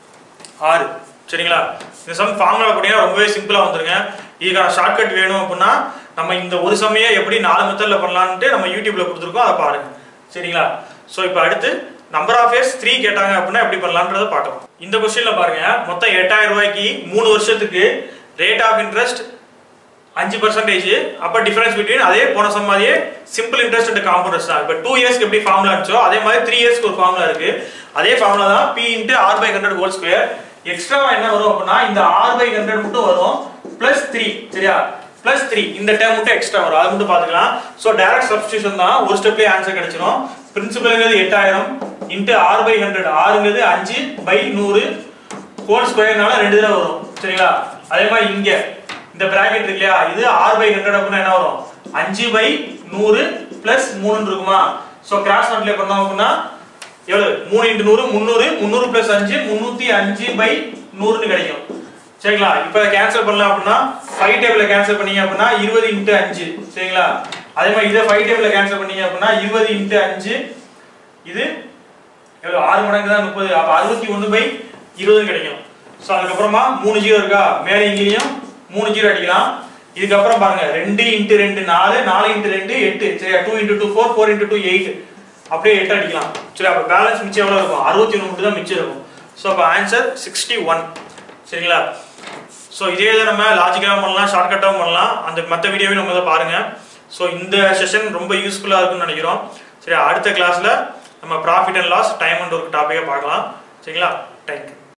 ஆறு சரிங்களா. இந்த சம் ஃபார்முலா போட்டீங்கன்னா ரொம்பவே சிம்பிளா வந்துருங்க. இதுக்கான ஷார்ட்கட் வேணும் அப்படின்னா நம்ம இந்த ஒரு சமையை எப்படி நாலு மெத்தட்ல பண்ணலாம்னு நம்ம யூடியூப்ல கொடுத்துருக்கோம், அதை பாருங்க சரிங்களா. சோ இப்போ அடுத்து நம்பர் ஆஃப் இயர்ஸ் த்ரீ கேட்டாங்க அப்படின்னா எப்படி பண்ணலாம்ன்றத பார்க்கலாம். இந்த क्वेश्चनல பாருங்க மொத்தம் எட்டாயிரம் ரூபாய்க்கு மூணு வருஷத்துக்கு ரேட் ஆஃப் இன்ட்ரெஸ்ட் அஞ்சு பர்சன்டேஜ். அப்ப டிஃபரன்ஸ் பிட்வீன் அதே போன சம் மாதிரியே simple interest and compound interest தான். இப்போ டூ இயர்ஸ்க்கு எப்படி ஃபார்முலா இருந்துச்சோ அதே மாதிரி த்ரீ இயர்ஸ்க்கு ஒரு ஃபார்முலா இருக்கு. அதே ஃபார்முலா தான் p into r by one hundred whole square. எக்ஸ்ட்ராவா என்ன வரும் அப்படின்னா இந்த r by one hundred மட்டும் வரும் பிளஸ் த்ரீ சரியா. பிளஸ் த்ரீ இந்த டேர்ம் மட்டும் எக்ஸ்ட்ரா வரும், அது மட்டும் பாத்துக்கலாம். சோ டைரக்ட் சப்ஸ்டிடியூஷன் தான், ஒரு ஸ்டெப்லயே ஆன்சர் கிடைச்சிரும். பிரின்சிபல்ங்கிறது எட்டாயிரம் into r by one hundred ஆறுங்கிறது அஞ்சு பை நூறு ஹோல் ஸ்கொயர்னால ரெண்டு தடவை வரும் சரிங்களா. அதே மாதிரி இங்க இந்த பிராக்கெட் இருக்கு இல்லையா, இது r by one hundred அப்படின்னா என்ன வரும் அஞ்சு பை நூறு பிளஸ் மூணு இருக்குமா. சோ கிராஸ் மல்டிப்ளை பண்ணோம் அப்படின்னா எவ்வளவு மூணு இன்டு நூறு முந்நூறு முந்நூறு பிளஸ் அஞ்சு முந்நூத்தி அஞ்சு பை நூறுன்னு கிடைக்கும் சரிங்களா இப்போ கேன்சல் பண்ணலாம் அப்படின்னா ஃபைவ் டேபிள்ல கேன்சல் பண்ணீங்க அப்படின்னா இருபது இன்டு அஞ்சு சரிங்களா அதே மாதிரி இதை ஃபைவ் டேபிள்ல கேன்சல் பண்ணீங்க அப்படின்னா இருபது இன்டு அஞ்சு இது எவ்வளவு ஆறு மடங்கு தான் முப்பது அப்ப அறுபத்தி ஒன்று பை இருபது கிடைக்கும் ஸோ அதுக்கப்புறமா மூணு ஜீரோ இருக்கா மேலே இங்கேயும் மூணு ஜீரோ அடிக்கலாம் இதுக்கப்புறம் பாருங்க ரெண்டு இன்ட்டு ரெண்டு நாலு நாலு இன்ட்டு ரெண்டு எட்டு சரியா two into two four four into two eight அப்படியே எட்டு அடிக்கலாம் சரி அப்போ பேலன்ஸ் மிச்சம் எவ்வளோ இருக்கும் அறுபத்தி ஒன்று மட்டும் தான் மிச்சம் இருக்கும் ஸோ அப்போ ஆன்சர் சிக்ஸ்டி ஒன் சரிங்களா ஸோ இதே இதை நம்ம லாஜிக்கலாகவும் பண்ணலாம் ஷார்ட்கட்டாகவும் பண்ணலாம் அந்த மற்ற வீடியோவையும் நம்ம தான் பாருங்கள் ஸோ இந்த செஷன் ரொம்ப யூஸ்ஃபுல்லாக இருக்குன்னு நினைக்கிறோம் சரி அடுத்த கிளாஸில் நம்ம profit and loss time and work டாப்பிக்கை பார்க்கலாம் சரிங்களா தேங்க்யூ